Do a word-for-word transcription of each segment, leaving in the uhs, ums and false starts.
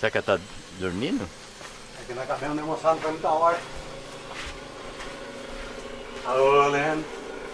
Será que ela tá dormindo? É que nós acabamos de almoçar, não foi muita hora. Alô, Leandro.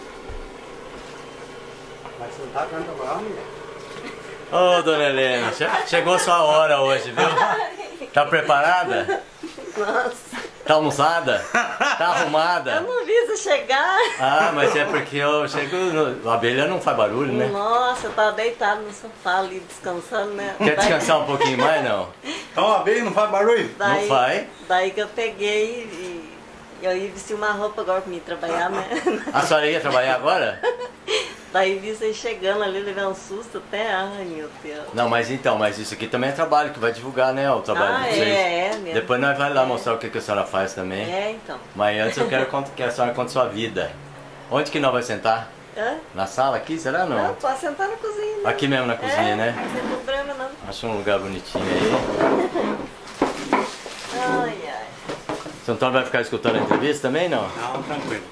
Mas você não tá cantando agora, mulher? Ô, oh, dona Helena, chegou sua hora hoje, viu? Tá preparada? Nossa. Tá almoçada? Tá arrumada? Eu não vi você chegar. Ah, mas é porque eu chego... No... A abelha não faz barulho, né? Nossa, eu tava deitado no sofá ali, descansando, né? Quer descansar um pouquinho mais, não? Então a abelha não faz barulho? Daí, Não faz? Daí que eu peguei e... Eu ia vestir uma roupa agora pra mim trabalhar, né? A senhora ia trabalhar agora? Daí vi vocês chegando ali, levei um susto até, ai meu Deus. Não, mas então, mas isso aqui também é trabalho, que vai divulgar, né, o trabalho Ah, de vocês. é, é mesmo. Depois nós vamos lá É. mostrar o que, que a senhora faz também. É, então. Mas antes eu quero que a senhora conte sua vida. Onde que nós vamos sentar? Hã? Na sala aqui, será não? Não, pode sentar na cozinha. Né? Aqui mesmo na cozinha, é, né? Não tem problema não. Acha um lugar bonitinho aí. Ai, ai. Seu Antônio vai ficar escutando a entrevista também, não? Não, tranquilo.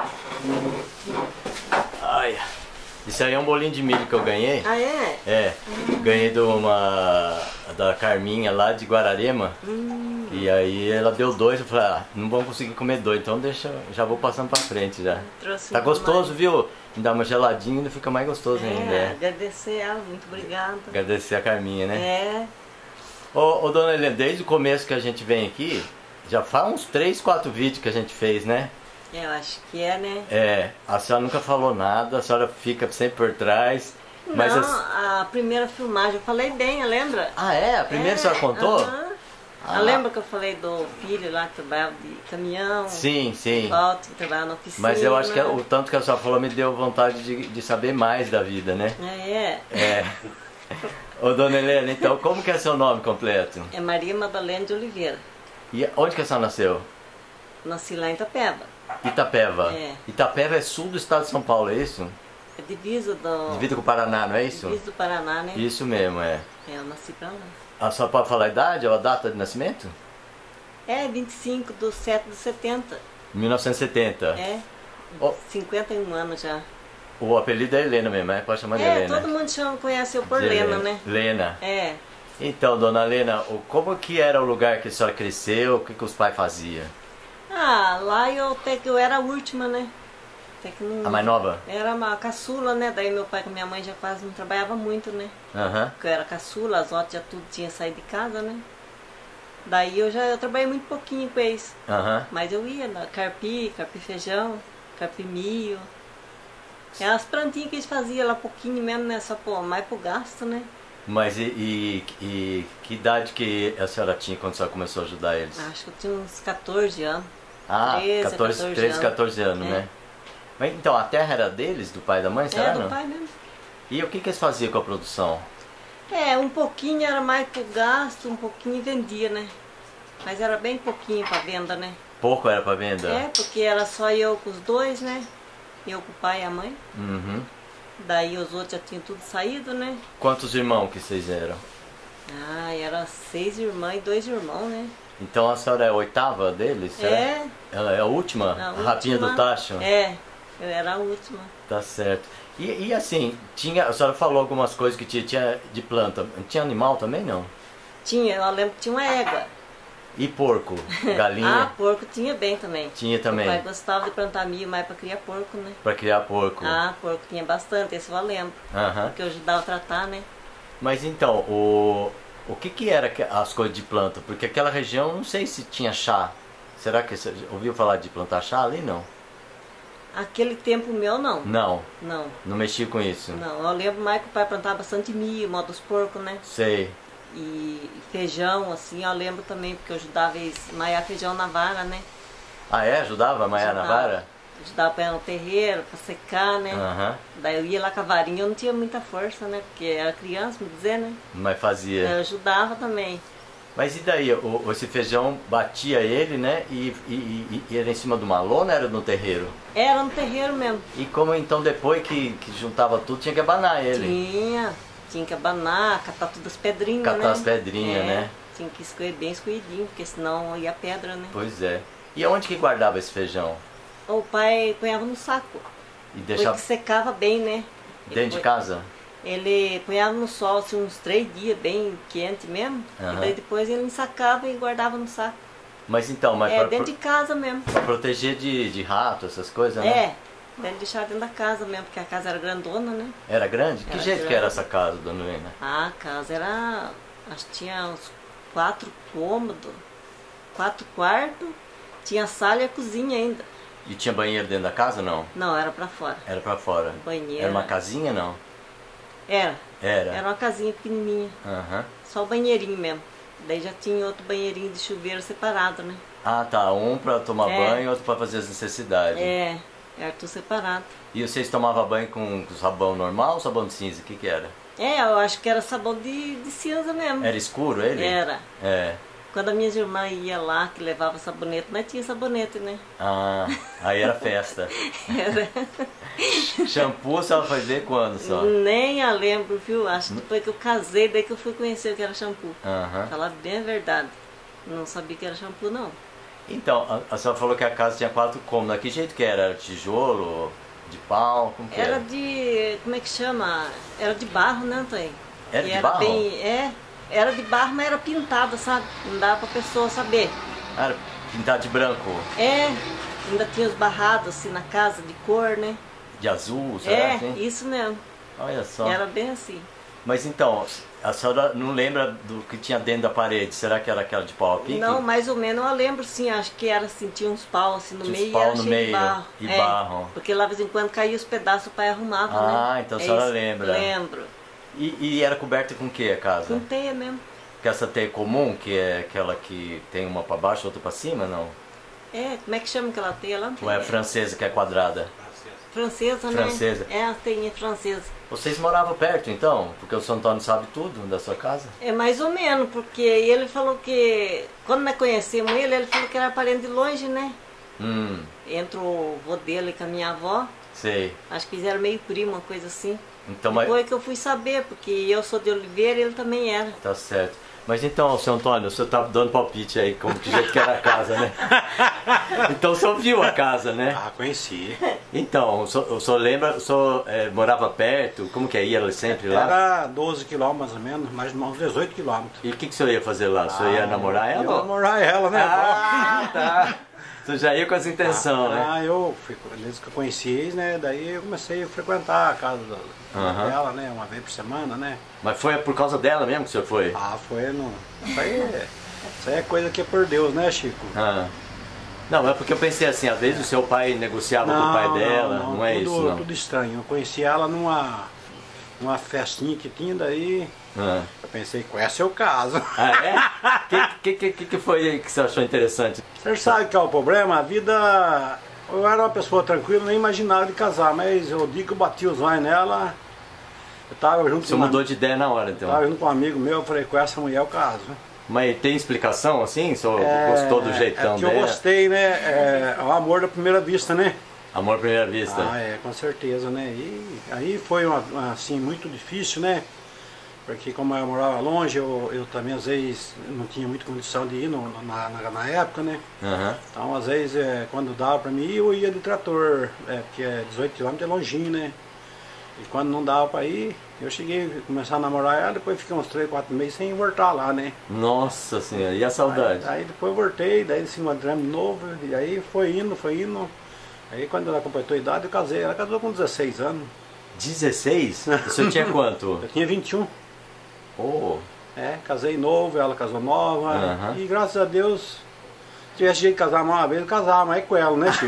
Ai, isso aí é um bolinho de milho que eu ganhei. Ah, é? É, ganhei de uma... da Carminha lá de Guararema. Hum. E aí ela deu dois, eu falei, ah, não vamos conseguir comer dois, então deixa, já vou passando pra frente já. Trouxe Tá um gostoso, mais. viu? Me dá uma geladinha e ainda fica mais gostoso ainda. É, É. agradecer ela, muito obrigada. Agradecer a Carminha, né? É. Ô, ô dona Helena, desde o começo que a gente vem aqui, já faz uns três, quatro vídeos que a gente fez, né? Eu acho que é, né? É, a senhora nunca falou nada, a senhora fica sempre por trás. Mas Não, as... a primeira filmagem eu falei bem, lembra? Ah, é? A primeira é, a senhora contou? aham. Ah. Lembra que eu falei do filho lá que trabalhava de caminhão? Sim, sim. Volta, que trabalhava na oficina. Mas eu acho que o tanto que a senhora falou me deu vontade de, de saber mais da vida, né? É, é. É. Ô dona Helena, então como que é seu nome completo? É Maria Madalena de Oliveira. E onde que a senhora nasceu? Nasci lá em Itapeva. Itapeva. É. Itapeva é sul do estado de São Paulo, é isso? É divisa do... Divisa com o Paraná, não é isso? Divisa do Paraná, né? Isso mesmo, é. É, eu nasci pra lá. A senhora pode falar a idade ou a data de nascimento? É, vinte e cinco de setembro de setenta. mil novecentos e setenta. É, Oh. cinquenta e um anos já. O apelido é Helena mesmo, é? Pode chamar de É, Helena. todo mundo chama, conhece eu por De Lena, né? Lena. É. Então, dona Helena, o- como que era o lugar que a senhora cresceu, o que, que os pais faziam? Ah, lá eu até que eu era a última, né? Até que não... A mais nova? Era uma caçula, né? Daí meu pai com minha mãe já quase não trabalhava muito, né? Aham. Porque eu era caçula, as outras já tudo tinha saído de casa, né? Daí eu já eu trabalhei muito pouquinho com eles. Aham. Mas eu ia na carpi, carpi feijão, carpi milho. É as plantinhas que eles faziam lá pouquinho mesmo, né? Só pô, mais pro gasto, né? Mas e, e, e que idade que a senhora tinha quando a senhora começou a ajudar eles? Acho que eu tinha uns quatorze anos. Ah, treze, quatorze, quatorze treze, anos. quatorze anos, É. né? Mas então, a terra era deles, do pai e da mãe, será É, do não? pai mesmo. E o que, que eles faziam com a produção? É, um pouquinho era mais pro gasto, um pouquinho vendia, né? Mas era bem pouquinho pra venda, né? Pouco era pra venda? É, porque era só eu com os dois, né? Eu com o pai e a mãe. Uhum. Daí os outros já tinham tudo saído, né? Quantos irmãos que vocês eram? Ah, era seis irmãs e dois irmãos, né? Então a senhora é a oitava deles? será? É. Ela é a última? A A ratinha última. do tacho? É, eu era a última. Tá certo. E, e assim, tinha, a senhora falou algumas coisas que tinha, tinha de planta. Tinha animal também, não? Tinha, eu lembro que tinha uma égua. E porco? Ah, Galinha? porco tinha bem também. Tinha também? O pai gostava de plantar milho mais pra criar porco, né? Pra criar porco? Ah, porco tinha bastante, esse eu lembro. Aham. Porque eu ajudava a tratar, né? Mas então, o, o que que era que- as coisas de planta? Porque aquela região, não sei se tinha chá. Será que você ouviu falar de plantar chá ali, não? Aquele tempo meu, não. Não, Não, não mexi com isso. não. Eu lembro mais que o pai plantava bastante milho, modo dos porcos, né? Sei. E feijão, assim, eu lembro também, porque eu ajudava eles a maiar feijão na vara, né? Ah é? Ajudava a maiar na Ajudava. vara? Ajudava pra ir no terreiro, pra secar, né? Aham. Daí eu ia lá com a varinha, eu não tinha muita força, né? Porque era criança, me dizer, né? Mas fazia. Eu ajudava também. Mas e daí? O, esse feijão batia ele, né? E, e, e, e era em cima de uma lona, era no terreiro? Era no terreiro mesmo. E como então depois que, que juntava tudo, tinha que abanar ele? Tinha, tinha que abanar, catar todas as pedrinhas, Catar né? as pedrinhas, É, né? Tinha que escolher bem escolhidinho, porque senão ia pedra, né? Pois é. E aonde que guardava esse feijão? O pai punhava no saco. E Depois deixava que secava bem, né? dentro de Depois- casa? Ele punhava no sol assim, uns três dias, bem quente mesmo. Aham. E daí depois ele ensacava e guardava no saco. Mas então, mas É, pra, dentro de casa mesmo. pra proteger de, de rato, essas coisas, né? É, daí ele deixava dentro da casa mesmo, porque a casa era grandona, né? Era grande? Que Era jeito que grande. era essa casa, dona Helena? Ah, a casa era. Acho que tinha uns quatro cômodos, quatro quartos, tinha sala e a cozinha ainda. E tinha banheiro dentro da casa, não? Não, era pra fora. Era pra fora. Banheiro. Era uma casinha, não? Era. Era. Era uma casinha pequenininha. Aham. Só o banheirinho mesmo. Daí já tinha outro banheirinho de chuveiro separado, né? Ah, tá. Um pra tomar É. banho e outro pra fazer as necessidades. É, era tudo separado. E vocês tomavam banho com sabão normal ou sabão de cinza? O que que era? É, eu acho que era sabão de, de cinza mesmo. Era escuro ele? Era. É. Quando a minha irmã ia lá, que levava sabonete, mas tinha sabonete, né? Ah, aí era festa. Era. Shampoo você vai fazer quando só? Nem a lembro, viu? Acho que depois que eu casei, daí que eu fui conhecer o que era shampoo. Aham. Falar bem a verdade. Não sabia que era shampoo, não. Então, a, a senhora falou que a casa tinha quatro cômodos. Que jeito que era? Era tijolo, de pau? Como que era? Era de. Como é que chama? Era de barro, né, Antônio? Era E de era barro? Bem, é, era de barro, mas era pintada, sabe? Não dava pra pessoa saber. Ah, era pintado de branco, É, ainda tinha os barrados assim na casa, de cor, né? de azul, será É, assim? isso mesmo. Olha só. Era bem assim. Mas então, a senhora não lembra do que tinha dentro da parede? Será que era aquela de pau a pique? Não, mais ou menos eu lembro sim, acho que era assim, tinha uns paus assim no Tinha uns meio e pau era no cheio meio de barro. e É, barro. Porque lá de vez em quando caía os pedaços, o pai arrumava, né? Ah, então a É senhora isso. lembra. Lembro. E, e era coberta com o que a casa? Com teia mesmo. Que essa teia comum, que é aquela que tem uma pra baixo e outra pra cima, não? É, como é que chama aquela teia lá? Ou é a francesa que é quadrada? Francesa, né? Francesa. É, a teinha francesa. Vocês moravam perto então? Porque o São Antônio sabe tudo da sua casa? É mais ou menos, porque ele falou que, quando nós conhecemos ele, ele falou que era parente de longe, né? Hum, Entre o vô dele com a minha avó, sei. acho que eles eram meio primo, uma coisa assim. Então, mas... Depois que eu fui saber, porque eu sou de Oliveira e ele também era. Tá certo. Mas então, seu Antônio, o senhor tá dando palpite aí, como que jeito que era a casa, né? Então o senhor viu a casa, né? Ah, conheci. Então, o senhor, o senhor lembra, o senhor eh, morava perto? Como que é? Ia sempre lá? Era doze quilômetros mais ou menos, mais de uns dezoito quilômetros. E o que, que o senhor ia fazer lá? O senhor ia namorar Eu ia ela? namorar ela, né? Ah, tá. O senhor já ia com essa intenção, né? Ah, eu, fui- desde que eu conheci eles, né? Daí eu comecei a frequentar a casa da- Aham. dela, né? Uma vez por semana, né? Mas foi por causa dela mesmo que o senhor foi? Ah, foi no. Isso aí, é- isso aí é coisa que é por Deus, né, Chico? Ah. Não, é porque eu pensei assim, às vezes o seu pai negociava com o pai dela, não, é tudo, isso não. tudo estranho. Eu conheci ela numa, numa festinha que tinha, daí Ah, eu pensei, esse é o caso. ah é? O que, que, que, que foi aí que você achou interessante? Você sabe que é o problema? A vida. Eu era uma pessoa tranquila, nem imaginava de casar, mas eu digo que eu bati os olhos nela. Eu tava junto, Você com, uma, mudou de ideia na hora então. tava junto com um amigo meu, eu falei, com essa mulher eu caso. Mas tem explicação assim? O senhor É, gostou do jeitão é que eu dela? gostei, né? É, é o amor da primeira vista, né? Amor à primeira vista. Ah, é, com certeza, né? E aí foi uma, uma, assim, muito difícil, né? Porque como eu morava longe, eu, eu também às vezes não tinha muita condição de ir no, na, na, na época, né? Aham. Então às vezes é, quando dava pra mim ir, eu ia de trator, é, porque é dezoito quilômetros é longinho, né? E quando não dava pra ir, eu cheguei a começar a namorar ela, depois fiquei uns três, quatro meses sem voltar lá, né? Nossa senhora, e a saudade? Aí, aí depois eu voltei, daí se encontramos de novo, e aí foi indo, foi indo. Aí quando ela completou a idade, eu casei. Ela casou com dezesseis anos. dezesseis? O senhor tinha quanto? Eu tinha vinte e um. Oh, É, casei novo, ela casou nova. Aham. E graças a Deus, se tivesse jeito de casar mais uma vez, eu casava mais com ela, né, Chico?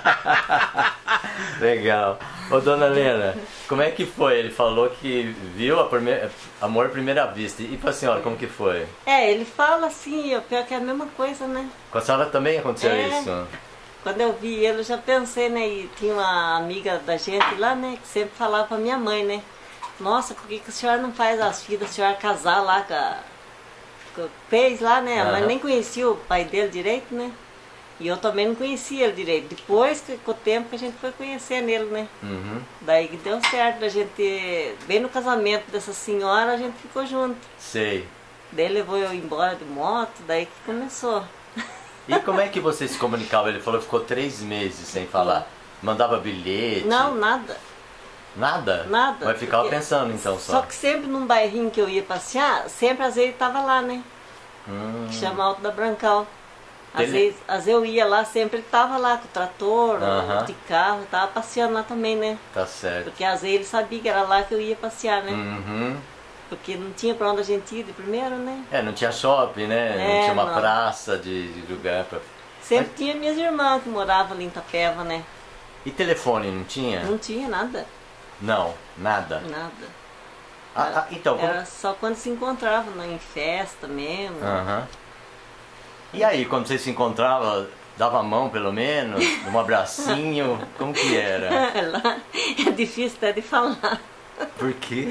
legal. Ô dona Helena, como é que foi? Ele falou que viu a primeira, amor à primeira vista. E pra senhora, como que foi? É, ele fala assim, o pior que é a mesma coisa, né? Com a senhora também aconteceu É. isso? Quando eu vi ele, eu já pensei, né? E tinha uma amiga da gente lá, né? Que sempre falava pra minha mãe, né? Nossa, por que, que a senhora não faz as filhas da senhora casar lá com a... com- Fez lá, né? Aham. Mas nem conhecia o pai dele direito, né? E eu também não conhecia ele direito. Depois, que, com o tempo, que a gente foi conhecendo ele, né? Uhum. Daí que deu certo, a gente... Bem no casamento dessa senhora, a gente ficou junto. Sei. Daí levou eu embora de moto, daí que começou. E como é que você se comunicava? Ele falou que ficou três meses sem falar. Mandava bilhete? Não, nada. Nada? Nada. Mas ficava porque- pensando então só. Só que sempre num bairrinho que eu ia passear, sempre às vezes tava lá, né? Hum, Que chama Alto da Brancal. Às Ele- vezes, às vezes eu ia lá, sempre ele tava lá com o trator, Aham. de carro, tava passeando lá também, né? tá certo. Porque às vezes ele sabia que era lá que eu ia passear, né? Uhum. Porque não tinha pra onde a gente ir de primeiro, né? É, não tinha shopping, né? não É, tinha uma não. praça de, de lugar pra... Sempre tinha minhas irmãs que moravam ali em Itapeva, né? E telefone, não tinha? Não tinha nada, Não, nada. nada. Ah, ah, então, como... Era só quando se encontrava, né? Em festa mesmo. Aham. E aí, quando vocês se encontravam, dava a mão pelo menos? Um abracinho? Como que era? Lá é difícil até de falar. Por quê?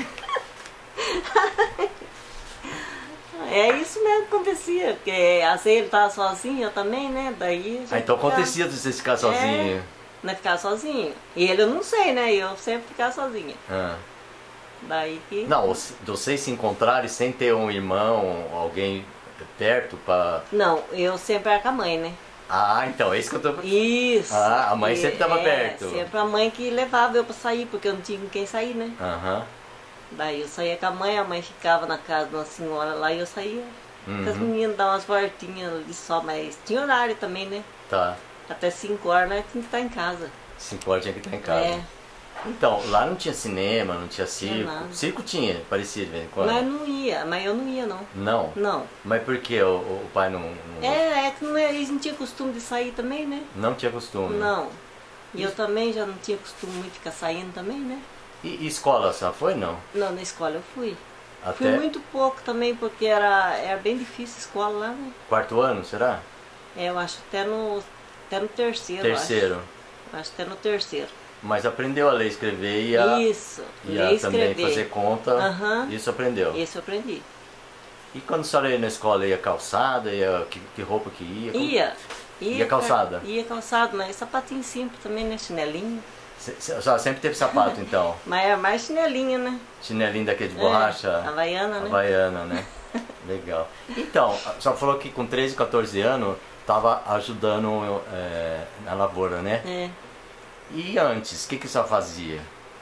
É isso mesmo que acontecia, porque às vezes ele tava sozinho, eu também, né? Daí a gente Ah, então ficava- acontecia de vocês ficar sozinhos. Né, ficar sozinho. E ele eu não sei, né? Eu sempre ficar sozinha. Ah. Daí que. Não, os- vocês se encontrarem sem ter um irmão, alguém perto pra... Não, eu sempre era com a mãe, né? Ah, então, é isso que eu tô... Isso. Ah, a mãe E- sempre tava é, perto. Sempre a mãe que levava eu pra sair, porque eu não tinha com quem sair, né? Aham. Daí eu saía com a mãe, a mãe ficava na casa de uma senhora lá e eu saía Uhum. com as meninas dar umas voltinhas ali só, mas tinha horário também, né? Tá. Até cinco horas nós tinha que estar em casa. Cinco horas tinha que estar em casa. É. Então, lá não tinha cinema, não tinha circo. nada. Circo tinha, parecia de vez em quando. Mas não ia, mas eu não ia não. Não? Não. Mas por que o, o pai não, não, É, é que não, é- eles não tinham costume de sair também, né? não tinha costume? Não. E eu também já não tinha costume muito de ficar saindo também, né? E, e escola só foi, não? Não, na escola eu fui. Até Fui muito pouco também, porque era, era bem difícil a escola lá, né? quarto ano, será? É, eu acho até no, até no terceiro. Terceiro. Eu acho. acho até no terceiro. Mas aprendeu a ler e escrever e a, Isso, e a ler e também escrever. fazer conta. Aham. Isso aprendeu. Isso eu aprendi. E quando a senhora ia na escola, ia calçada, ia, que, que roupa que ia? Como- Ia. Ia, Ia calçada? Ia calçado, né? E sapatinho simples também, né? Chinelinho. Se- se- A senhora sempre teve sapato, então? Mas era mais chinelinho, né? Chinelinho daquele de borracha? É, havaiana, né? Havaiana, né? Legal. Então, a senhora falou que com treze, quatorze anos estava ajudando é, na lavoura, né? É. E antes, o que, que a senhora fazia?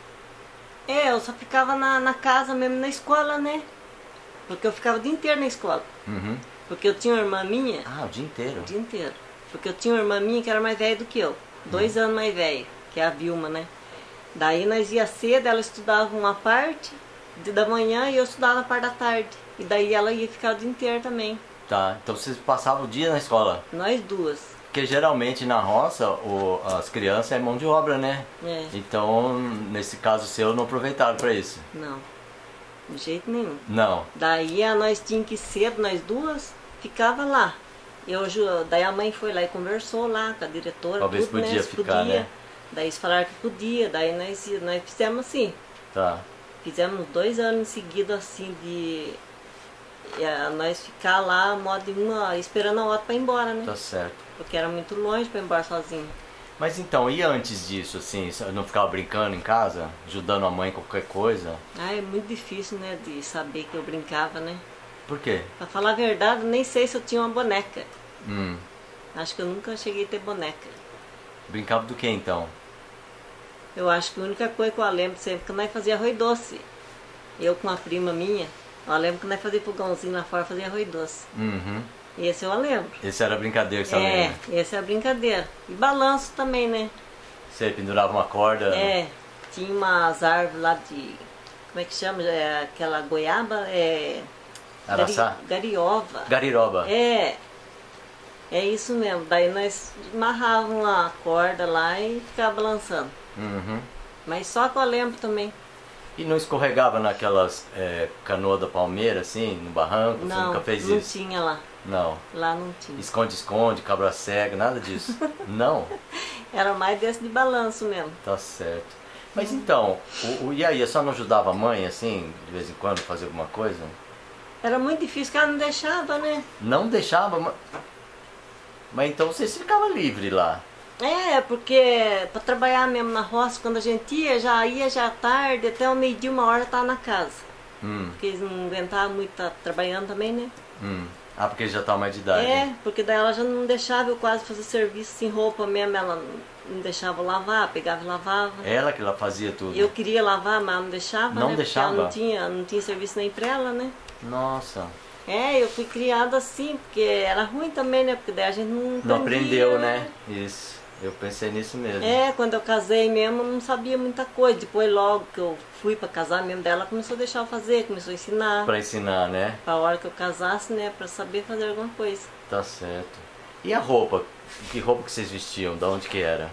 É, eu só ficava na, na casa mesmo, na escola, né? Porque eu ficava o dia inteiro na escola. Uhum. Porque eu tinha uma irmã minha, Ah, o dia inteiro? o dia inteiro. Porque eu tinha uma irmã minha que era mais velha do que eu. Dois anos mais velha, que é a Vilma, né? Daí nós ia cedo, ela estudava uma parte de- da manhã e eu estudava a parte da tarde. E daí ela ia ficar o dia inteiro também. Tá, então vocês passavam o dia na escola? Nós duas. Porque geralmente na roça o, as crianças é mão de obra, né? É. Então, nesse caso seu, não aproveitaram para isso? Não. De jeito nenhum. Não. Daí a nós tínhamos que ir cedo, nós duas, ficava lá. Eu, ju- daí a mãe foi lá e conversou lá com a diretora. Talvez tudo, podia né, se ficar, podia. né? Daí eles falaram que podia, daí nós, nós fizemos assim. Tá. Fizemos dois anos em seguida assim de eh, nós ficar lá, modo de uma, esperando a hora para ir embora, né? Tá certo. Porque era muito longe para ir embora sozinho. Mas então, e antes disso, assim, você não ficava brincando em casa? Ajudando a mãe com qualquer coisa? Ah, é muito difícil, né, de saber que eu brincava, né? Por quê? Pra falar a verdade, eu nem sei se eu tinha uma boneca. Hum. Acho que eu nunca cheguei a ter boneca. Brincava do que então? Eu acho que a única coisa que eu lembro sempre que nós fazia arroz doce. Eu com uma prima minha, eu lembro que nós fazia fogãozinho lá fora, fazia arroz doce. Uhum. Esse eu lembro. Esse era a brincadeira que você É, lembra? essa é a brincadeira. E balanço também, né? Você pendurava uma corda? É, tinha umas árvores lá de. Como é que chama? É, aquela goiaba? É. Araçá? Gari, gariova. Gariroba. É. É isso mesmo. Daí nós amarrávamos a corda lá e ficava balançando. Uhum. Mas só que eu lembro também. E não escorregava naquelas é, canoas da palmeira, assim, no barranco? Você Não, nunca fez não isso? tinha lá. Não. Lá não tinha. Esconde-esconde, cabra cega, nada disso? Não? Era mais desse de balanço mesmo. Tá certo. Mas então, o, o, e aí, só não ajudava a mãe, assim, de vez em quando, fazer alguma coisa? Era muito difícil, que ela não deixava, né? Não deixava, mas... Mas então vocês ficavam livres lá. É, porque para trabalhar mesmo na roça, quando a gente ia, já ia já tarde, até o meio-dia, uma hora tava na casa. Hum, Porque eles não aguentavam muito estar trabalhando também, né? hum. Ah, porque já tá mais de idade. É, porque daí ela já não deixava eu quase fazer serviço sem roupa mesmo, ela não deixava eu lavar, pegava e lavava. Ela que ela fazia tudo? Eu queria lavar, mas não deixava, Não né? deixava? Porque ela não tinha, não tinha serviço nem pra ela, né? Nossa. É, eu fui criada assim, porque era ruim também, né? Porque daí a gente não Não aprendia, aprendeu, né? Isso. Eu pensei nisso mesmo. É, quando eu casei mesmo, eu não sabia muita coisa. Depois, logo que eu fui pra casar mesmo dela, começou a deixar eu fazer, começou a ensinar. Pra ensinar, né? Pra hora que eu casasse, né? Pra saber fazer alguma coisa. Tá certo. E a roupa? Que roupa que vocês vestiam? Da onde que era?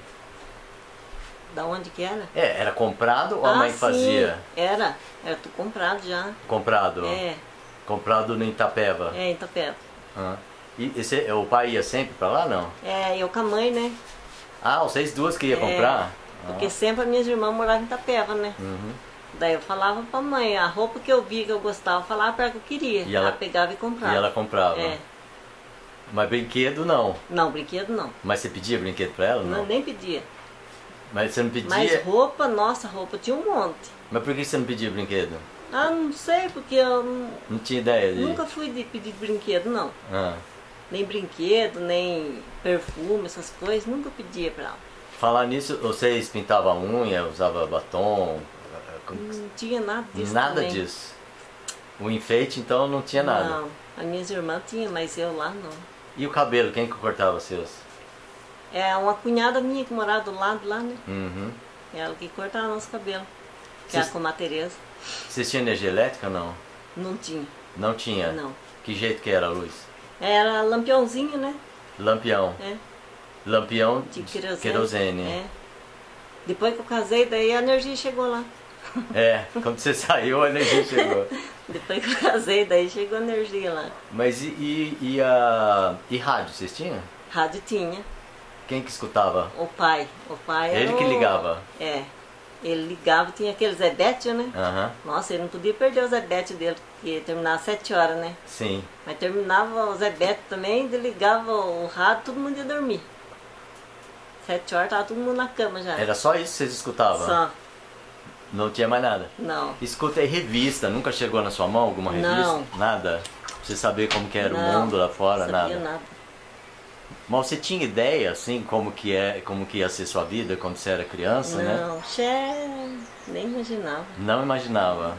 Da onde que era? É, era comprado ou a ah, mãe sim, fazia? Era. Era tudo comprado já. Comprado? É, Comprado no Itapeva? é, em Itapeva. Ah. E esse, o pai ia sempre pra lá, não? É, eu com a mãe, né? Ah, vocês duas que iam É, comprar? Porque Ah. sempre as minhas irmãs moravam em Itapeva, né? Uhum. Daí eu falava pra mãe, a roupa que eu via que eu gostava, eu falava pra ela que eu queria. E ela- ela pegava e comprava. E ela comprava? É. Mas brinquedo não? Não, brinquedo não. Mas você pedia brinquedo pra ela? Não, Não. nem pedia. Mas você não pedia? Mas roupa, nossa, roupa tinha um monte. Mas por que você não pedia brinquedo? Ah, não sei, porque eu não- Não tinha ideia de... nunca fui de pedir brinquedo, não. Ah. Nem brinquedo, nem perfume, essas coisas, nunca pedia pra ela. Falar nisso, vocês pintavam a unha, usava batom? Não tinha nada disso Nada também. disso. O enfeite, então, não tinha nada. Não, as minhas irmãs tinham, mas eu lá não. E o cabelo, quem que cortava os seus? É uma cunhada minha que morava do lado lá, né? Uhum. Ela que cortava nosso cabelo. Que Vocês- era com a Tereza. Vocês tinham energia elétrica ou não? Não tinha, Não tinha? não. Que jeito que era a luz? Era lampiãozinho, né? Lampião. É, Lampião de de querosene. querosene. É. Depois que eu casei, daí a energia chegou lá. É, quando você saiu a energia chegou. Depois que eu casei, daí chegou a energia lá. Mas e, e, e a... E rádio, vocês tinham? Rádio tinha. Quem que escutava? O pai. O pai era Ele que o- ligava? É. Ele ligava, tinha aquele Zebete, né? Aham, Nossa, ele não podia perder o Zebete dele, porque terminava às sete horas, né? sim. Mas terminava o Zebete também, ele ligava o rádio, todo mundo ia dormir. Sete horas tava todo mundo na cama já. Era só isso que vocês escutavam? Só. Não tinha mais nada? Não. Escuta aí, revista, nunca chegou na sua mão alguma revista? Não. Nada? Pra você saber como que era o Não, mundo lá fora, não nada? sabia nada. Mas você tinha ideia, assim, como que, é, como que ia ser sua vida quando você era criança, né? Não, xé, nem imaginava. Não imaginava.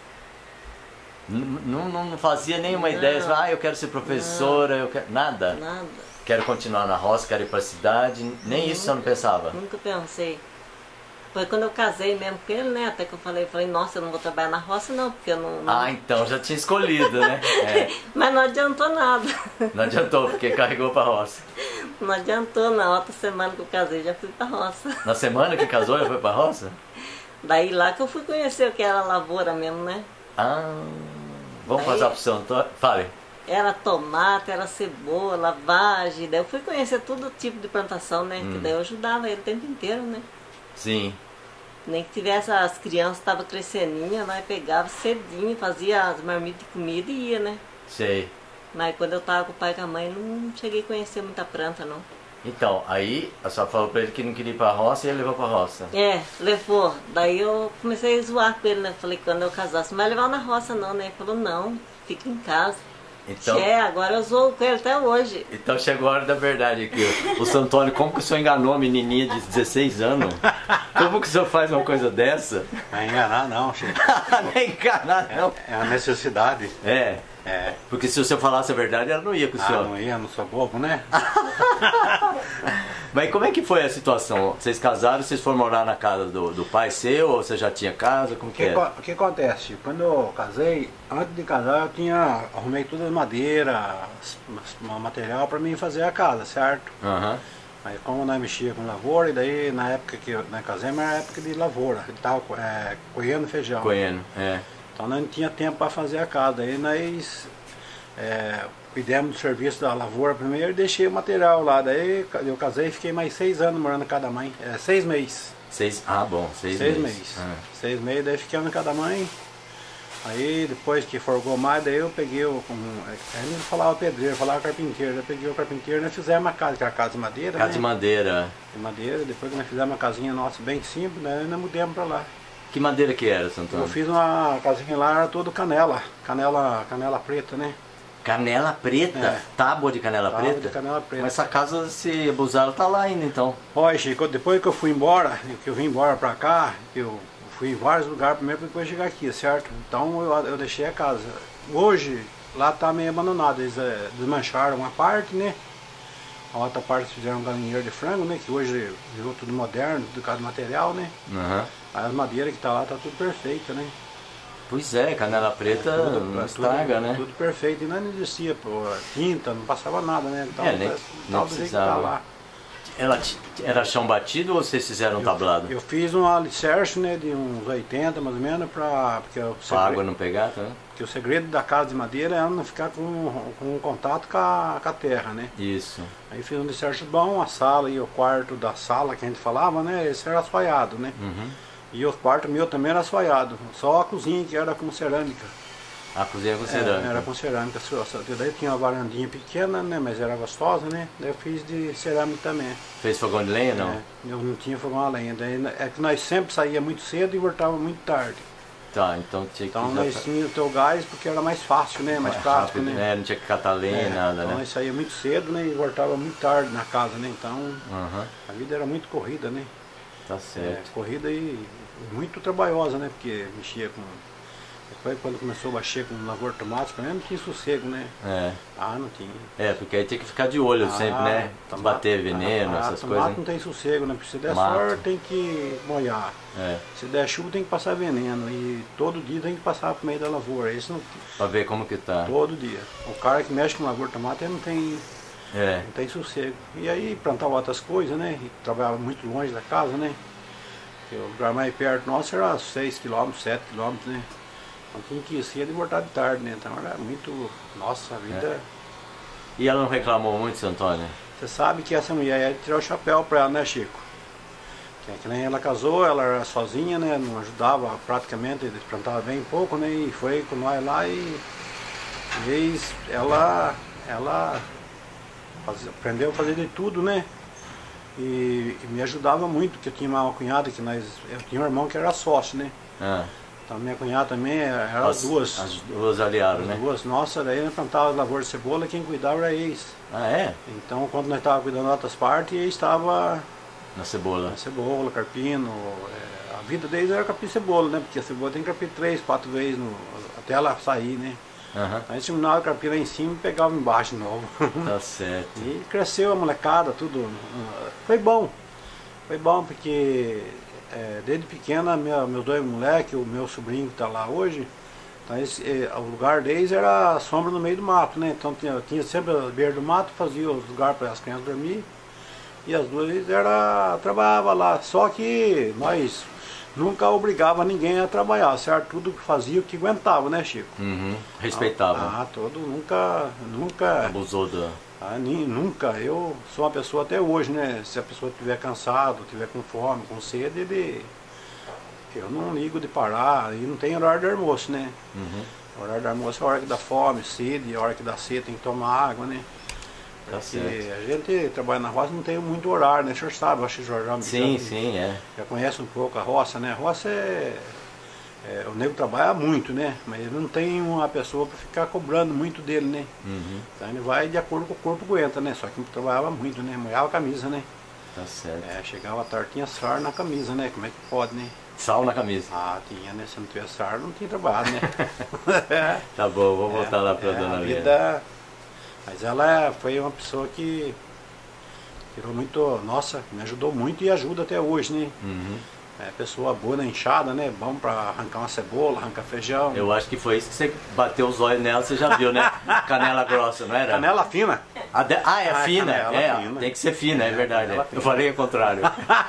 N- Não, não não fazia nenhuma Não. ideia, assim, ah, eu quero ser professora, eu quero... Nada. Nada. Quero continuar na roça, quero ir pra cidade. Nem isso você não pensava? Nunca pensei. Foi quando eu casei mesmo com ele, né? Até que eu falei, falei, nossa, eu não vou trabalhar na roça não, porque eu não. não- Ah, então já tinha escolhido, né? É, Mas não adiantou nada. não adiantou, porque carregou pra roça. Não adiantou, na outra semana que eu casei, já fui pra roça. Na semana que casou, já foi pra roça? Daí lá que eu fui conhecer o que era lavoura mesmo, né? Ah, vamos Aí- fazer a opção. Antônio? Fale. Era tomate, era cebola, vagem. Daí eu fui conhecer todo tipo de plantação, né? Hum. Que daí eu ajudava ele o tempo inteiro, né? Sim. Nem que tivesse as crianças, estavam crescendinhas, nós pegava cedinho, fazia as marmitas de comida e ia, né? Sei. Mas quando eu tava com o pai e com a mãe, não cheguei a conhecer muita planta, não. Então, aí a senhora falou pra ele que não queria ir pra roça e ele levou pra roça. É, levou. Daí eu comecei a zoar com ele, né? Falei que quando eu casasse, não vai levar na roça não, né? Ele falou, não, fica em casa. Então, É, agora eu zoo com ele até hoje. então chegou a hora da verdade aqui. O seu Antônio, como que o senhor enganou a menininha de dezesseis anos? Como que o senhor faz uma coisa dessa? Não é enganar não, Chico. Nem enganar, não. É a necessidade. É, É. porque se o senhor falasse a verdade, ela não ia com o Ah, senhor. não ia, não sou bobo, né? Mas como é que foi a situação? Vocês casaram, vocês foram morar na casa do, do pai seu, ou você já tinha casa? Como O que que, é? co- o que acontece? Quando eu casei, antes de casar eu tinha arrumei tudo as madeira, as- ma- material para mim fazer a casa, certo? Aham. Mas como nós mexia com lavoura, e daí na época que eu- nós casamos era época de lavoura, ele tava é, colhendo feijão. Colhendo, é. Então nós não tinha tempo para fazer a casa. Aí nós é, cuidamos do serviço da lavoura primeiro e deixei o material lá. Daí eu casei e fiquei mais seis anos morando na casa da mãe. É, seis meses. Seis, ah, bom, seis, Seis meses. meses. Ah. Seis meses, daí fiquei na casa da mãe. Aí depois que forgou mais, daí eu peguei o. Um, aí não falava pedreiro, falava carpinteiro. Eu peguei o carpinteiro e nós fizemos uma casa, que era casa de madeira. Casa né? de madeira. De madeira, depois que nós fizemos uma casinha nossa bem simples, né? Nós mudamos pra lá. Que madeira que era, seu Eu Antônio? fiz uma casinha lá, era tudo canela, canela, canela preta, né? Canela preta? É. Tábua de canela Tábua preta? de canela preta. Mas essa casa, se abusar, ela tá lá ainda, então. Olha, Chico, depois que eu fui embora, que eu vim embora pra cá, eu fui em vários lugares primeiro pra depois chegar aqui, certo? Então eu, eu deixei a casa. Hoje, lá tá meio abandonado, eles é, desmancharam uma parte, né? A outra parte fizeram um galinheiro de frango, né? Que hoje virou tudo moderno, tudo cada material, né? Uhum. Aí as madeiras que tá lá tá tudo perfeita, né? Pois é, canela preta É, tudo, não tudo- estraga, né? Tudo perfeito, e não existia, pô, tinta, não passava nada, né? Então, É, nem- tal nem do jeito que tá precisava. lá. Ela t- era chão batido ou vocês fizeram um tablado? Eu fiz um alicerce, né, de uns oitenta mais ou menos, pra, porque, o Pra água segredo, não pegar, tá? porque o segredo da casa de madeira é ela não ficar com, com contato com a, com a terra, né? Isso. Aí fiz um alicerce bom, a sala e o quarto da sala que a gente falava, né, esse era assoalhado, né? Uhum. E o quarto meu também era assoalhado, só a cozinha que era com cerâmica. A cozinha com É, cerâmica. era com cerâmica, só- só- daí tinha uma varandinha pequena, né, mas era gostosa, né? Daí eu fiz de cerâmica também. Fez fogão de lenha, não? É, eu não tinha fogão a lenha, daí é que nós sempre saía muito cedo e voltava muito tarde. Tá, então tinha que... Então já nós tá- tínhamos o teu gás porque era mais fácil, né? Mais, prático, rápido, né? Não tinha que catar lenha, É, nada, então né? nós saía muito cedo, né? E voltava muito tarde na casa, né? Então Uhum. a vida era muito corrida, né? Tá É, certo. corrida e muito trabalhosa, né? Porque mexia com. Depois quando começou a mexer com lavoura de tomate, pra mim não tinha sossego, né? É. Ah, não tinha. É, porque aí tem que ficar de olho sempre, Ah, né? tomate- Bater veneno, ah, essas tomate coisas. não tem sossego, né? Porque se der Mato. sol tem que molhar. É, Se der chuva tem que passar veneno. E todo dia tem que passar pro meio da lavoura. Isso não, pra ver como que tá. todo dia. O cara que mexe com lavoura de tomate ele não tem, É, não tem sossego. E aí plantava outras coisas, né? E trabalhava muito longe da casa, né? Porque o lugar mais perto nosso era seis quilômetros, sete quilômetros, né? Então tinha que ir cedo e voltar de tarde, né? Então era muito. Nossa, a vida. e ela não reclamou muito, seu Antônio? Você sabe que essa mulher ia tirar o chapéu pra ela, né, Chico? Que, que nem ela casou, ela era sozinha, né? Não ajudava praticamente, plantava bem pouco, né? E foi com nós lá e fez, ela, ela fazia, aprendeu a fazer de tudo, né? E, e me ajudava muito, porque eu tinha uma cunhada que nós. Eu tinha um irmão que era sócio, né? Ah, Então minha cunhada também era as duas. As duas aliaram, as né? duas. Nossa, daí nós plantava lavoura de cebola, quem cuidava era ex. Ah, é? Então quando nós estávamos cuidando de outras partes, eles estava Na cebola. cebola, carpino. É, a vida deles era capim e cebola, né? Porque a cebola tem que capir três, quatro vezes no, até ela sair, né? Aham, Aí terminava o capim lá em cima e pegava embaixo de novo. tá certo. E cresceu a molecada, tudo. Foi bom. Foi bom porque é, desde pequena, minha, meus dois moleques, o meu sobrinho que está lá hoje, então esse, é, o lugar deles era a sombra no meio do mato, né? Então tinha, tinha sempre a beira do mato, fazia os lugares para as crianças dormir. E as duas era, trabalhava lá. Só que nós nunca obrigava ninguém a trabalhar, certo? Tudo que fazia o que aguentava, né, Chico? Uhum. Respeitava. Ah, todo, nunca, nunca. Abusou do... Ah, nem, nunca. Eu sou uma pessoa até hoje, né? Se a pessoa estiver cansado, estiver com fome, com sede, ele, eu não ligo de parar. E não tem horário de almoço, né? Uhum. O horário de almoço é a hora que dá fome, sede, a hora que dá sede tem que tomar água, né? Tá Porque certo. a gente trabalha na roça não tem muito horário, né? O senhor sabe, eu acho que o senhor já, Sim, já, sim, é. já conhece um pouco a roça, né? A roça é, é o nego trabalha muito, né? Mas ele não tem uma pessoa para ficar cobrando muito dele, né? Uhum. Então ele vai de acordo com o corpo aguenta, né? Só que trabalhava muito, né? Molhava a camisa, né? Tá certo. É, chegava tarde, tinha sar na camisa, né? Como é que pode, né? Sal na camisa. Ah, tinha, né? Se não tivesse sar, não tinha trabalhado, né? Tá bom, vou voltar lá pra é, dona a Lena. vida. Mas ela foi uma pessoa que tirou muito, nossa, me ajudou muito e ajuda até hoje, né? Uhum. É pessoa boa na enxada, né? Bom pra arrancar uma cebola, arrancar feijão. Eu acho que foi isso que você bateu os olhos nela, você já viu, né? Canela grossa, não era? Canela fina. A de- Ah, é Ah, fina? canela É, fina. tem que ser fina, é, É, verdade. canela é. fina. Eu falei o contrário.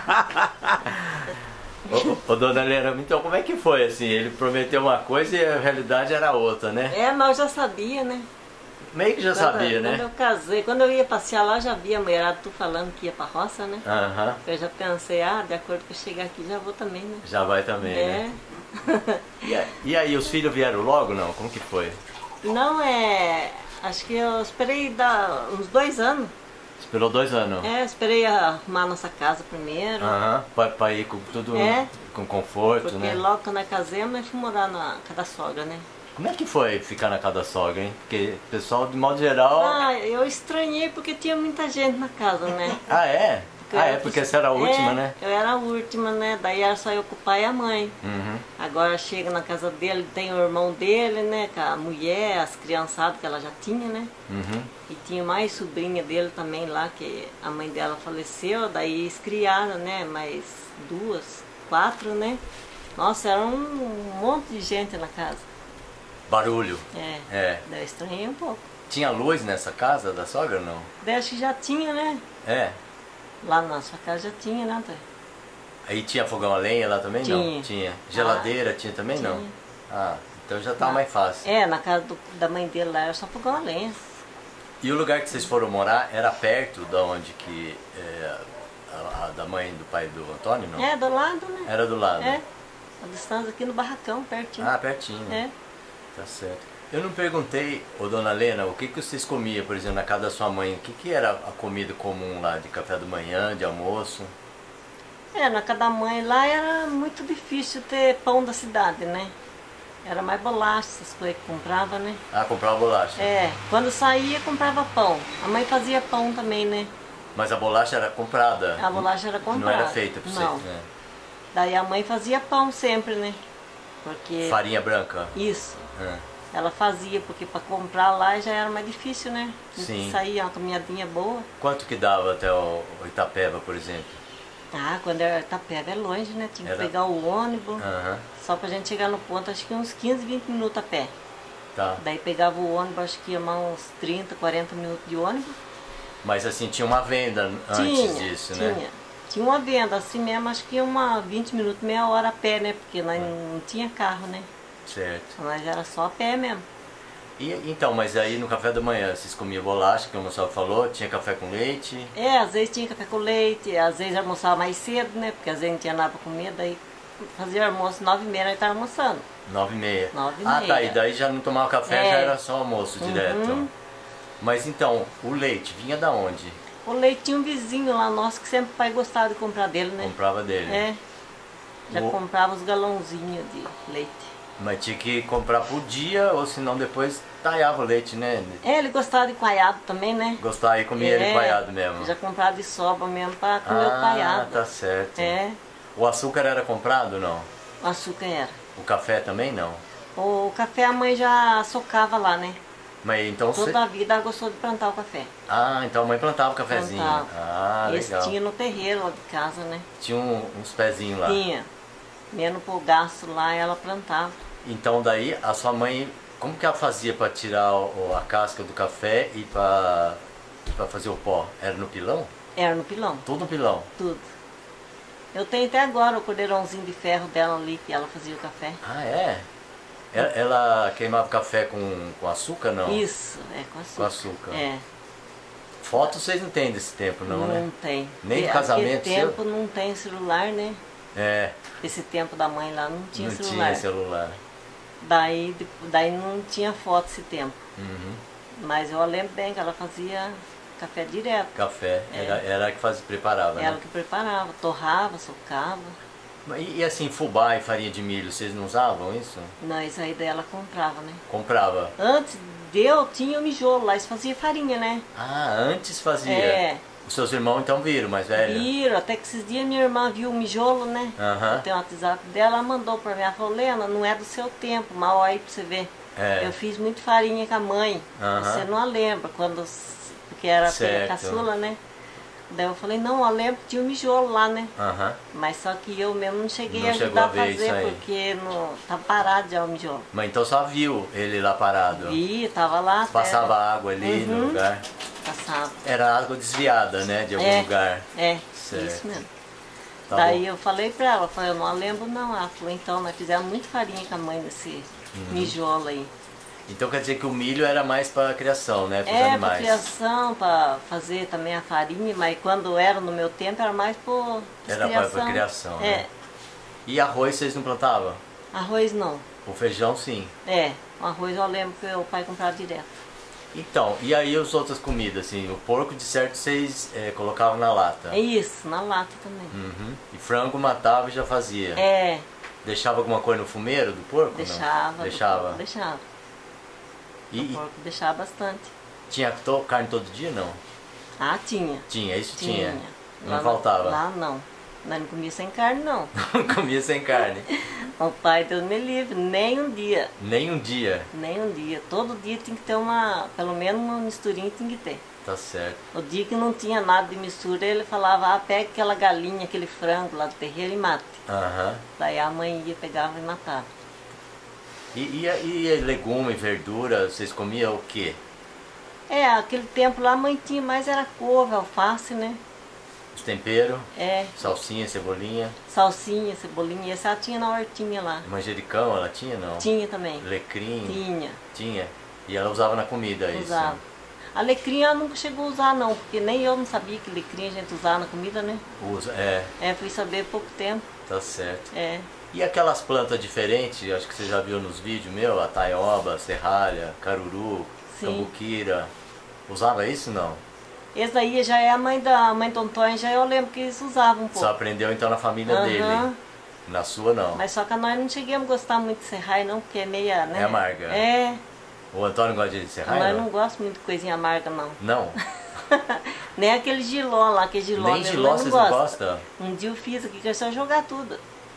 ô, ô, dona Helena, então como é que foi assim? Ele prometeu uma coisa e a realidade era outra, né? É, mas eu já sabia, né? Meio que já Quando- sabia, Quando né? eu casei, quando eu ia passear lá, eu já via a mulherada tu falando que ia pra roça, né? Aham, Eu já pensei, ah, de acordo com eu chegar aqui, já vou também, né? já vai também, É. né? E, a- e aí, os filhos vieram logo, não? Como que foi? Não, é... Acho que eu esperei dar uns dois anos. Esperou dois anos? É, esperei arrumar nossa casa primeiro. Aham, pra, pra ir com tudo É. com conforto, Porque né? logo quando eu casei, eu fui morar na casa da sogra, né? Como é que foi ficar na casa da sogra, hein? Porque o pessoal, de modo geral... Ah, eu estranhei porque tinha muita gente na casa, né? Ah, é? Porque ah, eu é? Porque quis- você era a última, é, né? Eu era a última, né? Daí era só eu com o pai e a mãe. Uhum. Agora chega na casa dele, tem o irmão dele, né? Com a mulher, as criançadas que ela já tinha, né? Uhum. E tinha mais sobrinha dele também lá, que a mãe dela faleceu, daí eles criaram, né? Mais duas, quatro, né? Nossa, era um monte de gente na casa. Barulho. É. É. Daí eu estranhei um pouco. Tinha luz nessa casa da sogra ou não? Daí acho que já tinha, né? É. Lá na sua casa já tinha, né, Antônio? Aí tinha fogão a lenha lá também? Não? Tinha. Tinha. Geladeira Ah, tinha também? tinha. Não? Ah, então já tá Ah. mais fácil. É, na casa do- da mãe dele lá era só fogão a lenha. E o lugar que vocês foram morar era perto da onde que... É, a, a da mãe do pai do Antônio, não? É, do lado, né? Era do lado? É. A distância aqui no barracão, pertinho. Ah, pertinho. É. Tá certo. Eu não perguntei, ô dona Lena, o que, que vocês comiam, por exemplo, na casa da sua mãe? O que, que era a comida comum lá, de café da manhã, de almoço? É, na casa da mãe lá era muito difícil ter pão da cidade, né? Era mais bolacha, essas coisas que comprava, né? Ah, comprava bolacha. É, quando saía comprava pão. A mãe fazia pão também, né? Mas a bolacha era comprada? A bolacha era comprada. Não era feita por Não. vocês, né? Daí a mãe fazia pão sempre, né? Porque... Farinha branca? Isso. É. Ela fazia, porque para comprar lá já era mais difícil, né? Sim. Saía uma caminhadinha boa. Quanto que dava até o o Itapeva, por exemplo? Ah, quando era Itapeva é longe, né? Tinha que Era- pegar o ônibus. Aham, Só pra gente chegar no ponto, acho que uns quinze, vinte minutos a pé. tá. Daí pegava o ônibus, acho que ia mais uns trinta, quarenta minutos de ônibus. Mas assim, tinha uma venda antes tinha, disso, tinha. né? Tinha uma venda, assim mesmo, acho que uma vinte minutos, meia hora a pé, né? Porque nós não tinha carro, né? Certo. Nós era só a pé mesmo. E, então, mas aí no café da manhã vocês comiam bolacha, como a senhora falou, tinha café com leite. É, às vezes tinha café com leite, às vezes almoçava mais cedo, né? Porque às vezes não tinha nada pra comer, daí fazia almoço nove e meia, nós estávamos almoçando. Nove e meia. Nove e Ah, tá. meia. E daí já não tomava café, É. já era só almoço direto. Uhum. Mas então, o leite vinha da onde? O leite tinha um vizinho lá nosso que sempre o pai gostava de comprar dele, né? Comprava dele. É. Já O- comprava os galãozinhos de leite. Mas tinha que comprar por dia, ou senão depois talhava o leite, né? É, ele gostava de coalhado também, né? Gostava e comia ele É, coalhado mesmo. Já comprava de sobra mesmo para comer o Ah, coalhado. tá certo. É, O açúcar era comprado ou não? o açúcar era. O café também não? O café a mãe já socava lá, né? Mas então você... Toda a vida ela gostou de plantar o café. Ah, então a mãe plantava o cafezinho. Plantava. Ah, Esse legal. tinha no terreiro lá de casa, né? Tinha um- uns pezinhos lá. Tinha. Menos pro gasto lá, ela plantava. Então daí a sua mãe, como que ela fazia para tirar o- a casca do café e para para fazer o pó? Era no pilão? Era no pilão, Tudo no pilão. tudo. Eu tenho até agora o cordeirãozinho de ferro dela ali, que ela fazia o café. Ah, é? Ela, ela queimava café com, com açúcar, não? Isso, é com açúcar. Com açúcar. É. Foto vocês não têm desse tempo, não, né? tem. Nem E do casamento Aquele seu? tempo não tem celular, né? É, Esse tempo da mãe lá não tinha não celular. tinha celular. Daí, de- daí não tinha foto esse tempo. Uhum. Mas eu lembro bem que ela fazia café direto. Café, era, era que fazia, preparava, Ela né? que preparava, torrava, socava. E, e assim, fubá e farinha de milho, vocês não usavam isso? Não, isso aí daí ela comprava, né? Comprava. Antes de eu tinha o mijolo lá, eles faziam farinha, né? Ah, antes fazia. É. Os seus irmãos então viram, mais velho? Viram, até que esses dias minha irmã viu o mijolo, né? Aham. Tem o WhatsApp dela, ela mandou pra mim, ela falou, Lena, não é do seu tempo, mal aí pra você ver. É. Eu fiz muito farinha com a mãe, Aham. você não a lembra, quando, porque era Certo. caçula, né? Daí eu falei, não, eu lembro que tinha um mijolo lá, né? Aham. Mas só que eu mesmo não cheguei Não a chegou ajudar a a ver isso fazer, aí. porque não, tá parado já o mijolo. Mas então só viu ele lá parado? Vi, tava lá. até- Passava água ali no Uhum. lugar? Passava. Era água desviada, né? De algum É. lugar. É, Certo. isso mesmo. Tá Daí bom. eu falei pra ela, eu falei, eu não a lembro não. Ela falou, então, nós fizemos muito farinha com a mãe desse Uhum. mijolo aí. Então quer dizer que o milho era mais para criação, né? Para os É, pra animais. criação, pra fazer também a farinha, mas quando era no meu tempo era mais por Era pra- pra criação, É, né? E arroz vocês não plantavam? arroz não. O feijão sim. É, o arroz eu lembro que o pai comprava direto. Então, e aí as outras comidas, assim, o porco de certo vocês é, colocavam na lata. É isso, na lata também. Uhum. E frango matava e já fazia. É, Deixava alguma coisa no fumeiro do porco? Deixava. Não? Deixava. Do deixava. E, O porco deixava bastante. Tinha to carne todo dia, não? Ah, tinha. Tinha, isso tinha. Tinha. Não Lá, faltava? Lá não. Nós não comia sem carne, não. Não comia sem carne? O pai, Deus me livre, nem um dia. Nem um dia? Nem um dia. Todo dia tem que ter uma, pelo menos uma misturinha tem que ter. Tá certo. O dia que não tinha nada de mistura, ele falava, ah, pega aquela galinha, aquele frango lá do terreiro e mate. Aham. Daí a mãe ia, pegava e matava. E, e, e legume, verdura, vocês comiam o quê? É, aquele tempo lá a mãe tinha mais era couve, alface, né? Os temperos? É, Salsinha, cebolinha? salsinha, cebolinha, essa ela tinha na hortinha lá. Manjericão ela tinha, não? Tinha também. Alecrim? Tinha. Tinha. E ela usava na comida isso? Usava. Alecrim ela nunca chegou a usar não, porque nem eu não sabia que alecrim a gente usava na comida, né? Usa, é, É, fui saber há pouco tempo. tá certo. É. E aquelas plantas diferentes, acho que você já viu nos vídeos meus, a taioba, serralha, caruru, Sim. cambuquira. Usava isso não? Esse daí já é a mãe da a mãe do Antônio, já eu lembro que eles usavam um pouco. Só aprendeu então na família Aham. dele. Na sua não. Mas só que nós não chegamos a gostar muito de serraia não, porque é meia, né? É amarga? É. O Antônio gosta de serralha? Nós não? não gostamos muito de coisinha amarga não. Não? Nem aquele giló lá, aquele giló Nem mesmo, giló nós vocês não não gosta. gostam? Um dia eu fiz aqui que é só jogar tudo.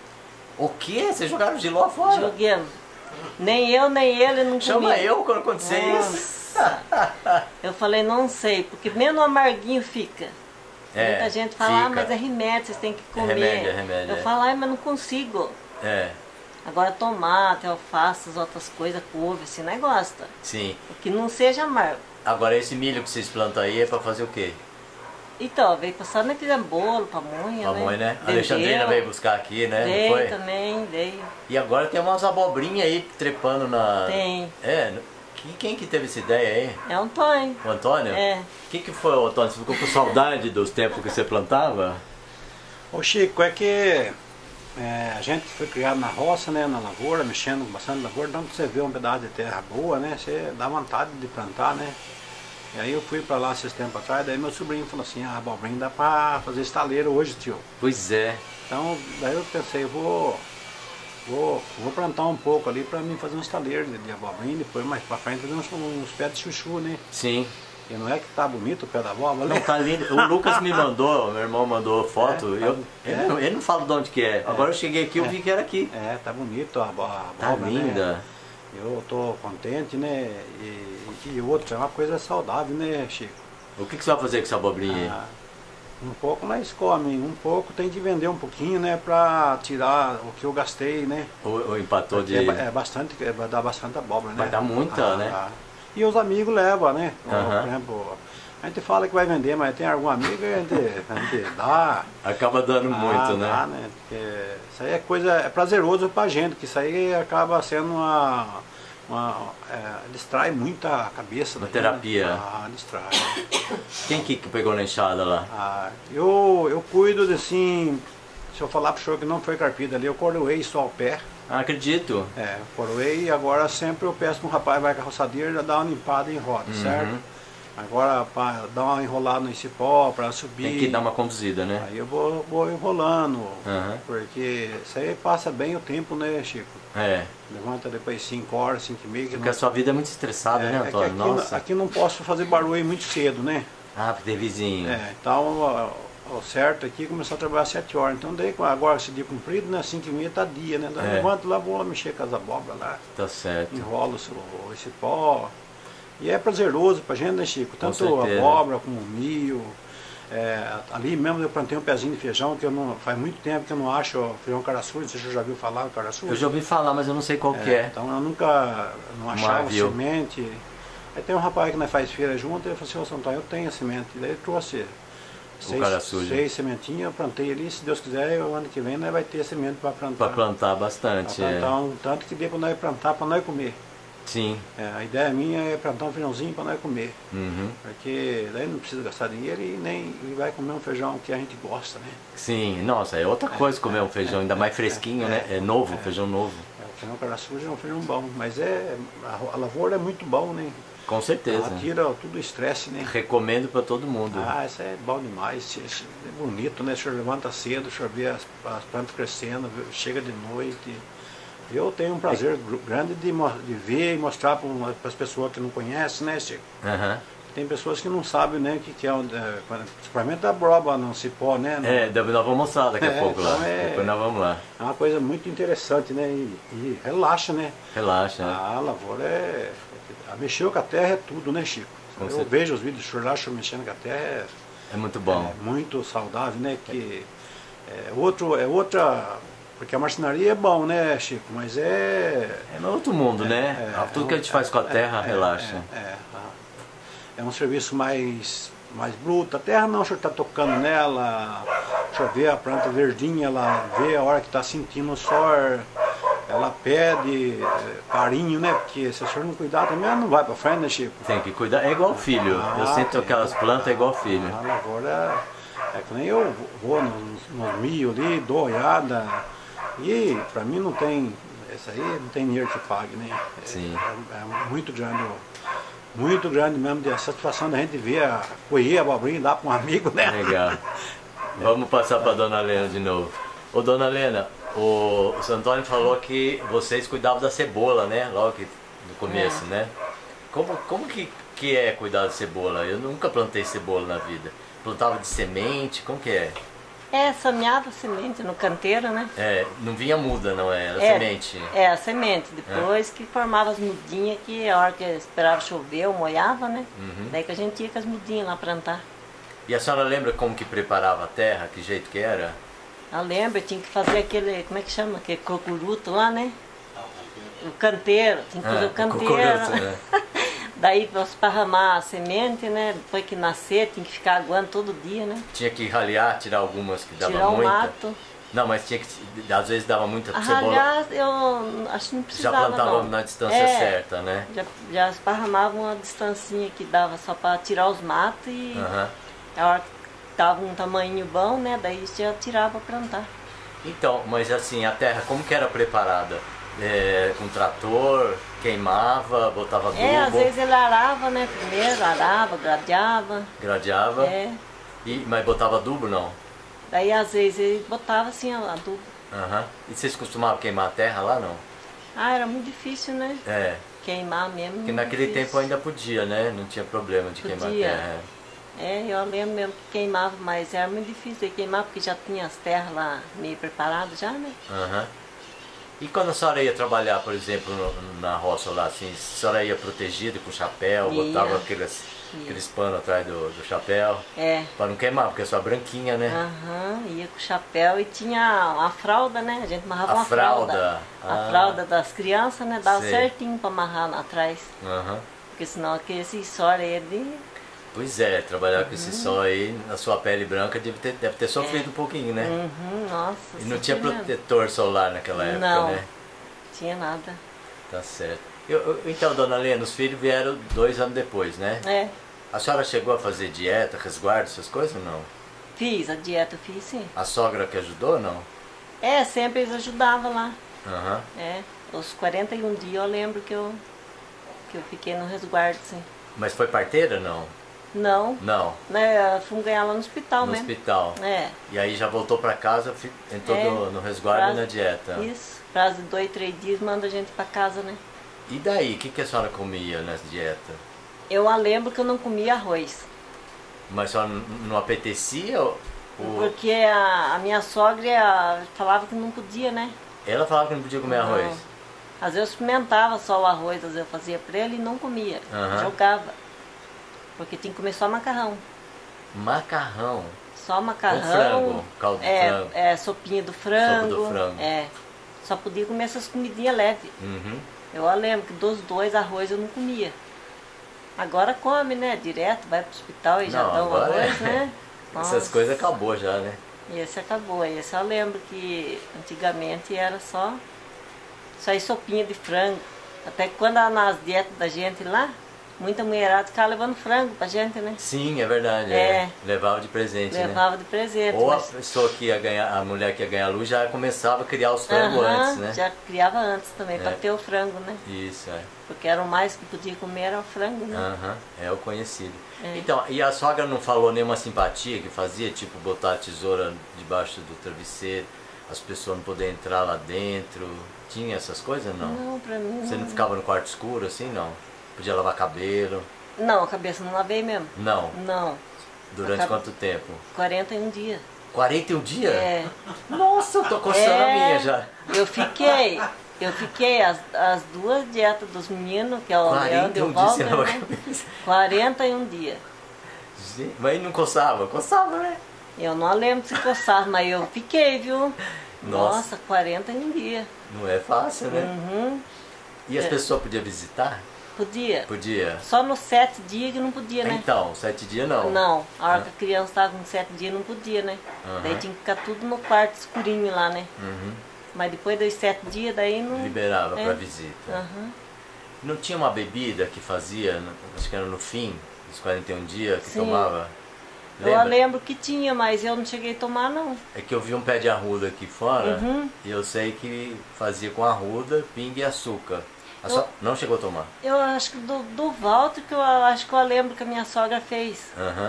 O quê? Vocês jogaram giló fora? Joguemos. Nem eu, nem ele não Chama comia. eu quando acontecer isso. Nossa. Eu falei, não sei, porque mesmo amarguinho fica. É, Muita gente fala, ah, fica. mas é remédio, vocês têm que comer. remédio, é remédio, Eu é. falo, ah, mas não consigo. É, Agora tomate, alface, as outras coisas, couve, assim, não gosta. sim. Que não seja amargo. Agora esse milho que vocês plantam aí é pra fazer o quê? Então, veio passando nós fizemos bolo, pamonha, Pamonha, né? A Vendeu. Alexandrina veio buscar aqui, né? Não Veio foi? também, veio. E agora tem umas abobrinhas aí trepando na... Tem. É, quem, quem que teve essa ideia aí? É um Tonho. O Antônio? É. O que que foi, Antônio? Você ficou com saudade dos tempos que você plantava? Ô Chico, é que é, a gente foi criado na roça, né, na lavoura, mexendo com bastante lavoura, então você vê um pedaço de terra boa, né, você dá vontade de plantar, né. E aí eu fui pra lá esses tempos atrás, daí meu sobrinho falou assim, ah, abobrinha dá pra fazer estaleiro hoje, tio. Pois é. Então, daí eu pensei, eu vou, vou, vou plantar um pouco ali pra mim fazer um estaleiro de, de abobrinha, depois mais pra frente fazer uns, uns pés de chuchu, né. Sim. E não é que tá bonito o pé da abóbora, Não, né? tá lindo. O Lucas me mandou, meu irmão mandou foto. É, tá- eu, é. Ele, não, ele não fala de onde que é. Agora eu cheguei aqui e eu vi que era aqui. É, tá bonito a abo- a Tá abóbora, linda. né? Eu tô contente, né? E, e outro, é uma coisa saudável, né, Chico? O que, que você vai fazer com essa abobrinha aí? Ah, um pouco nós comem, um pouco tem que vender um pouquinho, né? Pra tirar o que eu gastei, né? Ou, ou empatou de... É, ba- é bastante, é, vai dar bastante abóbora, né? Vai dar muita, Ah, né? ah. E os amigos levam, né? Aham. Por exemplo, a gente fala que vai vender, mas tem algum amigo que a gente, a gente dá. Acaba dando Ah, muito, né? dá, né? Porque isso aí é coisa, é prazeroso pra gente, que isso aí acaba sendo uma, uma é, distrai muito a cabeça. Uma da gente, terapia. né? Ah, distrai. Quem que que pegou na enxada lá? Ah, eu, eu cuido de assim, se eu falar pro senhor que não foi carpida ali, eu coroei só o pé. Ah, acredito. É, coroei e agora sempre eu peço para um rapaz vai com a roçadeira dar uma limpada em roda, Uhum. certo? Agora para dar uma enrolada no cipó, para subir. Tem que dar uma conduzida, né? Aí eu vou, vou enrolando, Aham. porque isso aí passa bem o tempo, né, Chico? É. Levanta depois cinco horas, cinco e meia. que Porque não- a sua vida é muito estressada, é, né, é que Antônio? aqui, Nossa. aqui não posso fazer barulho muito cedo, né? Ah, porque tem vizinho. É, então o certo aqui é começar a trabalhar às sete horas. Então daí agora esse dia comprido, né? cinco e meia tá dia, né? Daí É. levanto lá, vou lá mexer com as abóboras lá, Tá certo. enrolo o- esse pó. E é prazeroso pra gente, né, Chico? Tanto certeza. abóbora como milho. É, ali mesmo eu plantei um pezinho de feijão que eu não. Faz muito tempo que eu não acho feijão caraçu, você já viu falar do caraçu? Eu já ouvi falar, mas eu não sei qual que é. Então eu nunca não achava viu. semente. Aí tem um rapaz que nós faz feira junto, ele falou assim, ô Santana, eu tenho a semente. Daí ele trouxe seis, caraçujo. seis sementinhas, eu plantei ali, se Deus quiser, o ano que vem nós vai ter semente para plantar. Pra plantar Pra bastante. plantar É. um tanto que dê para nós plantar, para nós comer. Sim. É, a ideia minha é plantar um feijãozinho para nós comer. Uhum. Porque daí não precisa gastar dinheiro e nem e vai comer um feijão que a gente gosta, né? Sim. Nossa, é outra coisa comer um feijão, ainda mais fresquinho, né? É novo, feijão novo. É, o feijão caraçujo é um feijão bom, mas é, a, a lavoura é muito bom, né? Com certeza. Ela tira tudo o estresse, né? Recomendo para todo mundo. Ah, isso é bom demais. Isso é bonito, né? O senhor levanta cedo, o senhor vê as, as plantas crescendo, chega de noite. Eu tenho um prazer grande de, de ver e mostrar para as pessoas que não conhecem, né, Chico? Uhum. Tem pessoas que não sabem, né, o que, que é, é, principalmente da broba no cipó, né? No... É, nós vamos mostrar daqui a É, pouco então lá. é- Depois nós vamos lá. É uma coisa muito interessante, né? E, e relaxa, né? Relaxa, né? A lavoura é... A mexer com a terra é tudo, né, Chico? Com Eu certeza. vejo os vídeos do senhor lá, o senhor mexendo com a terra, é, É muito bom. é muito saudável, né? Que é, outro, é outra... Porque a marcenaria é bom, né, Chico? Mas é... É no outro mundo, né? é, Tudo é que a um- gente faz com a é, terra, é, relaxa. É, é, é um serviço mais, mais bruto. A terra não, o senhor está tocando nela, o senhor vê a planta verdinha, ela vê a hora que está sentindo o sol, ela pede é, carinho, né? Porque se o senhor não cuidar também, ela não vai para frente, né, Chico? Tem que cuidar. É igual filho. Eu Ah, sinto tem. aquelas plantas é igual filho. A lavoura é que nem eu vou nos, nos milho ali, dou olhada. E para mim não tem, essa aí não tem dinheiro que pague, né? É, Sim. é, é muito grande, muito grande mesmo de a satisfação da gente ver a colher a abobrinha e dar para um amigo, né? Legal. Vamos passar para Dona Lena de novo. Ô Dona Lena, o, o seu Antônio falou que vocês cuidavam da cebola, né? Logo que, no começo, É. né? Como, como que, que é cuidar de cebola? Eu nunca plantei cebola na vida. Plantava de semente, como que é? É, semeava semente no canteiro, né? É, não vinha muda, não é? Era é, semente. É, a semente. Depois que formava as mudinhas, que a hora que esperava chover, eu molhava, né? Uhum. Daí que a gente ia com as mudinhas lá plantar. E a senhora lembra como que preparava a terra? Que jeito que era? Eu lembro, tinha que fazer aquele, como é que chama? Aquele cocuruto lá, né? O canteiro, tinha que fazer Ah, o canteiro. cocuruto, né? Daí para esparramar a semente, né? Depois que nascer, tinha que ficar aguando todo dia, né? Tinha que ralhar, tirar algumas que dava Tirar o muita. mato. Não, mas tinha que. Às vezes dava muita cebola. Arralhar, eu acho que não Já precisava plantava não. na distância É, certa, né? Já, já esparramava uma distancinha que dava só para tirar os matos e Aham. a hora que tava um tamanho bom, né? Daí já tirava para plantar. Então, mas assim, a terra como que era preparada? É, com trator, queimava, botava adubo, É, às vezes ele arava, né? Primeiro, arava, gradeava. gradeava, É. e, mas botava adubo não? Daí às vezes ele botava assim a adubo. Aham. E vocês costumavam queimar a terra lá não? Ah, era muito difícil, né? É, Queimar mesmo. porque muito naquele difícil. tempo ainda podia, né? Não tinha problema de queimar a Podia. terra. É, eu lembro mesmo que queimava, mas era muito difícil de queimar porque já tinha as terras lá meio preparadas já, né? Aham. E quando a senhora ia trabalhar, por exemplo, no- na roça lá, assim, a senhora ia protegida com chapéu, Ia. botava aqueles, Ia. aqueles panos atrás do, do chapéu, É. para não queimar, porque é só branquinha, né? Aham, ia com chapéu e tinha a fralda, né? A gente amarrava A uma fralda. fralda. A Ah. fralda das crianças, né? Dava Sei. certinho pra amarrar lá atrás. Aham. Porque senão aquele sensor ele. Pois é, trabalhar com esse sol aí, na sua pele branca, deve ter, deve ter sofrido um pouquinho, né? Uhum, nossa. E não tinha sofri mesmo. protetor solar naquela época, Não. né? Tinha nada. Tá certo. Eu- eu- então, dona Lena, os filhos vieram dois anos depois, né? É. A senhora chegou a fazer dieta, resguardo, essas coisas ou não? Fiz a dieta, eu fiz sim. A sogra que ajudou ou não? É, sempre eles ajudavam lá. Aham. É. Os quarenta e um dias eu lembro que eu, que eu fiquei no resguardo, sim. Mas foi parteira não? Não, Não, né? Fomos ganhar lá no hospital no mesmo. hospital. É. E aí já voltou pra casa, fi- entrou É, no, no resguardo e prazo- na dieta. Isso. Prazo de dois, três dias manda a gente pra casa, né? E daí, o que, que a senhora comia nessa dieta? Eu a lembro que eu não comia arroz. Mas a senhora n- não apetecia? Ou... Porque a, a minha sogra falava que não podia, né? Ela falava que não podia comer Não. arroz. Às vezes eu experimentava só o arroz, às vezes eu fazia pra ele e não comia. Aham. Jogava. Porque tinha que comer só macarrão. Macarrão. Só macarrão. frango, caldo de é, frango. É, sopinha do frango. Sopa do frango. É. Só podia comer essas comidinhas leves. Uhum. Eu lembro que dos dois arroz eu não comia. Agora come, né? Direto, vai pro hospital e já Não, dá o agora arroz, é- né? Essas Nossa. coisas acabou já, né? E esse acabou. Esse eu lembro que antigamente era só, só aí sopinha de frango. Até que quando era nas dietas da gente lá, Muita mulherada ficava levando frango pra gente, né? Sim, é verdade. É. É. Levava de presente, Levava né? de presente. Ou a mas... pessoa que ia ganhar, a mulher que ia ganhar a luz já começava a criar os frangos Aham, antes, né? já criava antes também, É. pra ter o frango, né? Isso, é. Porque era o mais que podia comer, era o frango, né? Aham, é o conhecido. É. Então, e a sogra não falou nenhuma simpatia que fazia, tipo botar a tesoura debaixo do travesseiro, as pessoas não poderem entrar lá dentro? Tinha essas coisas, não? Não, pra mim não. Você não ficava no quarto escuro assim, não? Podia lavar cabelo? Não, a cabeça não lavei mesmo. Não. Não, Durante Acab- quanto tempo? quarenta e um dias. quarenta e um dias? É. Nossa, eu tô coçando a minha já. Eu fiquei, eu fiquei as, as duas dietas dos meninos, que é o Leandro e o quarenta e um dias sem Walter, lavar né? cabeça. quarenta e um dias. Gente, mas não coçava? Coçava, né? Eu não lembro se coçava, mas eu fiquei, viu? Nossa. Nossa, quarenta e um dias. Não é fácil, né? Uhum. E as É. pessoas podiam visitar? Podia. Podia. Só nos sete dias que não podia, né? Então, sete dias não. Não, a hora Ah. que a criança estava com sete dias não podia, né? Aham. Daí tinha que ficar tudo no quarto escurinho lá, né? Uhum. Mas depois dos sete dias, daí não... Liberava É. para visita. Aham. Não tinha uma bebida que fazia, acho que era no fim dos quarenta e um dias, que Sim. tomava? Eu Lembra? lembro que tinha, mas eu não cheguei a tomar, não. É que eu vi um pé de arruda aqui fora Uhum. e eu sei que fazia com arruda, pinga e açúcar. A Eu- só- Não chegou a tomar? Eu acho que do, do Walter, que eu acho que eu lembro que a minha sogra fez. Aham.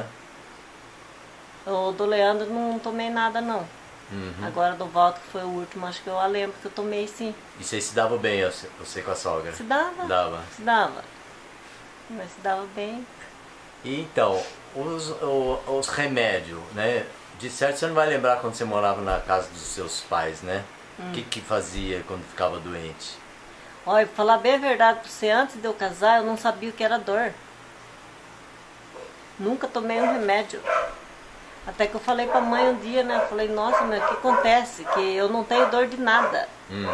O do Leandro não tomei nada, não. Uhum. Agora do Walter, que foi o último, acho que eu lembro que eu tomei sim. E vocês se davam bem, você você com a sogra? Se dava? Dava. Se dava. Mas se dava bem. E então, os, o- os remédios, né? De certo você não vai lembrar quando você morava na casa dos seus pais, né? O Hum. que que fazia quando ficava doente? Olha, pra falar bem a verdade pra você, antes de eu casar, eu não sabia o que era dor. Nunca tomei um remédio. Até que eu falei pra mãe um dia, né? Eu falei, nossa, mas o que acontece? Que eu não tenho dor de nada. Hum.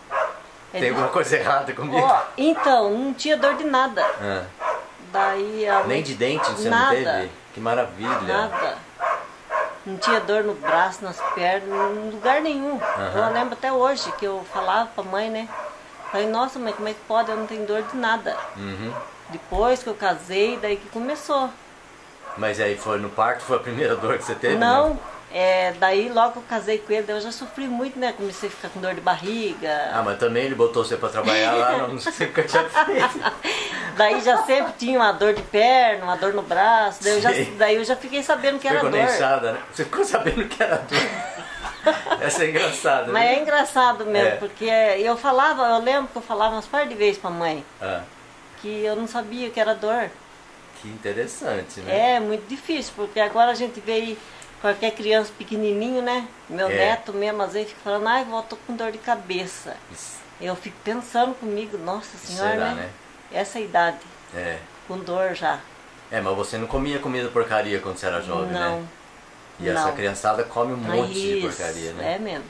É Tem de- alguma coisa errada comigo? Ó, então, não tinha dor de nada. Ah. Daí a Nem de dente você Nada. não teve? Que maravilha. Nada. Não tinha dor no braço, nas pernas, em lugar nenhum. Aham. Eu lembro até hoje que eu falava pra mãe, né? Falei, nossa, mãe, como é que pode? Eu não tenho dor de nada. Uhum. Depois que eu casei, daí que começou. Mas aí foi no parto, foi a primeira dor que você teve? Não, é, daí logo que eu casei com ele, daí eu já sofri muito, né? Comecei a ficar com dor de barriga. Ah, mas também ele botou você pra trabalhar lá, não, não sei o que eu tinha feito. Daí já sempre tinha uma dor de perna, uma dor no braço. Daí eu já, Sei. daí eu já fiquei sabendo que era Ficou dor. inchada, né? Você ficou sabendo que era dor. Essa é engraçada, Mas né? é engraçado mesmo, É. porque eu falava, eu lembro que eu falava umas par de vezes pra mãe, Ah, que eu não sabia que era dor. que interessante, né? É muito difícil, porque agora a gente vê aí qualquer criança pequenininho, né? Meu É. neto mesmo, às vezes fica falando, ai, vó, tô com dor de cabeça. Isso, Eu fico pensando comigo, nossa senhora, será, né? né? Essa idade, É. com dor já. É, mas você não comia comida porcaria quando você era jovem, Não. né? E essa não. criançada come um monte de Isso, porcaria, né? É mesmo.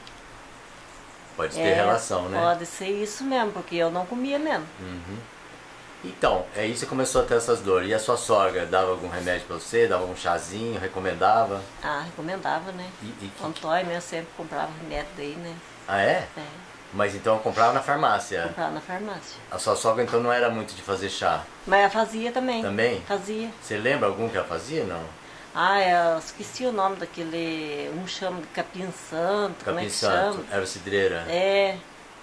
Pode ter É, relação, né? Pode ser isso mesmo, porque eu não comia mesmo. Uhum. Então, aí você começou a ter essas dores. E a sua sogra dava algum remédio pra você? Dava um chazinho? Recomendava? Ah, recomendava, né? E, e O Antônio, né? Sempre comprava remédio daí, né? Ah, é? É, Mas então eu comprava na farmácia. comprava na farmácia. A sua sogra então não era muito de fazer chá? Mas ela fazia também. Também? Fazia. Você lembra algum que ela fazia, não? Ah, eu esqueci o nome daquele. Um chama de capim santo. como é Capim que Santo, chama? era cidreira. É.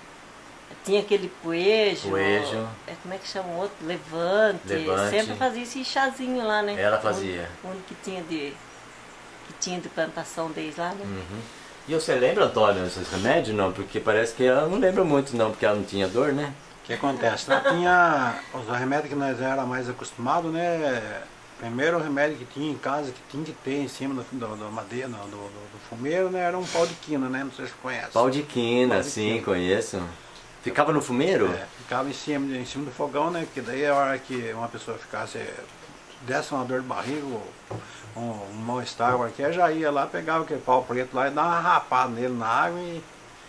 Tinha aquele poejo. Poejo. É, como é que chama o outro? Levante. Levante. Sempre fazia esse chazinho lá, né? Ela fazia. O único que tinha de. Que tinha de plantação deles lá, né? Uhum. E você lembra, Antônio, esses remédios? Não, porque parece que ela não lembra muito, não, porque ela não tinha dor, né? O que acontece? Lá tinha os remédios que nós era mais acostumados, né? Primeiro remédio que tinha em casa, que tinha que ter em cima do, do, do madeira, do, do, do fumeiro, né? Era um pau de quina, né? Não sei se você conhece. Pau de quina, Pau de sim, quina. conheço. Ficava no fumeiro? É, ficava em cima, em cima do fogão, né? Porque daí a hora que uma pessoa ficasse, desse uma dor de barriga, um, um mal-estar qualquer, já ia lá, pegava aquele pau preto lá e dava uma rapada nele na água e,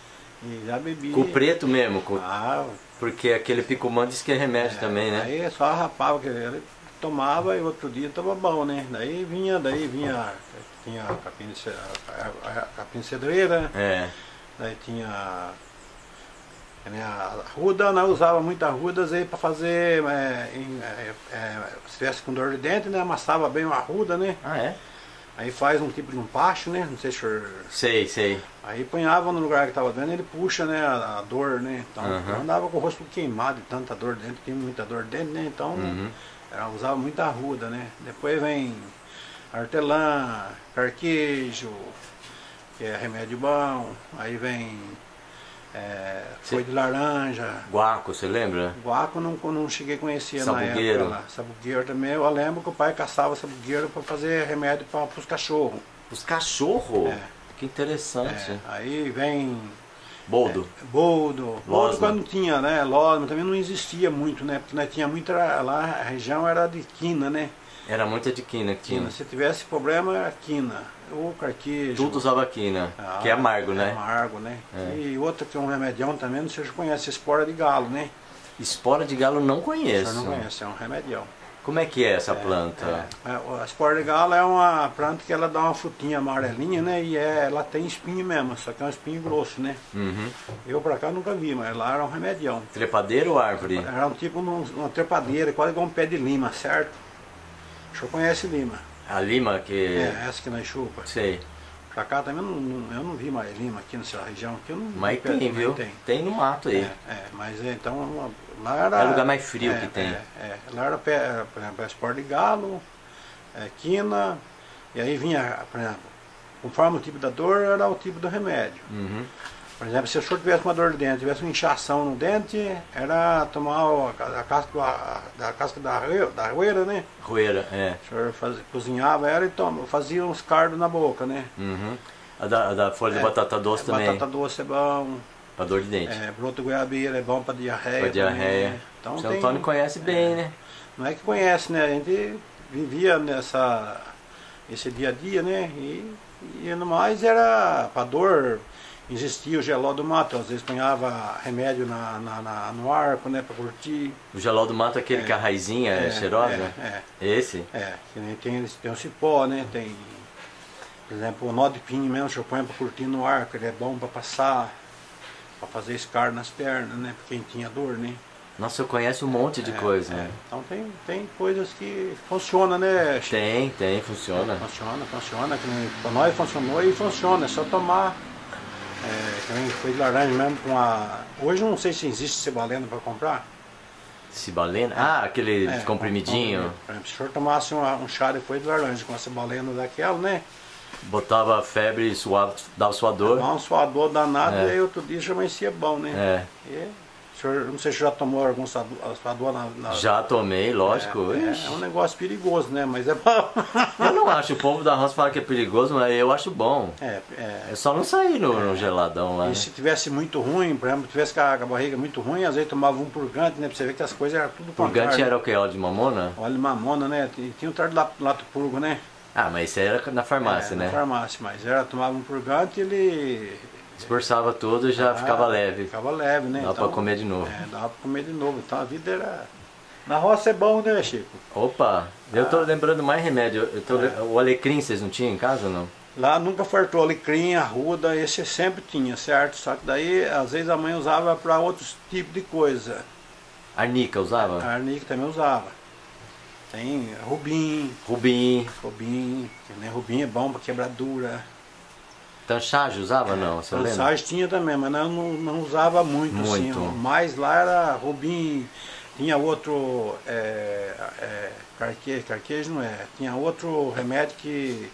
e já bebia. Com o preto mesmo, com- Ah, porque aquele picumã diz que é remédio é, também, né? Aí só rapava, que ele tomava e outro dia tava bom, né? Daí vinha, daí vinha, tinha a capim, de ce- a- a- a capim cedreira, É. daí tinha A ruda, nós usava muita ruda aí para fazer, é, em, é, é, se tivesse com dor de dente, né, amassava bem uma ruda, né? Ah, é? Aí faz um tipo de um pacho, né? Não sei se o senhor... Sei, sei. Aí punhava no lugar que estava doendo, ele puxa, né, a, a dor, né? Então Uhum. eu andava com o rosto queimado de tanta dor dentro, tinha muita dor dentro, né? Então Uhum. era, usava muita ruda, né? Depois vem hortelã, carquejo, que é remédio bom, aí vem é, folha de laranja. Guaco, você lembra? Guaco não, não cheguei a conhecer Sabugueiro. na época lá. Sabugueiro também, eu lembro que o pai caçava sabugueiro para fazer remédio para os cachorros. Os cachorros? É. Que interessante. É, aí vem Boldo. é, boldo. Boldo Losna. quando tinha, né? Losna também não existia muito, né? Porque nós tinha muita. Lá a região era de quina, né? Era muita de quina que tinha. Quina. Se tivesse problema, era quina. Ou carquejo. Tudo usava quina, Ah, que é amargo, é né? Amargo, né? É. E outra que é um remedião também, não sei se você conhece, espora de galo, né? Espora de galo não O conheço. senhor não conhece, é um remedião. Como é que é essa planta? É, é, a espora de galo é uma planta que ela dá uma frutinha amarelinha, né? E é, ela tem espinho mesmo, só que é um espinho grosso, né? Uhum. Eu pra cá nunca vi, mas lá era um remedião. Trepadeira ou árvore? Era um tipo um, uma trepadeira, quase igual um pé de lima, certo? O senhor conhece lima? A lima que... É, essa que nós chupa. Sei. Pra cá também eu não, eu não vi mais lima aqui nessa região. Aqui eu não, Mas não tem, mas viu? Tem. Tem no mato aí. É, é, mas é, então lá era. É o lugar mais frio é, que tem. É, é, lá era, pé, por exemplo, espora de galo, é, quina, e aí vinha, por exemplo, conforme o tipo da dor, era o tipo do remédio. Uhum. Por exemplo, se o senhor tivesse uma dor de dente, tivesse uma inchação no dente, era tomar o- a, a casca, a, da casca da, arroe- da arroeira, né? Roeira, é. O senhor faz, cozinhava ela e toma, fazia uns cardos na boca, né? Uhum. A da, a da folha É, de batata doce é, também, Batata doce é bom, pra dor de dente. é, broto goiabeira é bom para diarreia. Pra também, diarreia. né? Então O seu tem- Antônio conhece bem, né? Não é que conhece, né? A gente vivia nessa, esse dia a dia, né? E, e no mais era para dor, existia o geló do mato, às vezes punhava remédio na, na, na- no arco, né? Para curtir. O geló do mato, aquele É. que a raizinha é, É, cheirosa? é, Esse? É, que nem tem, tem o cipó, né? Tem, por exemplo, o nó de pinho mesmo, o senhor põe para curtir no arco, ele é bom para passar, para fazer escarro nas pernas, né? Para quem tinha dor, né? Nossa, eu conheço um monte de É, coisa. é. Então tem, tem coisas que funcionam, né, Chico? Tem, tem, funciona. Funciona, funciona, que nem pra nós funcionou e funciona, é só tomar. É, que nem foi de laranja mesmo com a. Hoje eu não sei se existe cebalena para comprar. Cibalena? Ah, aquele É, comprimidinho. Por exemplo, se o senhor tomasse uma- um chá depois de laranja com a cebalena daquela, né? Botava febre, suava, dava suador. Dá um suador danado É. e aí outro dia já amanhecia bom, né? É. E, o senhor, não sei se já tomou algum suador, suador na, na. Já tomei, lógico. É, é, Ixi. é um negócio perigoso, né? Mas é bom. Eu não acho, o povo da roça fala que é perigoso, mas eu acho bom. É, é. É só não sair no, no geladão lá. E Né? se tivesse muito ruim, por exemplo, tivesse com a, com a barriga muito ruim, às vezes tomava um purgante, né? Pra você ver que as coisas eram tudo Purgante contrário. era o que? Óleo de mamona? Óleo de mamona, né? E tinha o tal de lato, lato purgo, né? Ah, mas isso aí era na farmácia, É, né? Na farmácia, mas era, tomava um purgante e ele... Esforçava tudo e já Ah, ficava leve. Ficava leve, né? Dava pra comer de novo. É, dava pra comer de novo. Então a vida era... Na roça é bom, né, Chico? Opa, eu tô lembrando mais remédio. Eu tô le- O alecrim vocês não tinham em casa ou não? Lá nunca fartou alecrim, arruda, esse sempre tinha, certo? Só que daí, às vezes a mãe usava para outros tipos de coisa. Arnica usava? A arnica também usava. Tem rubim, Rubim. rubim, que nem rubim é bom para quebradura. Tanchage usava não? Você lembra? Transagem tinha também, mas não, não, não usava muito, assim. Muito. Mas lá era rubim, tinha outro, é, é, carquejo, carquejo não é, tinha outro remédio que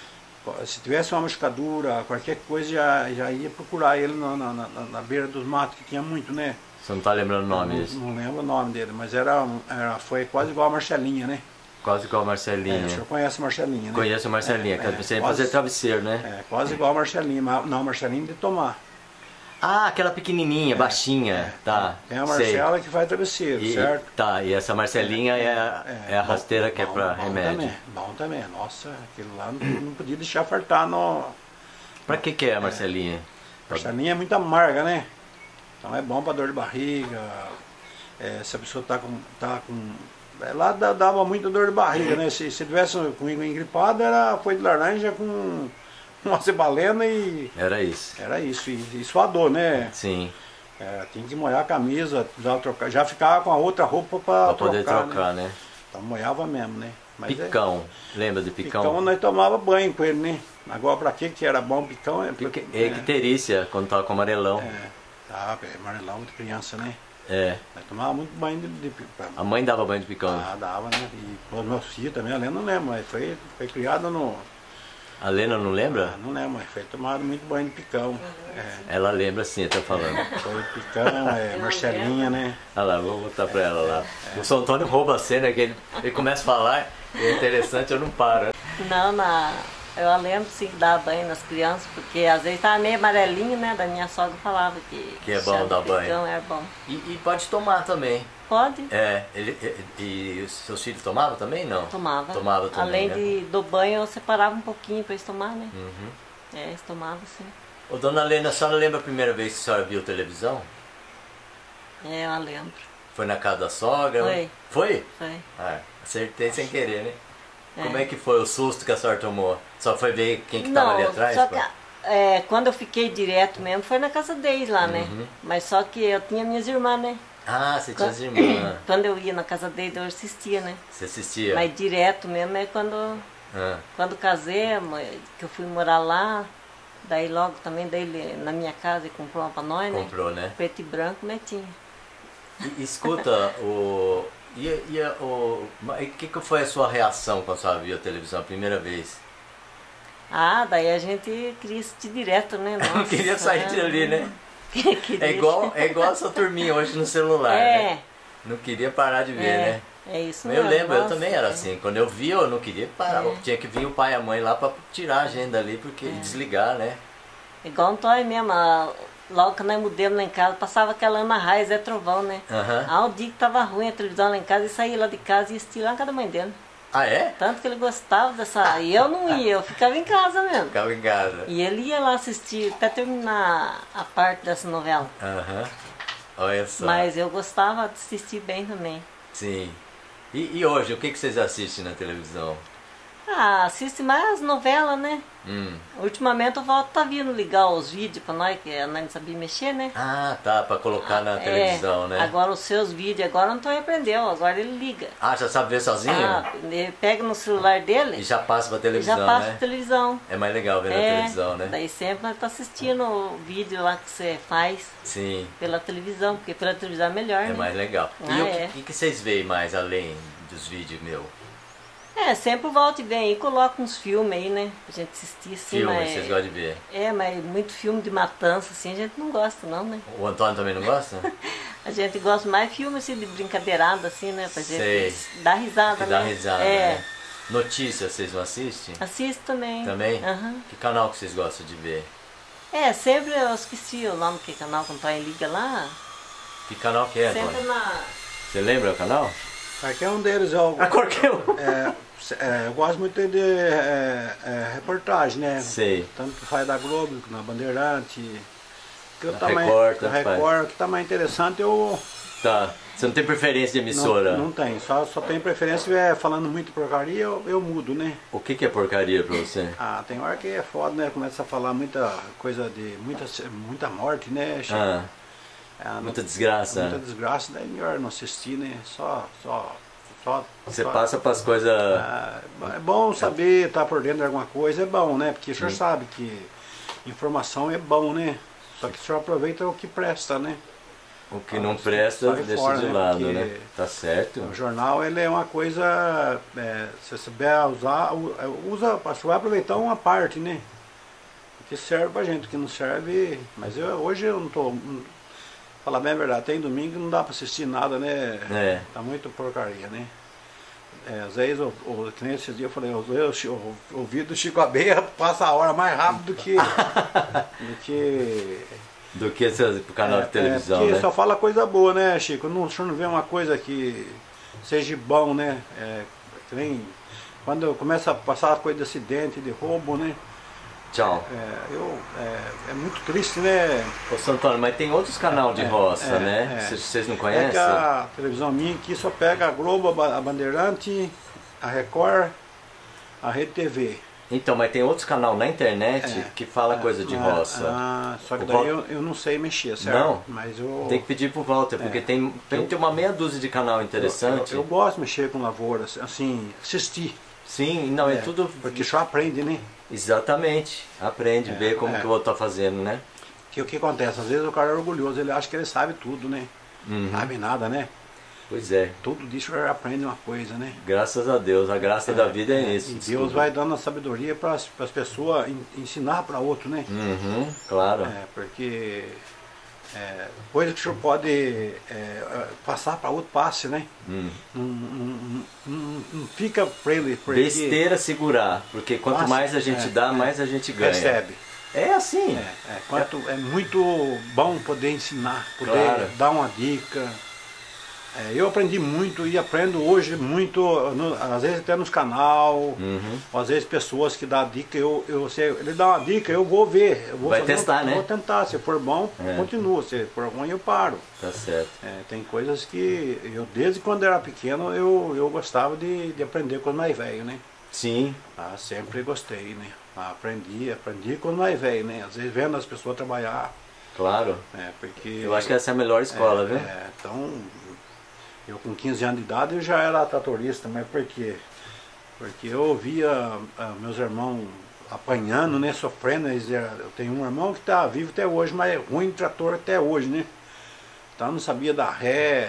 se tivesse uma machucadura, qualquer coisa já, já ia procurar ele na, na, na, na beira dos matos, que tinha muito, né? Você não tá lembrando o nome desse? Não, não lembro o nome dele, mas era, era, foi quase igual a Marcelinha, né? Quase igual a É, Marcelinha. o senhor conhece a Marcelinha, né? Conheço a Marcelinha, É, que é, você ia quase- fazer travesseiro, né? É, quase igual a Marcelinha, mas não, a Marcelinha de tomar. Ah, aquela pequenininha, baixinha, tá. Tem a sei. Marcela que faz travesseiro, E, certo? Tá, e essa Marcelinha é, a- é a bom, rasteira que é bom, pra bom remédio. Também, bom também, nossa, aquilo lá não, não podia deixar fartar no... Pra que que é a Marcelinha? Marcelinha é muito amarga, né? Então é bom pra dor de barriga, é, se a pessoa tá com... Tá com é, lá dá- dava muita dor de barriga, né? Se, se tivesse comigo engripado, era folha de laranja com uma cebalena e... Era isso. Era isso, e, e suador, né? Sim. É, tinha que molhar a camisa, já, trocar, já ficava com a outra roupa para poder trocar, trocar, né? né? Então molhava mesmo, né? Mas Picão, é, lembra de picão? Picão nós tomava banho com ele, né? Agora pra que que era bom picão? É, Pique, é, é icterícia, quando tava com amarelão. É, tá, amarelão de criança, né? É. Nós tomava muito banho de, de picão. A mãe dava banho de picão. Ah, dava, né? E os meus filhos também, a Lena não lembro, mas foi, foi criada no... A Lena não lembra? Ah, não lembro, mas foi tomado muito banho de picão. É, Ela lembra sim, eu tô falando. foi picão, é, Marcelinha, né? Olha lá, vou botar pra ela lá. O São Antônio rouba a cena, que ele, ele começa a falar, e é interessante, eu não paro. Não, na, eu lembro sim de dar banho nas crianças, porque às vezes tava meio amarelinho, né? Da minha sogra falava que, Que é bom chá de dar banho. picão é bom. E, e pode tomar também. Pode? É, ele, e, e os seus filhos tomavam também, não? Tomava. Tomava também, Além né? de, do banho, eu separava um pouquinho para eles tomar, né? Uhum. É, eles tomavam sim. Ô, dona Lena, a senhora lembra a primeira vez que a senhora viu televisão? É, eu lembro. Foi na casa da sogra? Foi. Foi? Foi. Ah, acertei sem querer, né? É. Como é que foi o susto que a senhora tomou? Só foi ver quem que tava Não, ali atrás? só pô? que é, quando eu fiquei direto mesmo, foi na casa deles lá, né? Uhum. Mas só que eu tinha minhas irmãs, né? Ah, você tinha as irmãs. Quando eu ia na casa deles, eu assistia, né? Você assistia? Mas direto mesmo é quando, Ah, quando casei, que eu fui morar lá. Daí logo também, daí ele, na minha casa, ele comprou uma pra nós, né? comprou, né? Preto e branco, mas tinha. E, escuta, o... E, e a- o o que, que foi a sua reação quando a senhora viu a televisão a primeira vez? Ah, daí a gente queria assistir direto, né? Não queria sair Nossa, dali, né? queria. É igual, é igual essa turminha hoje no celular, É. né? Não queria parar de ver, É, né? é isso Eu mesmo. lembro, eu nossa. também era assim. Quando eu via, eu não queria parar. É. Tinha que vir o pai e a mãe lá pra tirar a agenda ali, porque desligar, né? Igual o Toy mesmo, a- logo que nós mudamos lá em casa, passava aquela Ana Raiz, é Trovão, né? Aham. Ah, o dia que tava ruim a televisão lá em casa, e saía lá de casa e assistia lá na casa da mãe dele. Ah, é? Tanto que ele gostava dessa... E eu não ia, eu ficava em casa mesmo. Ficava em casa. E ele ia lá assistir até terminar a parte dessa novela. Aham. Olha só. Mas eu gostava de assistir bem também. Sim. E, e hoje, o que, que vocês assistem na televisão? Ah, assiste mais as novelas, né? Hum. Ultimamente o Walter tá vindo ligar os vídeos pra nós, que nós não sabia mexer, né? Ah, tá, pra colocar na É, televisão, né? Agora os seus vídeos, agora não tô aprendeu, agora ele liga. Ah, já sabe ver sozinho? Ah, ele pega no celular dele E já passa pra e televisão, já passa né? pra televisão. É mais legal ver na É, televisão, né? daí sempre nós tá assistindo o vídeo lá que você faz Sim, pela televisão, porque pela televisão é melhor, é né? mais legal. E Ah, o é. que, que, que vocês veem mais além dos vídeos meu? É, sempre volta e vem aí e coloca uns filmes aí, né? Pra gente assistir assim, Filme, mas... vocês gostam de ver? É, mas muito filme de matança, assim, a gente não gosta não, né? O Antônio também não gosta? A gente gosta mais de filme assim, de brincadeirada, assim, né? Pra Sei. gente dar risada, Que dá né? risada, É. né? Notícias, vocês não assistem? Assisto também. Também? Aham. Que canal que vocês gostam de ver? É, sempre eu esqueci o nome que canal que o Antônio liga lá. Que canal que é, sempre Antônio? na... Você lembra o canal? Qualquer um deles eu, Ah, qualquer um. é, é, eu gosto muito de é, é, reportagem, né? Sei. Tanto que faz da Globo, na Bandeirante. Que o Na tamanho, Record, da tanto faz. Record, que tá mais interessante eu Tá. Você não tem preferência de emissora? não, não tenho. Só, só tenho preferência se estiver falando muito porcaria, eu, eu mudo, né? O que, que é porcaria pra você? Ah, tem hora que é foda, né? Começa a falar muita coisa de muita, muita morte, né? Chico? Ah, Ah, não- muita desgraça. Muita desgraça, daí é melhor não assistir, né? Só, só, só. Você só- passa pras coisas... Ah, é bom saber, estar por dentro de alguma coisa, é bom, né? Porque o senhor sabe que informação é bom, né? Só que o senhor aproveita o que presta, né? O que não Ah, presta, sai deixa fora, de né? lado, Porque né? Tá certo. O jornal, ele é uma coisa, é, se você souber usar, u- usa, você vai aproveitar uma parte, né? O que serve pra gente, o que não serve... Mas eu, hoje eu não tô... hum, falar bem a verdade, tem domingo que não dá pra assistir nada, né? É. Tá muito porcaria, né? É, às vezes, o, o, que nem esses dias eu falei, eu, eu, o, o vídeo do Chico Abelha passa a hora mais rápido do que... do que... Do que esse pro canal de televisão, é, porque né? só fala coisa boa, né, Chico? Não, o senhor não vê uma coisa que seja bom, né? É, que nem quando começa a passar a coisa de acidente, de roubo, né? Tchau. É, eu, é, é muito triste, né? Ô, Santoro, mas tem outros canal de É, roça, é, né? é. Vocês vocês não É que conhecem? a televisão minha aqui só pega a Globo, a Ba- a Bandeirante, a Record, a Rede T V. Então, mas tem outros canal na internet É, que fala é, coisa de ah, roça. Ah, só que O daí Val- eu, eu não sei mexer, certo? Não? Mas eu... Tem que pedir pro Walter, porque É. tem, tem, tem uma meia dúzia de canal interessante. Eu, eu, eu gosto de mexer com lavoura, assim, assistir. Sim, não, é, É, tudo... Porque só aprende, né? Exatamente. Aprende, É, vê como é. que o outro tá fazendo, né? Que o que acontece? Às vezes o cara é orgulhoso, ele acha que ele sabe tudo, né? Uhum. Sabe nada, né? Pois é. Tudo disso ele aprende uma coisa, né? Graças a Deus, a graça da vida é, isso. E Deus desculpa. vai dando a sabedoria para as pessoas en- ensinar para outro, né? Uhum, claro. É, porque é, coisa que o senhor pode é, é, passar para outro, passe, né? Hum. Não, não, não, não fica para ele, porque Besteira segurar, porque quanto Nossa, mais a gente é, dá, é. mais a gente ganha. recebe. É assim. É, é, quanto, é muito bom poder ensinar, poder Claro. dar uma dica. É, eu aprendi muito e aprendo hoje muito, no- às vezes até nos canal, Uhum. ou às vezes pessoas que dão dica, eu, eu, se ele dá uma dica, eu vou ver. Eu vou Vai fazer um- testar, eu né? Vou tentar, se for bom, É. continua, se for ruim eu paro. Tá certo. É, tem coisas que eu, desde quando era pequeno, eu, eu gostava de, de aprender com os mais velhos, né? Sim. Ah, sempre gostei, né? Ah, aprendi, aprendi com os mais velhos, né? Às vezes vendo as pessoas trabalhar, Claro. é, porque... Eu acho que essa é a melhor escola, é, viu? é, então, eu com quinze anos de idade eu já era tratorista, mas por quê? Porque eu via ah, meus irmãos apanhando, né, sofrendo. Eles eram- eu tenho um irmão que está vivo até hoje, mas é ruim de trator até hoje, né? Então não sabia dar ré.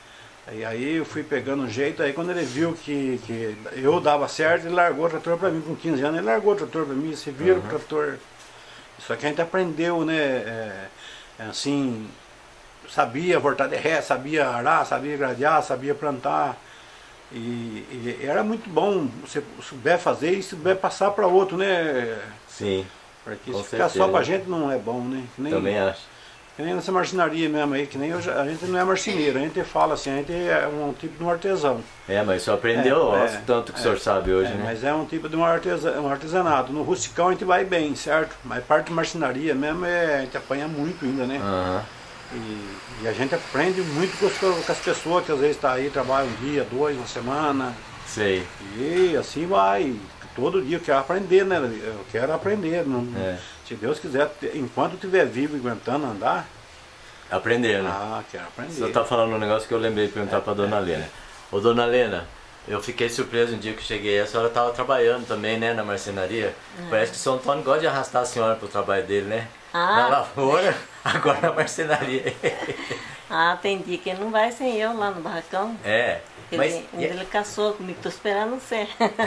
E aí eu fui pegando um jeito, aí quando ele viu que, que eu dava certo, ele largou o trator para mim com quinze anos, ele largou o trator para mim, se vira o trator. Só que a gente aprendeu, né, é, é assim, sabia voltar de ré, sabia arar, sabia gradear, sabia plantar. E, e era muito bom você souber fazer e souber passar para outro, né? Sim. Porque Com se ficar certeza. só com a gente não é bom, né? Que nem, Também acho. que nem nessa marcenaria mesmo aí, que nem eu, já- a gente não é marceneiro, a gente fala assim, a gente é um tipo de um artesão. É, mas o senhor aprendeu, É, olha é, o tanto que o é, senhor sabe hoje, É, né? mas é um tipo de um, artesa, um artesanato. No rusticão a gente vai bem, certo? Mas parte de marcenaria mesmo, é, a gente apanha muito ainda, né? Aham. E, e a gente aprende muito com as, com as pessoas que às vezes está aí, trabalham um dia, dois, uma semana. Sei. E assim vai. Todo dia eu quero aprender, né? Eu quero aprender. Não, É. Se Deus quiser, enquanto eu estiver vivo e aguentando andar, Aprender, né? ah, quero aprender. O senhor tá falando um negócio que eu lembrei de perguntar pra dona Lena. Ô, dona Lena, eu fiquei surpreso um dia que eu cheguei, a senhora tava trabalhando também, né, na marcenaria. Parece que o São Antônio gosta de arrastar a senhora pro trabalho dele, né? Ah. Na lavoura, agora na marcenaria. Ah, tem dia que ele não vai sem eu lá no barracão. É, Ele, mas ainda ele caçou comigo, tô esperando você.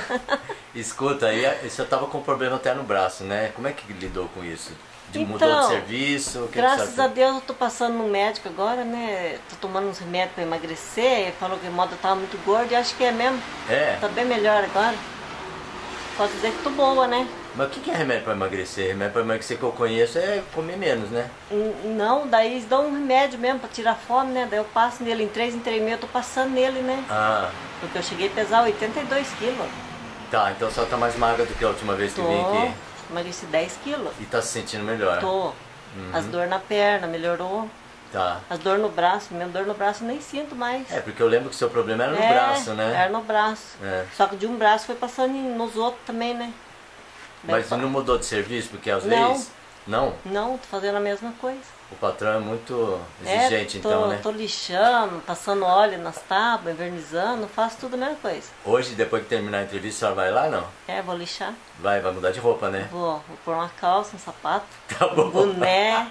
escuta, aí o senhor tava com problema até no braço, né? Como é que lidou com isso? De, Então, mudou de serviço? O que Graças que a a Deus eu tô passando no médico agora, né? Tô tomando uns remédios para emagrecer. Ele falou que a moda tava muito gorda e acho que é mesmo. É, Tá bem melhor agora. Posso dizer que tô boa, né? mas o que que é remédio pra emagrecer? Remédio pra emagrecer que eu conheço é comer menos, né? N- Não, daí eles dão um remédio mesmo pra tirar fome, né? Daí eu passo nele em três, em três meses, eu tô passando nele, né? Ah, Porque eu cheguei a pesar oitenta e dois quilos. tá, então a senhora tá mais magra do que a última vez que Tô, vim aqui. emagreci dez quilos. E tá se sentindo melhor. Tô. As dores na perna melhorou. Tá. As dores no braço, minha dor no braço eu nem sinto mais. É, porque eu lembro que o seu problema era no É, braço, né? Era no braço. É. Só que de um braço foi passando em- nos outros também, né? Daí Mas eu não mudou de serviço, porque às Não. vezes... Não? Não, tô fazendo a mesma coisa. O patrão é muito exigente, é, tô, então, né? tô lixando, passando óleo nas tábuas, envernizando, faço tudo a mesma coisa. Hoje, depois que terminar a entrevista, a senhora vai lá, não? É, vou lixar. Vai, vai mudar de roupa, né? Vou, vou pôr uma calça, um sapato, Tá bom. um boné.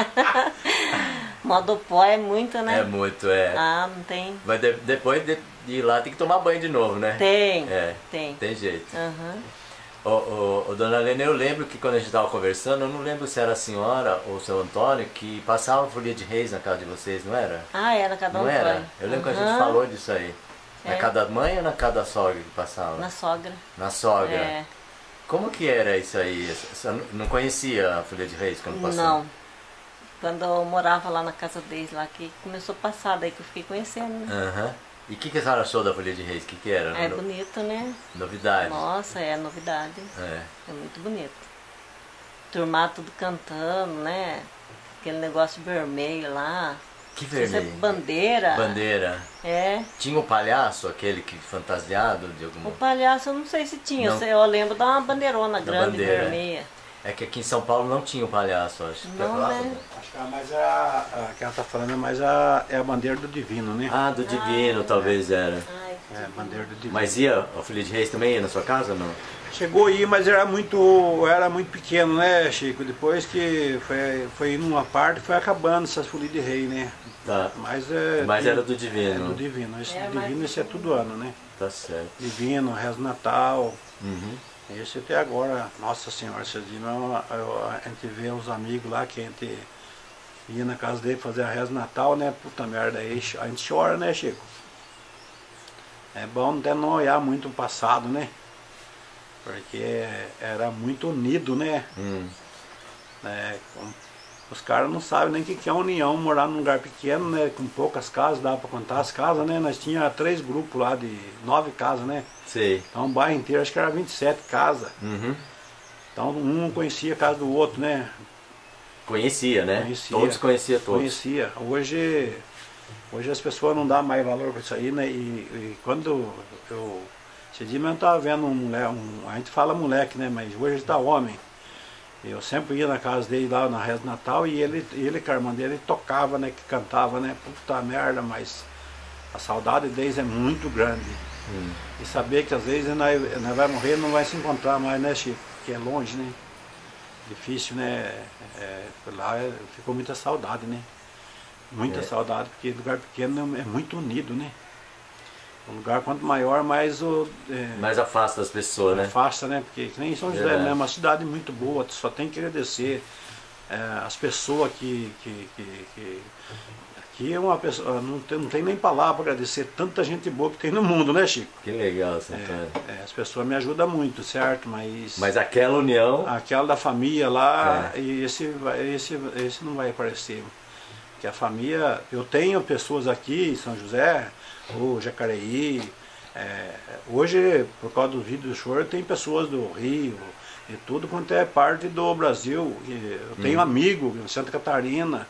Modo pó é muito, né? É muito, é. Ah, não tem. Mas de- depois de de ir lá tem que tomar banho de novo, né? Tem. É, Tem. tem jeito. Aham. Ô, ô, ô, dona Lena, eu lembro que quando a gente tava conversando, eu não lembro se era a senhora ou o seu Antônio que passava folia de reis na casa de vocês, não era? Ah, era cada um Não era? banho. Eu lembro que a gente Aham. falou disso aí. Na É. casa da mãe ou na casa da sogra que passava? Na sogra. Na sogra. É. Como que era isso aí? Você não conhecia a folia de reis quando passou? Não. Quando eu morava lá na casa deles, lá que começou a passar, daí que eu fiquei conhecendo, né? Aham. E o que, que a senhora achou da folia de reis? O que, que era? É No- bonito, né? Novidade. Nossa, é novidade. É. É muito bonito. Turmar tudo cantando, né? Aquele negócio vermelho lá. Que Isso é vermelho? bandeira. Bandeira. É. Tinha o palhaço, aquele que fantasiado de alguma... O palhaço eu não sei se tinha, Não. eu lembro de uma bandeirona Da grande, bandeira. vermelha. É que aqui em São Paulo não tinha o palhaço, acho. Não, né? Acho que é mais a, a que ela tá falando é mais a, é a bandeira do divino, né? Ah, do Divino, talvez era. Ai, É, a bandeira do divino. Mas ia, a Folia de Reis também ia na sua casa ou não? Chegou aí, mas era muito, era muito pequeno, né, Chico? Depois que foi, foi indo uma parte, foi acabando essas folias de rei, né? Tá. Mas, é, Mas tem- era do Divino. É do divino. Esse É, divino, mas- esse é todo ano, né? Tá certo. Divino, Rezo Natal. Uhum. Esse até agora, Nossa Senhora, esses dias eu- eu- a gente vê uns amigos lá que a gente ia na casa dele fazer a Rezo Natal, né? Puta merda, aí a gente chora, né, Chico? É bom até não olhar muito o passado, né? Porque era muito unido, né? Hum. É, com- os caras não sabem nem o que que é união, morar num lugar pequeno, né? Com poucas casas, dá pra contar as casas, né? Nós tínhamos três grupos lá de nove casas, né? Sei. Então o bairro inteiro acho que era vinte e sete casas. Uhum. Então um não conhecia a casa do outro, né? Conhecia, né? Conhecia. Todos conheciam todos. Conhecia. Hoje, hoje as pessoas não dão mais valor para isso aí, né? E, e quando eu. Esse dia mesmo eu estava vendo um moleque, um, a gente fala moleque, né? Mas hoje ele está homem. Eu sempre ia na casa dele lá na Rezo Natal e ele, ele com a irmã dele, tocava, né? Que cantava, né? Puta merda, mas a saudade deles é muito grande. Hum. E saber que às vezes nós, nós vai morrer e não vai se encontrar mais, né, Chico? Que é longe, né? Difícil, né? É, lá é- ficou muita saudade, né? Muita É. saudade, porque lugar pequeno é muito unido, né? O lugar quanto maior, mais o. É, Mas afasta as pessoas, né? afasta, né? Porque que nem São José Verdade. mesmo, é uma cidade muito boa, tu só tem que agradecer é, as pessoas que. que, que, que aqui é uma pessoa. Não tem, não tem nem palavra para agradecer tanta gente boa que tem no mundo, né, Chico? Que legal, Santana. É, as pessoas me ajudam muito, certo? Mas, Mas aquela união... aquela da família lá, É. e esse, vai- esse, esse não vai aparecer. Porque a família, eu tenho pessoas aqui em São José, o Jacareí, é, hoje, por causa do vídeo do choro, tem pessoas do Rio, e tudo quanto é parte do Brasil. E eu tenho Hum. amigo em Santa Catarina,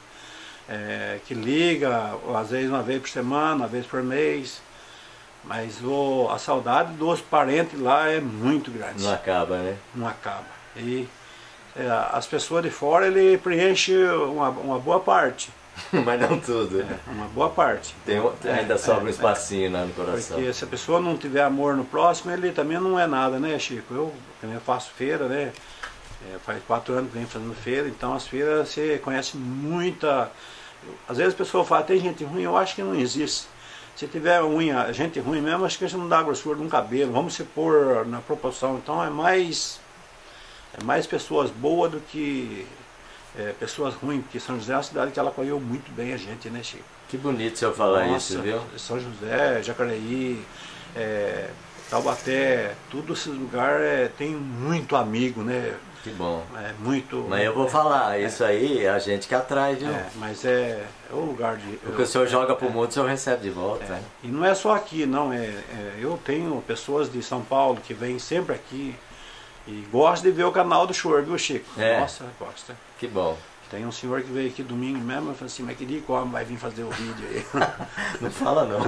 é, que liga, às vezes uma vez por semana, uma vez por mês. Mas o, a saudade dos parentes lá é muito grande. Não acaba, né? Não acaba. E é, as pessoas de fora ele preenche uma, uma boa parte. Mas não tudo. É, uma boa parte. Tem, um- ainda É, sobra um é, espacinho lá no coração. Porque se a pessoa não tiver amor no próximo, ele também não é nada, né, Chico? Eu, eu faço feira, né? É, faz quatro anos que venho fazendo feira, então as feiras você conhece muita. Às vezes a pessoa fala, tem gente ruim, eu acho que não existe. Se tiver unha, gente ruim mesmo, acho que isso não dá grossura de um cabelo, vamos se pôr na proporção. Então é mais, é mais pessoas boas do que é, pessoas ruins, porque São José é uma cidade que ela acolheu muito bem a gente, né, Chico? Que bonito o senhor falar Nossa, isso, viu? São José, Jacareí, é, Taubaté, todos esses lugares é, tem muito amigo, né? Que bom. É muito. Mas eu vou falar, isso aí é a gente que atrai, viu? É, mas é, é o lugar de. O que o senhor joga pro mundo, o senhor recebe de volta. É, né? e não é só aqui, não. É, é, eu tenho pessoas de São Paulo que vêm sempre aqui e gostam de ver o canal do Chor, viu, Chico? É. Nossa, gosta. Que bom. Tem um senhor que veio aqui domingo mesmo, eu falei assim, mas que dia como vai vir fazer o vídeo aí? Não fala não.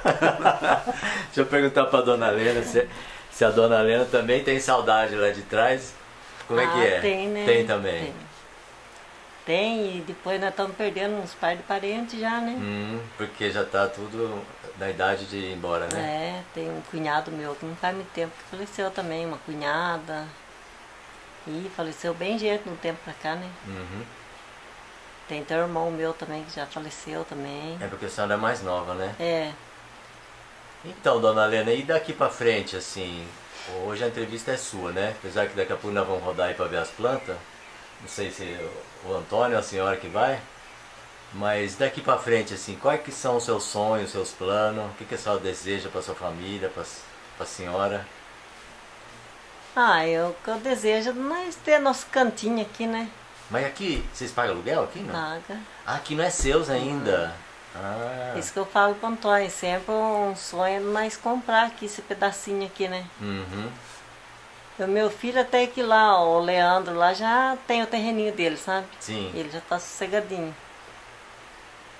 Deixa eu perguntar pra dona Lena se, se a dona Lena também tem saudade lá de trás. Como é que Ah, é? Tem, né? Tem também. Tem. Tem, e depois nós estamos perdendo uns par de parentes já, né? Hum, porque já tá tudo na idade de ir embora, né? É, tem um cunhado meu que não faz muito tempo que faleceu também, uma cunhada. E faleceu bem gente no tempo pra cá, né? Uhum. Tem teu irmão meu também que já faleceu também. É porque a senhora é mais nova, né? É, Então, dona Lena, e daqui pra frente, assim, hoje a entrevista é sua, né? Apesar que daqui a pouco nós vamos rodar aí pra ver as plantas. Não sei se o Antônio ou a senhora que vai. Mas daqui pra frente, assim, quais que são os seus sonhos, os seus planos? O que, que a senhora deseja pra sua família, pra, pra senhora? Ah, eu, o que eu desejo é nós ter nosso cantinho aqui, né? Mas aqui, vocês pagam aluguel aqui, não? Paga. Ah, aqui não é seus ainda. Ah, Isso que eu falo pro Antônio, sempre um sonho de nós comprar aqui esse pedacinho aqui, né? uhum. O meu filho até que lá, ó, o Leandro lá já tem o terreninho dele, sabe? Sim. Ele já tá sossegadinho.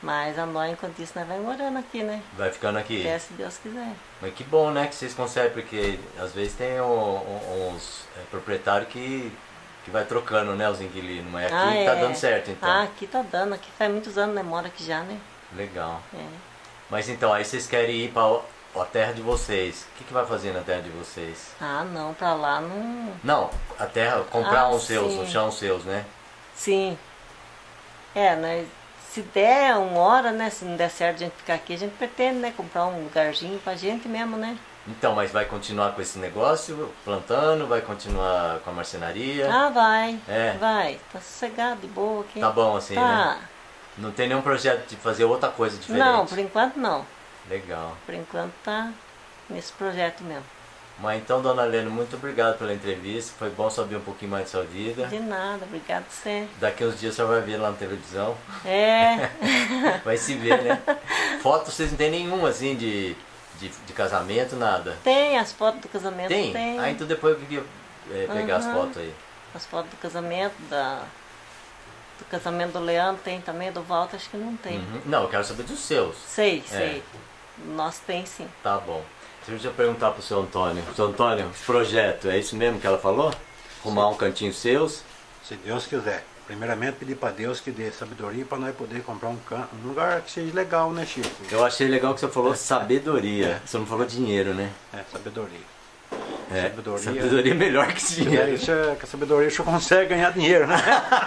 Mas a nós, enquanto isso, nós vai morando aqui, né? Vai ficando aqui. Até se Deus quiser. Mas que bom, né, que vocês conseguem, porque às vezes tem um, um, uns é, proprietários que, que vai trocando, né, os inquilinos. Mas aqui Ah, tá é. dando certo, então. Ah, aqui tá dando. Aqui faz muitos anos, né? Mora aqui já, né? Legal. É. Mas então, aí vocês querem ir para a terra de vocês. O que, que vai fazer na terra de vocês? Ah, não, pra lá não... Não, a terra, comprar Ah, uns seus, sim. os chão seus, né? Sim. É, nós, se der uma hora, né? Se não der certo a gente ficar aqui, a gente pretende, né? Comprar um lugarzinho pra gente mesmo, né? Então, mas vai continuar com esse negócio, plantando, vai continuar com a marcenaria? Ah, vai. É. Vai. Tá sossegado, de boa aqui. Tá bom assim, Tá. né? Não tem nenhum projeto de fazer outra coisa diferente? Não, por enquanto não. Legal. Por enquanto tá nesse projeto mesmo. Mas então, dona Lena, muito obrigado pela entrevista. Foi bom saber um pouquinho mais da sua vida. De nada, obrigado você. Daqui uns dias você vai ver lá na televisão. É. Vai se ver, né? Foto vocês não tem nenhuma assim de, de, de casamento, nada? Tem as fotos do casamento? Tem? Tem. Ah, então depois eu queria é, pegar as Aham. fotos aí. As fotos do casamento, da... do casamento do Leandro tem também, do Walter acho que não tem. Uhum. Não, eu quero saber dos seus. Sei, sei. Nós tem sim. Tá bom. Deixa eu perguntar pro seu Antônio. Seu Antônio, projeto, é isso mesmo que ela falou? Arrumar um cantinho seus? Se Deus quiser. Primeiramente pedir para Deus que dê sabedoria para nós poder comprar um, can... um lugar que seja legal, né, Chico? Eu achei legal que você falou sabedoria. Você não falou dinheiro, né? É, sabedoria. É, Sabedoria. sabedoria é melhor que É, dinheiro. isso é, com a sabedoria você consegue ganhar dinheiro, né?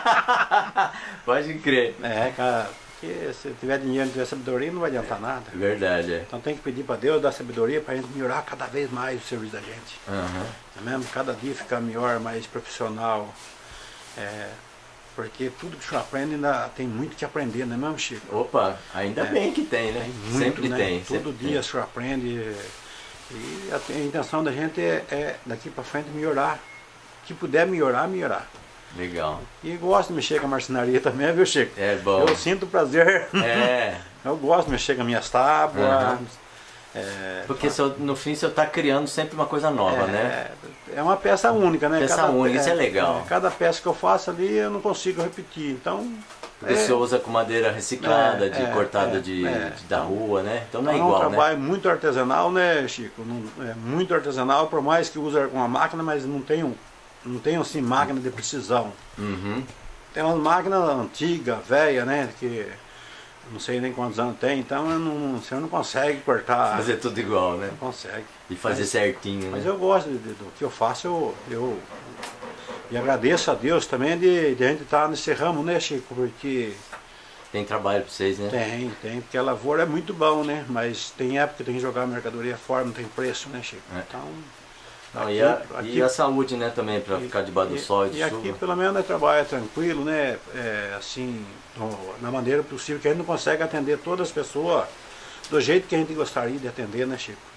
Pode crer. É, cara, porque se tiver dinheiro e não tiver sabedoria não vai adiantar nada. Verdade, é. Então tem que pedir para Deus dar sabedoria para a gente melhorar cada vez mais o serviço da gente. Aham. É mesmo? Cada dia ficar melhor, mais profissional. É, porque tudo que o senhor aprende ainda tem muito que aprender, não é mesmo, Chico? Opa, ainda É. bem que tem, né? Tem muito, sempre né? tem. Todo sempre dia tem. o senhor aprende. E a, a intenção da gente é, é daqui para frente melhorar. Que puder melhorar, melhorar. Legal. E gosto de mexer com a marcenaria também, viu, Chico? É bom. Eu sinto prazer. É, Eu gosto de mexer com as minhas tábuas. Aham. É, porque seu- no fim você está criando sempre uma coisa nova, é, né? é uma peça única, né? Peça única, isso é legal. é, cada peça que eu faço ali eu não consigo repetir. Então, Porque é, você usa com madeira reciclada, É, de é, cortada é, de, é. de- da rua, né? Então não é é um igual, né? trabalho muito artesanal, né, Chico? Não- é muito artesanal, por mais que use uma máquina, mas não tem, um, não tem assim, máquina de precisão. Uhum. Tem umas máquinas antigas, velhas, né? Que não sei nem quantos anos tem, então eu não, você não consegue cortar. Fazer tudo igual, né? Não consegue. E fazer Mas- certinho, Mas né? eu gosto de- de- do que eu faço, eu, eu e agradeço a Deus também de, de a gente estar nesse ramo, né, Chico? Porque Tem trabalho pra vocês, né? tem, tem, porque a lavoura é muito bom, né? Mas tem época que tem que jogar a mercadoria fora, não tem preço, né, Chico? É. Então. Não, e, a, e a saúde, né, também, pra e- ficar debaixo do e- sol e de E chuva. aqui pelo menos nós trabalhamos tranquilo, né? É, assim, no- na maneira possível, que a gente não consegue atender todas as pessoas do jeito que a gente gostaria de atender, né, Chico?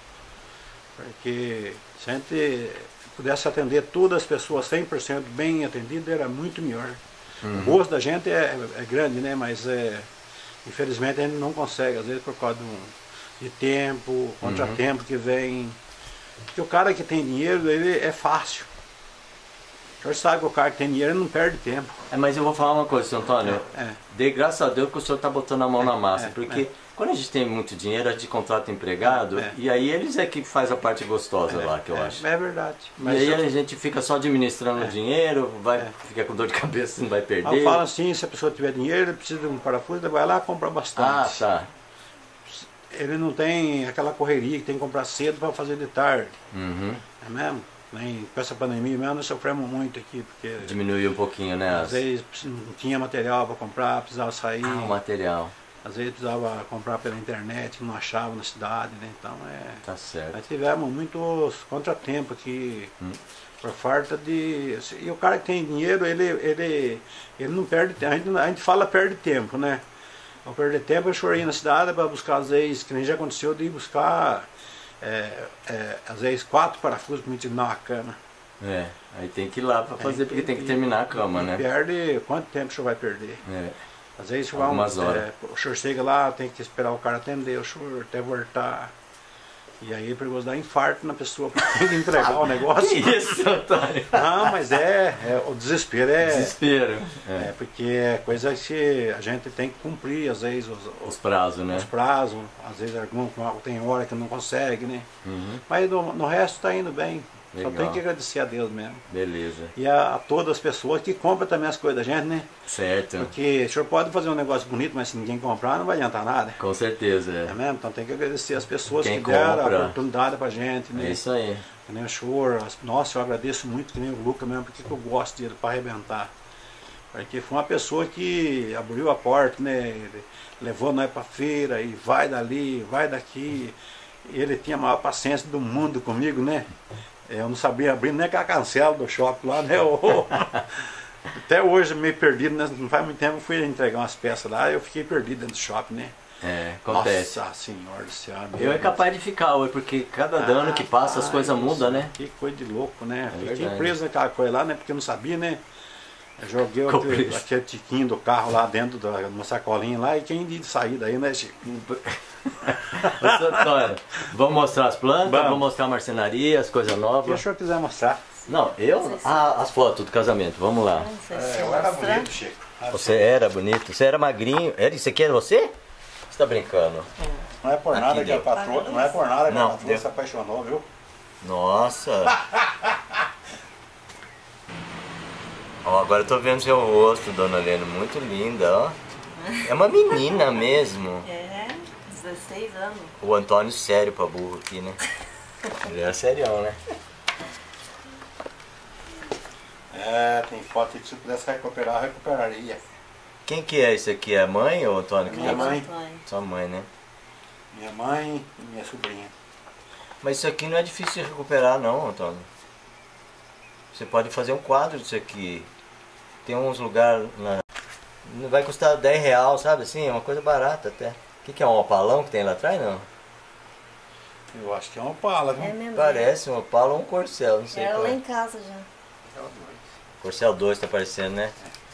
Porque se a gente pudesse atender todas as pessoas cem por cento bem atendidas, era muito melhor. Uhum. O gosto da gente é, é grande, né? Mas é, infelizmente a gente não consegue, às vezes por causa de, um, de tempo, contratempo que vem. Porque o cara que tem dinheiro, ele é fácil. O senhor sabe que o cara que tem dinheiro ele não perde tempo. É, mas eu vou falar uma coisa, seu Antônio. É. Dê graças a Deus que o senhor está botando a mão na massa. é, porque é. quando a gente tem muito dinheiro, a gente contrata empregado. É. E aí eles é que faz a parte gostosa lá, que eu é, acho. É verdade. E aí eu, a gente fica só administrando o dinheiro, vai, É. fica com dor de cabeça, não vai eu perder. falo assim, se a pessoa tiver dinheiro, ele precisa de um parafuso, ele vai lá e compra bastante. Ah, tá. Ele não tem aquela correria que tem que comprar cedo para fazer de tarde. Uhum. É mesmo? Nem com essa pandemia mesmo, nós sofremos muito aqui, porque Diminuiu um pouquinho, né? às as- vezes não tinha material para comprar, precisava sair. Ah, o material. Às vezes precisava comprar pela internet, não achava na cidade, né? Então é. Tá certo. Nós tivemos muitos contratempos aqui, Hum. por falta de. E o cara que tem dinheiro, ele, ele, ele não perde tempo. A gente, a gente fala perde tempo, né? Ao perder tempo, eu chorei na cidade para buscar, às vezes, que nem já aconteceu, de ir buscar, é, é, às vezes, quatro parafusos para me terminar uma cama. É, aí tem que ir lá pra fazer, É, porque e- tem que e- terminar a cama, e né? Perde, quanto tempo o senhor vai perder? É. Às vezes o senhor, Algumas é, horas. o senhor chega lá, tem que esperar o cara atender, o senhor até voltar. E aí é perigoso dar infarto na pessoa porque tem que entregar o negócio. Que isso, Antônio? Não, mas é, é o desespero é. Desespero. É. É. porque é coisa que a gente tem que cumprir, às vezes, os, Os prazos, né? os prazos, às vezes algum, tem hora que não consegue, né? Uhum. Mas no, no resto está indo bem. Legal. Só tem que agradecer a Deus mesmo. Beleza. E a, a todas as pessoas que compram também as coisas da gente, né? Certo. Porque o senhor pode fazer um negócio bonito, mas se ninguém comprar, não vai adiantar nada. Com certeza. É É, mesmo? Então tem que agradecer as pessoas Quem que deram compra. a oportunidade pra gente, né? é isso aí. Que nem o senhor, as- nossa, eu agradeço muito, que nem o Luca mesmo, porque que eu gosto dele para arrebentar. Porque foi uma pessoa que abriu a porta, né? Ele levou nós para feira e vai dali, vai daqui. Ele tinha a maior paciência do mundo comigo, né? Eu não sabia abrir nem aquela cancela do shopping lá, né? Eu- até hoje meio perdido, né? Não faz muito tempo eu fui entregar umas peças lá, eu fiquei perdido dentro do shopping, né? É, acontece. Nossa senhora do céu. meu Eu é Deus. capaz de ficar hoje, porque cada ano que passa as Ah, coisas isso, mudam, né? Que coisa de louco, né? É Fiquei verdade. preso naquela coisa lá, né? Porque eu não sabia, né? Eu joguei Ficou aquele, preso. aquele tiquinho do carro lá dentro da uma sacolinha lá e quem de sair daí, né, Chico? Ô, seu Antônio, vamos mostrar as plantas, Vamos. vamos mostrar a marcenaria, as coisas Se o novas. senhor quiser mostrar. Não, eu? Ah, as fotos do casamento, vamos lá. Não sei se É, eu você era mostrar. bonito, Chico. Você era bonito, você era magrinho. Era, isso aqui era você? Você tá brincando? Não é por Aqui nada que a deu. patroa, não é por nada que Não, a patroa deu. se apaixonou, viu? Nossa! Ó, agora eu tô vendo seu rosto, dona Helena, muito linda, ó. É uma menina mesmo. É, dezesseis anos. O Antônio sério pra burro aqui, né? Ele é serião, né? É, tem foto que se pudesse recuperar, eu recuperaria. Quem que é isso aqui? É a mãe ou o Antônio? que Minha tá- mãe. Sua mãe, né? Minha mãe e minha sobrinha. Mas isso aqui não é difícil de recuperar não, Antônio. Você pode fazer um quadro disso aqui. Tem uns lugares na... Não vai custar dez real, sabe assim? É uma coisa barata até. O que, que é? Um opalão que tem lá atrás? Não. Eu acho que é uma pala, viu? É mesmo. Parece um opala ou um corcel, não sei Era qual lá é. em casa já. Corcel dois tá aparecendo, né?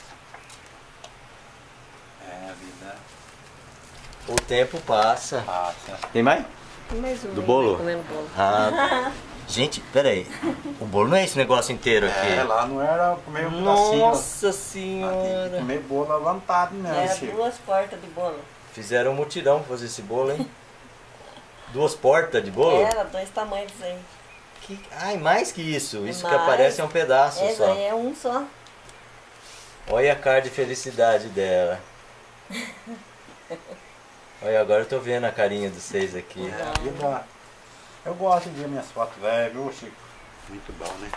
É, a vida O tempo passa. passa. Tem mais? Tem mais um Do aí, bolo? vai comendo bolo. Ah, gente, peraí. O bolo não é esse negócio inteiro aqui. É, lá não era meio pedacinho. Nossa Lá tem que senhora. comer bolo levantado mesmo, Era Chico. duas portas de bolo. Fizeram um mutirão pra fazer esse bolo, hein? Duas portas de bolo? Era dois tamanhos aí. Que... Ai, mais que isso. Isso que Mais. aparece é um pedaço Esse só. aí é um só. Olha a cara de felicidade dela. Olha, agora eu tô vendo a carinha dos seis aqui. É, a vida... Eu gosto de ver minhas fotos velhas, viu, Chico? Muito bom, né?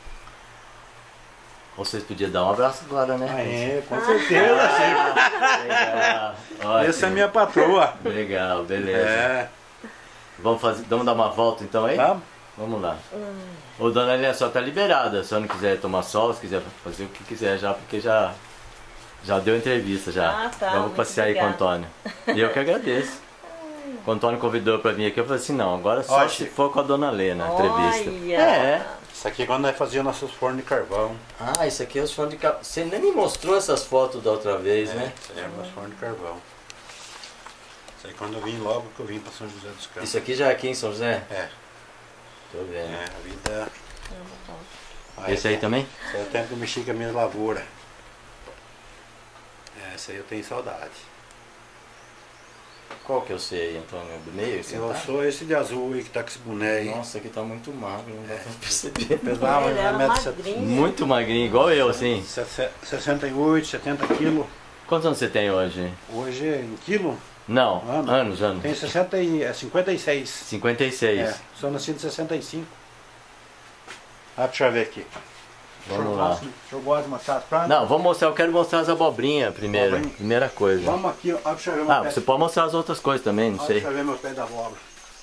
Vocês podiam dar um abraço agora, né? Ah, é, com certeza, Chico. Legal. Ótimo. Essa é minha patroa. Legal, beleza. É. Vamos, fazer, vamos dar uma volta então aí? Vamos? Vamos lá. Ô, dona Helena, só tá liberada. Se ela não quiser tomar sol, se quiser fazer o que quiser já, porque já, já deu entrevista já. Ah, tá, Vamos muito passear aí com o obrigada. Antônio. E eu que agradeço. O Antônio convidou pra vir aqui, eu falei assim, não, agora só Ó, se Chico. for com a dona Helena, a entrevista. Olha. É. Isso aqui é quando nós fazíamos nossos fornos de carvão. Ah, isso aqui é os fornos de carvão. Você nem me mostrou essas fotos da outra vez, né? Isso aí é meus fornos de carvão. Isso aí quando eu vim, logo que eu vim para São José dos Campos. Isso aqui já é aqui em São José? É, Tô vendo. é, a vida... Esse aí também? Esse aí é o tempo que eu mexi com a minha lavoura. É, esse aí eu tenho saudade. Qual que eu sei, Antônio? Do meio? Você Eu tá? sou esse de azul aí que tá com esse boné aí. Nossa, aqui tá muito magro, não dá pra perceber. Pesava Ele era um metro e magrinho. Muito magrinho, igual eu, assim. sessenta e oito, setenta quilos. Quantos anos você tem hoje? Hoje, em quilo, Não, Ano? anos, anos. tem sessenta e, é, cinquenta e seis. cinquenta e seis. É, sou nascido em sessenta e cinco. Ah, deixa eu ver aqui. Vamos o senhor lá. gosta- O senhor gosta de mostrar as plantas? Não, vamos mostrar, eu quero mostrar as abobrinhas primeiro. Abobrinha? Primeira coisa. Vamos aqui, ó, deixa eu ver meu Ah, pé. você pode mostrar as outras coisas também, não Ó, sei. Deixa eu ver meu pé da abóbora.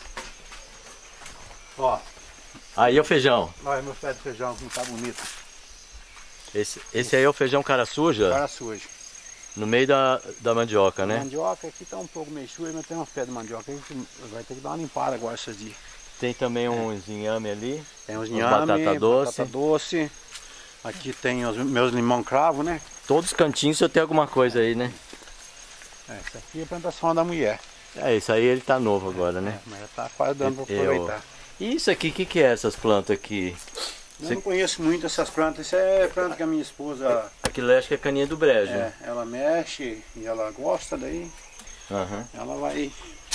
Ó, Aí é o feijão. olha meu pé de feijão como tá bonito. Esse, esse aí é o feijão cara suja, Cara sujo. no meio da, da mandioca, né? Mandioca aqui tá um pouco meio suja, mas tem uns pés de mandioca aí que vai ter que dar uma limpada agora esses dias. Tem também uns inhame ali. Tem uns Uns inhame, batata doce. batata doce. Aqui tem os meus limão cravo, né? Todos os cantinhos você tem alguma coisa aí, né? É, essa aqui é a plantação da mulher. É, isso aí ele tá novo agora, né? É, mas já tá quase dando para Eu- aproveitar. E isso aqui, o que, que é essas plantas aqui? Eu Você- não conheço muito essas plantas, isso é planta que a minha esposa, Aquilo acho que é caninha do brejo. é, ela mexe e ela gosta, daí Aham. ela vai,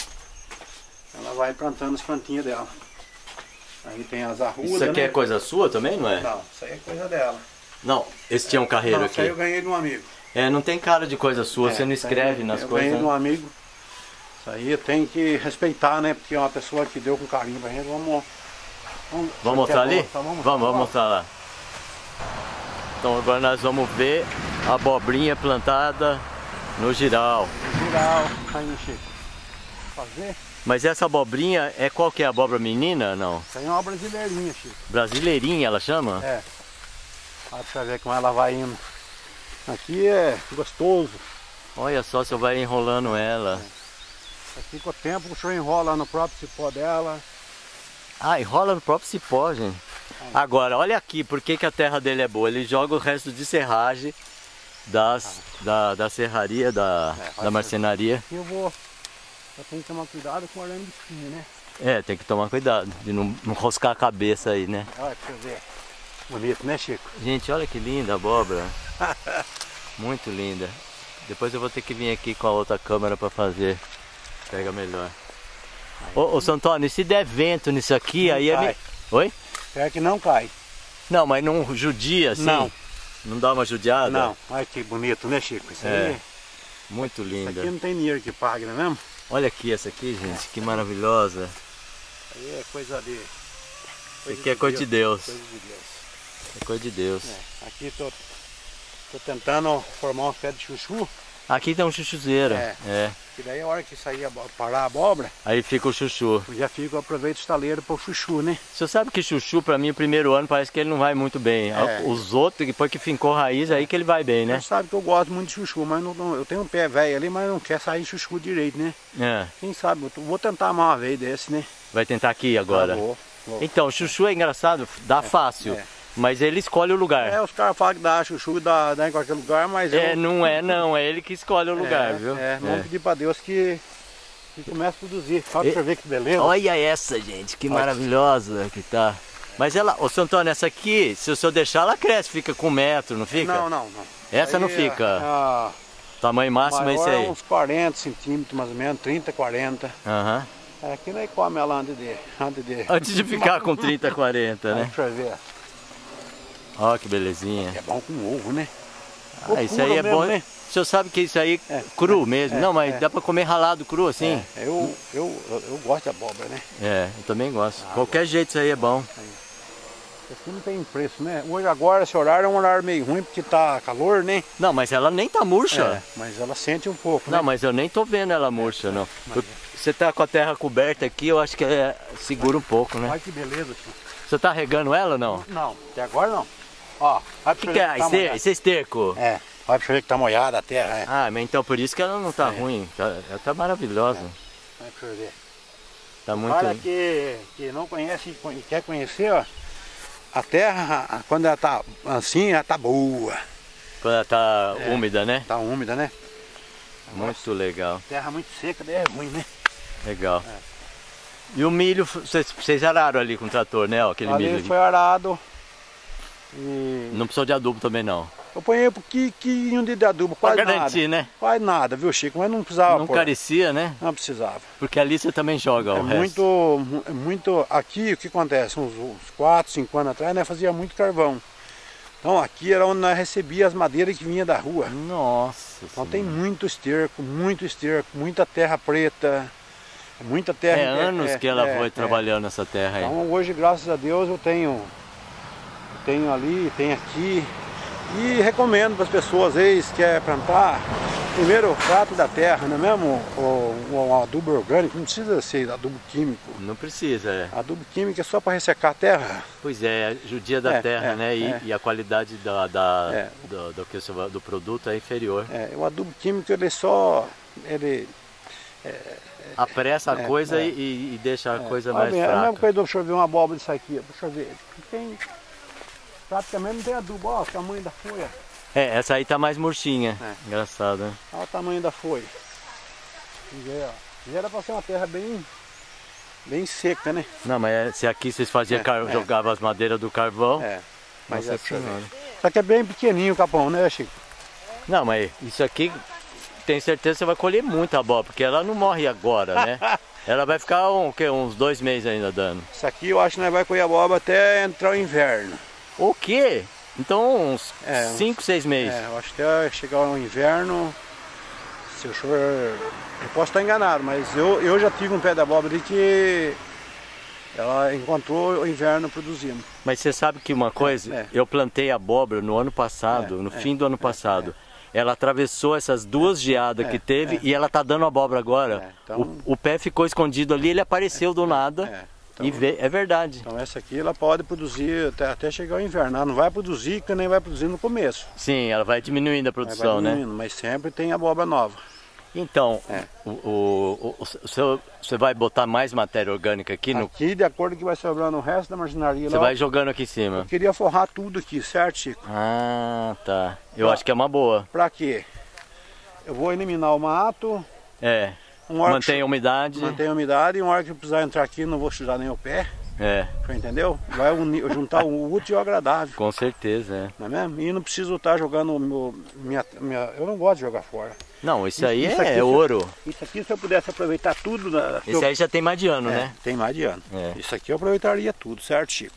ela vai plantando as plantinhas dela. Aí tem as arrudas, Isso aqui né? é coisa sua também, não é? Não, isso aí é coisa dela. Não, esse tinha um carreiro Não, isso aí aqui. eu ganhei de um amigo. É, não tem cara de coisa sua, É, você não isso aí escreve nas eu coisas. ganhei de um amigo. Isso aí eu tenho que respeitar, né? Porque é uma pessoa que deu com carinho pra gente. Vamos, vamos, Vamos mostrar ali? Então, Vamos, vamos mostrar lá. Então agora nós vamos ver a abobrinha plantada no giral. Virar o aí, Chico. Fazer. Mas essa abobrinha é qual que é a abóbora menina? Não. Isso aí é uma brasileirinha, Chico. Brasileirinha ela chama? É. Olha pra você ver como ela vai indo. Aqui é gostoso. Olha só, você vai enrolando ela. Aqui com o tempo o senhor enrola no próprio cipó dela. Ah, enrola no próprio cipó, gente. Agora, olha aqui, por que, que a terra dele é boa? Ele joga o resto de serragem das, da, da serraria, da, É, da marcenaria. Aqui eu vou. Eu tenho que tomar cuidado com o arame de espinho, né? É, tem que tomar cuidado de não, não roscar a cabeça aí, né? Olha pra você ver. Bonito, né, Chico? Gente, olha que linda a abóbora. Muito linda. Depois eu vou ter que vir aqui com a outra câmera para fazer. Pega melhor. Ô, ô Santônio, e se der vento nisso aqui, Não aí é... cai. me- Oi? Pior que não cai. Não, mas não judia assim? Não. Não dá uma judiada? Não. Olha que bonito, né, Chico? Isso É. aí. Muito Isso linda. aqui não tem dinheiro que pague, não é mesmo? Olha aqui essa aqui, gente, que maravilhosa. Isso aí é coisa de. Isso aqui é coisa de Deus. Coisa de Deus. É coisa de Deus. É. Aqui tô, tô tentando formar um pé de chuchu. Aqui tem um chuchuzeira. É. É. Que daí a hora que sair a, bo- parar a abóbora, Aí fica o chuchu. eu já fico, eu aproveito o estaleiro para o chuchu, né? Você sabe que chuchu, pra mim, o primeiro ano parece que ele não vai muito bem. É. Os outros, depois que fincou raiz, aí que ele vai bem, né? Você sabe que eu gosto muito de chuchu, mas não, não- eu tenho um pé velho ali, mas não quer sair chuchu direito, né? É. Quem sabe, eu tô- vou tentar mais uma vez desse, né? Vai tentar aqui agora. Ah, vou, vou. Então, chuchu é engraçado, dá fácil. é. Mas ele escolhe o lugar. É, os caras falam que dá chuchu, dá, dá em qualquer lugar, mas É, eu... não é não, é ele que escolhe o lugar, é, viu? É, vamos pedir pra Deus que, que comece a produzir. Olha E- pra você ver que beleza. Olha essa, gente, que Olha. maravilhosa que tá. Mas ela, ô Santônio, essa aqui, se o senhor deixar, ela cresce, fica com um metro, não fica? Não, não, não. Essa Aí não é- fica. A Tamanho máximo é esse maior aí. é uns quarenta centímetros, mais ou menos, trinta, quarenta. Aham. É, aqui nós come ela antes de... Antes de... Antes de ficar com trinta, quarenta, Olha né? pra você ver. Ó, que belezinha. É bom com ovo, né? Ah, isso aí é mesmo, bom. né? O senhor sabe que isso aí É, cru é, mesmo. é, Não, mas é. dá pra comer ralado cru assim? É, eu, eu, eu, eu gosto de abóbora, né? É, eu também gosto. Qualquer jeito isso aí é bom. Aqui não tem preço, né? Hoje agora esse horário é um horário meio ruim porque tá calor, né? Não, mas ela nem tá murcha. É, mas ela sente um pouco, Não, né? mas eu nem tô vendo ela murcha, não. mas Eu- Você tá com a terra coberta aqui, eu acho que é, segura um pouco, né? Olha que beleza, tio. Você tá regando ela ou não? Não, até agora não. Ó, olha O que, que é? Ester- Esse é esterco? É, olha pra você ver que tá molhada a terra, é. Ah, mas então por isso que ela não tá É. ruim. Tá- ela tá maravilhosa. Olha pra você ver. Tá muito. Para que, que não conhece e quer conhecer, ó, a terra, a- quando ela tá assim, ela tá boa. Quando ela tá É. úmida, né? Tá úmida, né? Muito legal. Terra muito seca, daí é ruim, né? Legal. E o milho, vocês, vocês araram ali com o trator, né? Ó, aquele Ali milho ali. foi arado. E Não precisou de adubo também, não. eu ponhei um pouquinho de adubo, Pra quase nada. garantir, né? Quase nada, viu, Chico? Mas não precisava Não pôr. carecia, né? Não precisava. Porque ali você também joga É o resto. muito, mu- é muito. Aqui o que acontece? Uns, uns quatro, cinco anos atrás, nós fazia muito carvão. Então aqui era onde nós recebíamos as madeiras que vinha da rua. Nossa. Então tem Senhora. muito esterco, muito esterco, muita terra preta, muita terra. É anos é, que ela é, foi é. trabalhando nessa terra aí. Então hoje, graças a Deus, eu tenho, eu tenho ali, tenho aqui. E recomendo para as pessoas aí, se quer plantar, primeiro o trato da terra, não é mesmo? O, o adubo orgânico, não precisa ser adubo químico. Não precisa, é. Adubo químico é só para ressecar a terra. Pois é, judia da É, terra, é, né? E, é. e a qualidade da, da- É. do, do, que você vai- do produto é inferior. É, o adubo químico ele só. Ele, Apressa a É, coisa é. E, e deixa a coisa olha mais bem, é a mesma fraca. coisa de eu chover uma abóbora disso aqui, ó, deixa eu ver. Tem, praticamente não tem adubo, olha o tamanho da folha. É, essa aí tá mais murchinha. É. Engraçado, né? Olha o tamanho da folha. Vamos ver, ó. aqui era para ser uma terra bem, bem seca, né? Não, mas é, se aqui vocês faziam, É, car... é. jogavam as madeiras do carvão. É, mas Nossa é pra você ver. Senhora. Isso aqui é bem pequenininho o capão, né, Chico? Não, mas isso aqui, tenho certeza que você vai colher muita abóbora, porque ela não morre agora, né? Ela vai ficar um, que, uns dois meses ainda dando. Isso aqui eu acho que nós vai colher abóbora até entrar o inverno. O quê? Então uns É, uns- cinco, seis meses. É, eu acho que até chegar o inverno, se o senhor... Eu posso estar enganado, mas eu, eu já tive um pé de abóbora ali que ela encontrou o inverno produzindo. Mas você sabe que uma coisa, é. eu plantei abóbora no ano passado, É, no é, fim do ano é, passado. Ela atravessou essas duas geadas é, que teve é. e ela tá dando abóbora agora. É, então- o, o pé ficou escondido ali, ele apareceu do nada É, então- e veio, é verdade. Então essa aqui ela pode produzir até, até chegar o inverno. Ela não vai produzir que nem vai produzir no começo. Sim, ela vai diminuindo a Ela produção, vai né? diminuindo, mas sempre tem abóbora nova. Então, É. o, o, o, o seu, você vai botar mais matéria orgânica aqui? No, Aqui, de acordo com o que vai sobrando o resto da marcenaria você lá, vai jogando aqui em cima? eu queria forrar tudo aqui, certo, Chico? Ah, tá. Eu Ó. acho que é uma boa. Pra quê? Eu vou eliminar o mato, É. uma hora Mantém que, a umidade. mantém a umidade e uma hora que eu precisar entrar aqui não vou sujar nem o pé, É, entendeu? Vai unir, juntar o útil e o agradável, com certeza, é. não é mesmo? E não preciso estar jogando o meu, minha, minha... Eu não gosto de jogar fora. Não, isso aí Isso é, aqui, ouro. Isso aqui, se eu pudesse aproveitar tudo... Da, Esse aí já tem mais de ano, É, né? tem mais de ano. É. Isso aqui eu aproveitaria tudo, certo, Chico?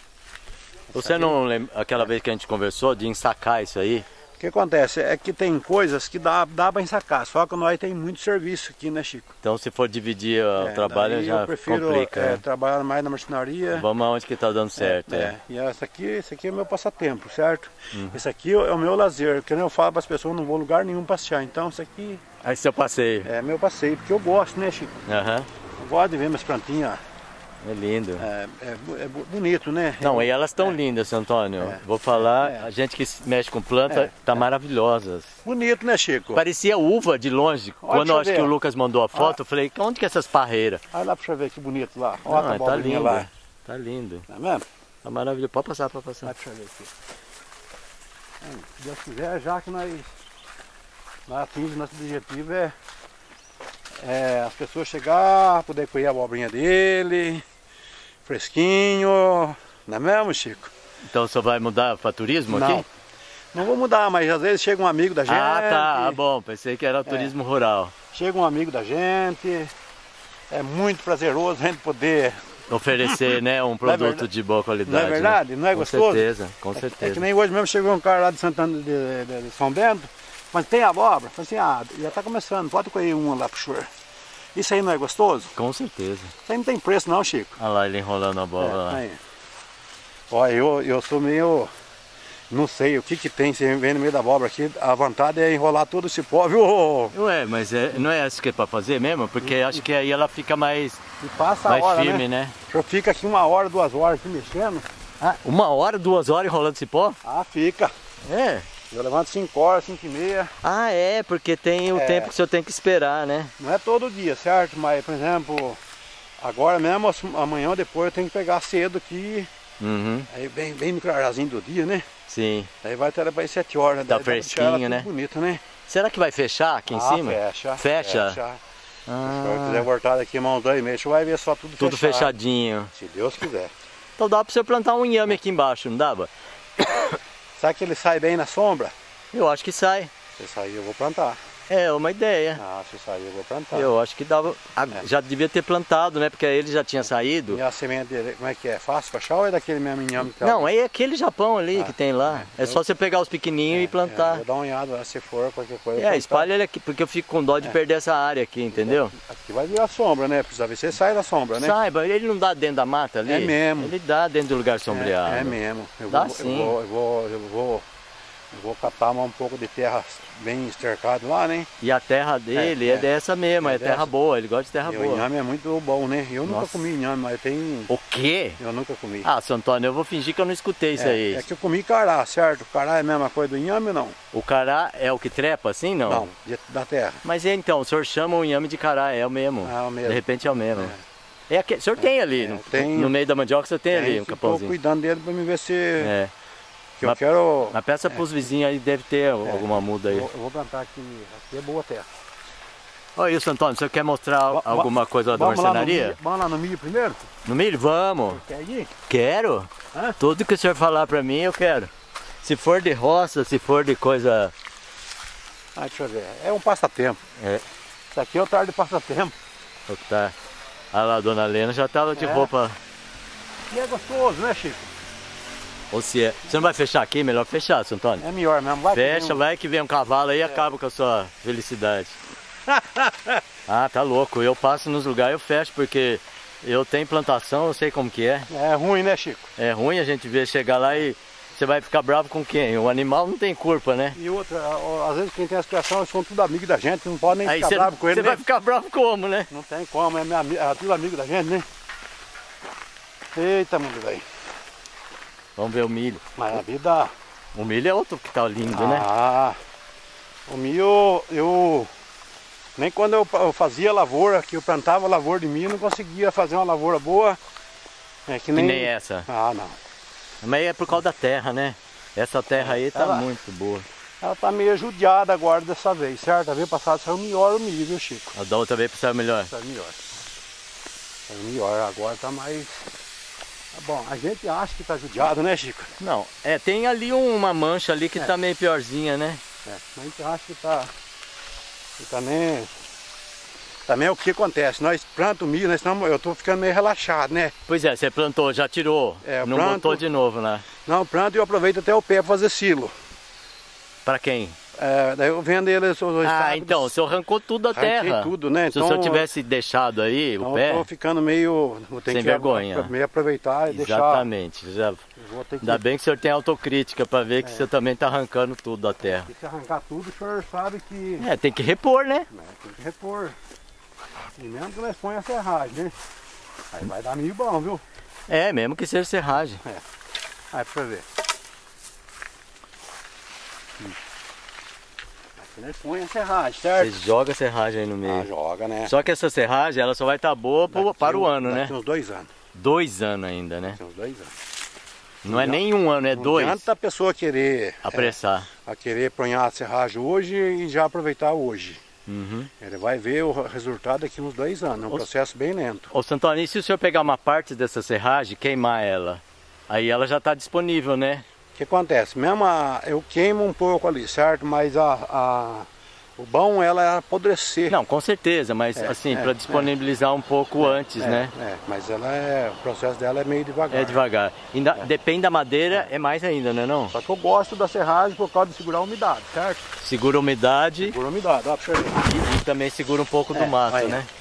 Você não lembra aquela vez que a gente conversou de ensacar isso aí? O que acontece é que tem coisas que dá, dá para ensacar, só que nós tem muito serviço aqui, né, Chico? Então se for dividir o É, trabalho daí já eu prefiro complica. é, né? trabalhar mais na marcenaria. Vamos aonde que tá dando certo, é. É, e essa aqui, esse aqui é meu passatempo, certo? Uhum. Esse aqui é o meu lazer, que eu falo para as pessoas, eu não vou lugar nenhum passear, então isso aqui Aí seu passeio. é meu passeio, porque eu gosto, né, Chico? Aham. Eu gosto de ver minhas plantinhas, É lindo. é, é, bu- é bu- bonito, né? Não, e elas estão lindas, seu Antônio. É. Vou falar, É. a gente que mexe com planta É. tá maravilhosas. Bonito, né, Chico? Parecia uva de longe. Olha, Quando deixa eu eu acho ver, que o ó. Lucas mandou a foto, eu falei, onde que é essas parreiras? Olha lá pra você ver que bonito lá. Olha Não, a tá abobrinha lindo. lá. Tá lindo. Tá vendo? Tá maravilhoso. Pode passar, pode Vai passar. pra você ver aqui. Hum, Se Deus quiser, já que nós, nós atingimos nosso objetivo é, é as pessoas chegar, poder colher a abobrinha dele, fresquinho, não é mesmo, Chico? Então você vai mudar para turismo Não. aqui? Não vou mudar, mas às vezes chega um amigo da gente. Ah, tá. Ah, bom. Pensei que era turismo rural. Chega um amigo da gente. É muito prazeroso a gente poder. Oferecer, né, um Não é produto verdade? de boa qualidade. Não é verdade? né? Não é com gostoso? Certeza, com É, certeza. é que nem hoje mesmo chegou um cara lá de Santana de, de- de São Bento, mas tem abóbora. Falei assim, ah, já está começando, pode colher uma lá pro senhor. Isso aí não é gostoso? Com certeza. Isso aí não tem preço não, Chico. Olha lá ele enrolando a bola lá. aí. Olha, eu, eu sou meio... Não sei o que que tem, você vem no meio da abóbora aqui, a vontade é enrolar todo esse pó, viu? Ué, mas é, não é isso que é pra fazer mesmo? Porque acho que aí ela fica mais, E passa mais a hora, firme, né? né? O senhor fica aqui uma hora, duas horas aqui mexendo. Ah, uma hora, duas horas enrolando esse pó? Ah, fica. É. Eu levanto cinco horas, cinco e meia. Ah, é, porque tem o É. tempo que o senhor tem que esperar, né? Não é todo dia, certo? Mas, por exemplo, agora mesmo, amanhã ou depois eu tenho que pegar cedo aqui. Uhum, Aí bem, bem no clarzinho do dia, né? sim. Aí vai até para sete horas. Tá daí dá pra deixar ela fresquinho, tudo né? bonito, né? Será que vai fechar aqui em Ah, cima? fecha. Fecha? fecha. Se o Ah, senhor quiser voltar daqui mais uns dois meses, você vai ver só tudo, tudo fechado. fechadinho. Se Deus quiser. Então dá pra você plantar um inhame aqui embaixo, não dava? Sabe que ele sai bem na sombra? Eu acho que sai. Se sair eu vou plantar. É uma ideia. Ah, se sair eu vou plantar. Eu acho que dava. ah, É. Já devia ter plantado, né? Porque ele já tinha saído. E a semente dele, como é que é? Fácil pra achar ou é daquele mesmo inhame que tá Não, ali? é aquele Japão ali Ah, que tem lá. É, é, só você pegar os pequenininhos e É, plantar. vou dar uma olhada lá, se for qualquer coisa. É, plantar. espalha ele aqui, porque eu fico com dó de É. perder essa área aqui, entendeu? Aqui vai virar sombra, né? Precisa ver se sai da sombra, né? Saiba, ele não dá dentro da mata ali? É mesmo. Ele dá dentro do lugar sombreado. É, é mesmo. Eu Dá vou, sim. Eu vou, eu vou, eu vou, eu vou catar um pouco de terra bem estercado lá, né? E a terra dele é, É, é. dessa mesmo, é, É terra dessa. boa, ele gosta de terra E o boa. inhame é muito bom, né? Eu nunca Nossa. comi inhame, mas tem... O quê? Eu nunca comi. Ah, seu Antônio, eu vou fingir que eu não escutei isso é, aí. é que eu comi cará, certo? Cará é a mesma coisa do inhame ou não? O cará é o que trepa assim, não? Não, de- da terra. Mas é, então, o senhor chama o inhame de cará, é o mesmo. Ah, é o mesmo. De repente é o mesmo. É. aquele, o senhor tem ali, é, no, tenho. no meio da mandioca, o senhor tem ali um Estou capãozinho. cuidando dele pra me ver se... É. Que eu Mas- quero... Mas peça pros vizinhos aí, deve ter alguma muda aí. Eu vou, eu vou plantar aqui, aqui é boa terra. Oi, isso, Antônio, você quer mostrar alguma coisa da marcenaria? Vamos lá no milho primeiro? No milho? Vamos. Quer ir? Quero. Hã? Tudo que o senhor falar pra mim, eu quero. Se for de roça, se for de coisa... Ah, deixa eu ver. É um passatempo. É. Isso aqui é o tarde de passatempo. Tá. Olha lá, a dona Lena já tava de É. roupa. E é gostoso, né, Chico? Ou se é... Você não vai fechar aqui? Melhor fechar, seu Antônio. É melhor mesmo. Vai Fecha, um... vai que vem um cavalo aí e acaba com a sua felicidade. Ah, tá louco. Eu passo nos lugares, eu fecho, porque eu tenho plantação, eu sei como que é. É ruim, né, Chico? É ruim a gente ver chegar lá e você vai ficar bravo com quem? O animal não tem culpa, né? E outra, às vezes quem tem as criações são tudo amigos da gente, não pode nem Aí ficar cê, bravo com ele. Você né? vai ficar bravo como, né? Não tem como, é, minha, é tudo amigo da gente, né? Eita, mundo velho. Vamos ver o milho. Mas a vida... O milho é outro que tá lindo, né? Ah, o milho, eu... Nem quando eu, eu fazia lavoura, que eu plantava lavoura de milho, não conseguia fazer uma lavoura boa. É que nem, Que nem essa. Ah, não. Mas é por causa da terra, né? Essa terra aí tá Ela- muito boa. Ela tá meio judiada agora dessa vez, certo? A vez passada saiu melhor o milho, viu, Chico? A da outra vez precisa melhor. Saiu melhor. Saiu melhor, agora tá mais... Tá bom, a gente acha que tá judiado, né, Chico? Não, é, tem ali uma mancha ali que É. tá meio piorzinha, né? É, mas a gente acha que tá... que também... Também é o que acontece, nós plantamos milho, nós estamos, eu tô ficando meio relaxado, né? Pois é, você plantou, já tirou, É, não planto. botou de novo lá. Não, planto e eu aproveito até o pé para fazer silo. Pra quem? É, daí eu vendo ele... os Ah, estados- então, o senhor arrancou tudo da Arranquei terra. tudo, né? Se Então, o senhor tivesse deixado aí Então o eu tô pé, ficando meio... Vou ter Sem que vergonha. meio aproveitar e deixar... exatamente. Já, Eu vou ter que, ainda bem que o senhor tem autocrítica pra ver que É. o senhor também tá arrancando tudo da terra. se arrancar tudo, o senhor sabe que... É, tem que repor, né? né, tem que repor. E mesmo que nós põe a serragem, né? Aí vai dar milho bom, viu? É, mesmo que seja serragem. Aí pra você ver. Hum. Aqui nós põe a serragem, Você certo? joga a serragem aí no Ah, meio. joga, né? Só que essa serragem, ela só vai estar boa pro- Daqui para o um- ano, né? Daqui uns dois anos. Dois anos ainda, né? Daqui uns dois anos. Não é nem um ano, é Não dois. adianta a pessoa querer... Apressar. É, a querer ponhar a serragem hoje e já aproveitar hoje. Uhum. Ele vai ver o resultado daqui uns dois anos. É um Ô, processo bem lento. Ô, Santoni, e se o senhor pegar uma parte dessa serragem e queimar ela? Aí ela já está disponível, né? O que acontece? Mesmo a, eu queimo um pouco ali, certo? Mas a, a, o bom ela é apodrecer. Não, com certeza, mas É, assim, é, para disponibilizar um pouco antes, é, né? É, mas ela é, o processo dela é meio devagar. É devagar. Ainda, Depende da madeira, é mais ainda, né não? Só que eu gosto da serragem por causa de segurar a umidade, certo? Segura a umidade Segura a umidade, ó, pra você ver. e, e também segura um pouco do É, mato, aí. né?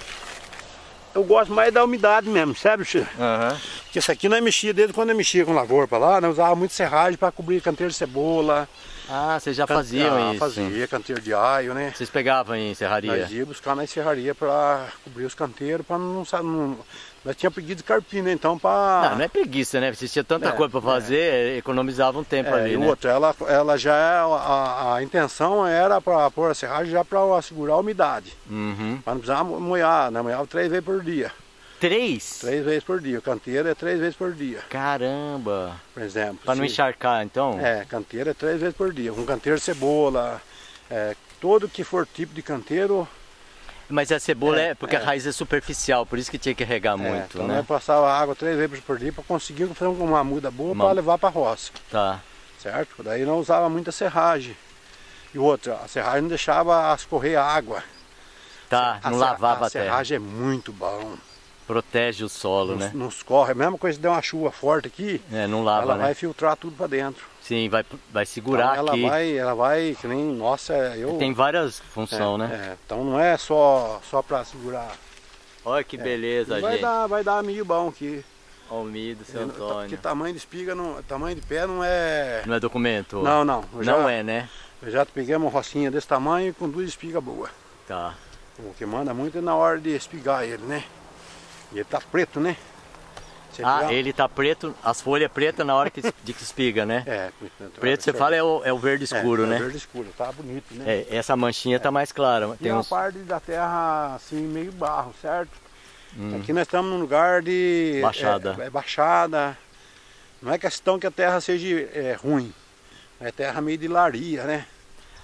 Eu gosto mais da umidade mesmo, sabe, Chico? Aham. Porque isso aqui nós mexia desde quando eu mexia com lavoura pra lá, nós usava muito serragem para cobrir canteiro de cebola. Ah, vocês já can- faziam ah, isso? Fazia, canteiro de alho, né? Vocês pegavam em serraria? Nós ia buscar na serraria para cobrir os canteiros, para não, sa- não... Nós tínhamos preguiça de carpir, né? Então para... Não, não é preguiça, né? Vocês tinham tanta É, coisa para fazer, economizavam tempo É, ali, e né? outra, ela, ela já é, a, a intenção era para pôr a serragem já para segurar a umidade. Uhum. Para não precisar moer, né? Moer três vezes por dia. Três? Três vezes por dia. O canteiro é três vezes por dia, Caramba! por exemplo. Para não Se- encharcar, então? É, canteiro é três vezes por dia. Um canteiro de cebola, é, todo que for tipo de canteiro. Mas a cebola é, É, porque é. a raiz é superficial, por isso que tinha que regar é, muito, então né? nós passava água três vezes por dia para conseguir fazer uma muda boa Uma- para levar para a roça, Tá. certo? Daí não usava muita serragem. E outra, a serragem não deixava escorrer água. Tá, A não ser- lavava a, a terra. serragem é muito bom. Protege o solo, né? Não escorre. A mesma coisa se der uma chuva forte aqui, É, não lava, ela né? vai filtrar tudo para dentro. Sim, vai, vai segurar Então ela aqui. vai, ela vai, que nem, nossa, eu... Tem várias é, funções, né? é, então não é só, só para segurar. Olha que beleza, E vai gente. dar, vai dar milho bom aqui. Olha o milho do seu Porque Antônio. tamanho de espiga, não, tamanho de pé não é... Não é documento? Não, não. Eu Não já, é, né? Eu já peguei uma rocinha desse tamanho com duas espigas boas. Tá. O que manda muito é na hora de espigar ele, né? E ele tá preto, né? Você Ah, pegar- ele tá preto, as folhas pretas na hora que, de que espiga, né? É. Preto, você fala, é o, é o verde escuro, é, né? É verde escuro, tá bonito, né? É, essa manchinha tá mais clara. Tem Tem uma uns... parte da terra assim, meio barro, certo? Hum. Aqui nós estamos num lugar de... Baixada. É, é baixada. Não é questão que a terra seja é, ruim. É terra meio de laria, né?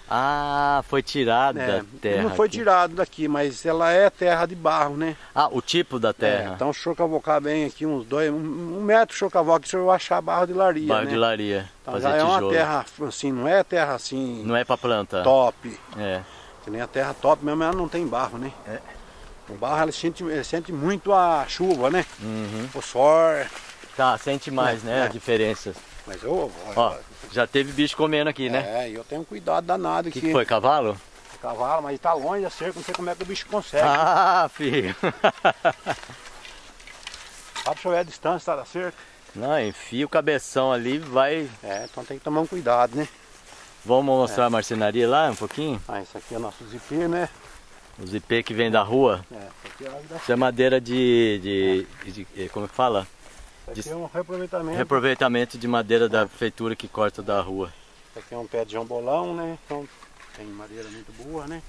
Ah, foi tirada É, da terra. não foi aqui. tirado daqui, mas ela é terra de barro, né? Ah, o tipo da terra. É, então se o senhor cavocar bem aqui uns dois, um, um metro o senhor cavoca, o senhor vai achar barro de laria, Barro né? de laria. Então fazer já é tijolo. uma terra, assim, não é terra assim, Não é pra planta. top. É. Que nem a terra top mesmo, ela não tem barro, né? É. O barro, ela sente, ela sente muito a chuva, né? Uhum. O sol. Tá, sente mais, né, É. a diferença. Mas eu, Ó, já teve bicho comendo aqui, né? é, eu tenho um cuidado danado O que, aqui. que foi, cavalo? Cavalo, mas tá longe da cerca, não sei como é que o bicho consegue. Ah, filho. Só pra saber a distância tá, da cerca. Não, enfia o cabeção ali e vai... É, então tem que tomar um cuidado, né? Vamos mostrar a marcenaria lá um pouquinho? Ah, isso aqui é o nosso zipê, né? Os I P que vem da rua. É, isso aqui é, da... Isso é madeira de... de, de como é que fala? isso aqui é um reaproveitamento. Reaproveitamento de madeira da feitura que corta da rua. Isso aqui é um pé de jambolão, né? Então tem madeira muito boa, né?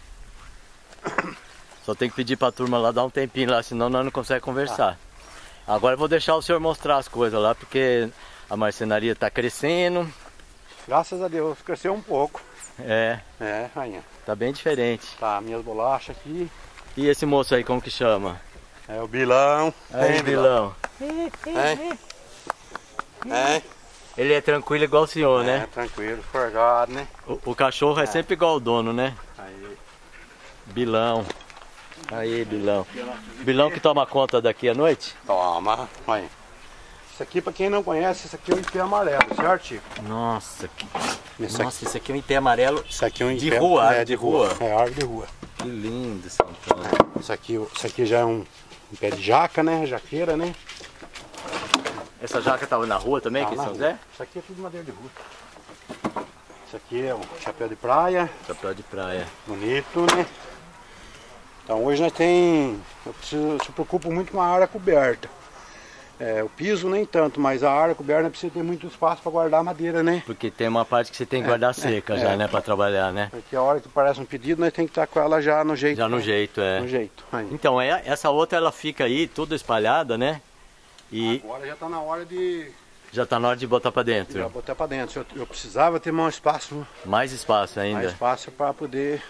Só tem que pedir pra turma lá dar um tempinho lá, senão nós não conseguimos conversar. Agora eu vou deixar o senhor mostrar as coisas lá, porque a marcenaria tá crescendo. Graças a Deus, cresceu um pouco. É, É, rainha. tá bem diferente. Tá, minhas bolachas aqui. E esse moço aí, como que chama? É o Bilão. Aí, Hein, Bilão. Hein? Hein? Ele é tranquilo igual o senhor, É, né? tranquilo, forgado, né? O, o cachorro é, sempre igual o dono, né? Aí. Bilão. Aí, Bilão. Bilão que toma conta daqui à noite? Toma, aí. Isso aqui, pra quem não conhece, isso aqui é um ipê amarelo, certo, Chico? Nossa, que... Isso Nossa, isso aqui é um ipê amarelo. Isso aqui é um De ipê- rua, é, de rua. É, árvore de rua. Que lindo, Santana. Isso aqui, isso aqui já é um, um pé de jaca, né? Jaqueira, né? Essa jaca tava na rua também, Tá aqui em na São rua. José? Isso aqui é tudo madeira de rua. Isso aqui é um chapéu de praia, Chapéu de praia. bonito, né? Então hoje nós tem, eu preciso, eu se preocupo muito com a área coberta. É, o piso nem tanto, mas a área coberta precisa ter muito espaço para guardar a madeira, né? Porque tem uma parte que você tem que guardar seca já, é. né? Pra trabalhar, né? Porque a hora que parece um pedido, nós tem que estar com ela já no jeito. Já no né? jeito, é. No jeito. Aí. Então, é, essa outra ela fica aí, toda espalhada, né? E Agora já está na hora de já tá na hora de botar pra já dentro. botar para dentro. Eu, eu precisava ter mais espaço, Mais espaço ainda. mais espaço para poder,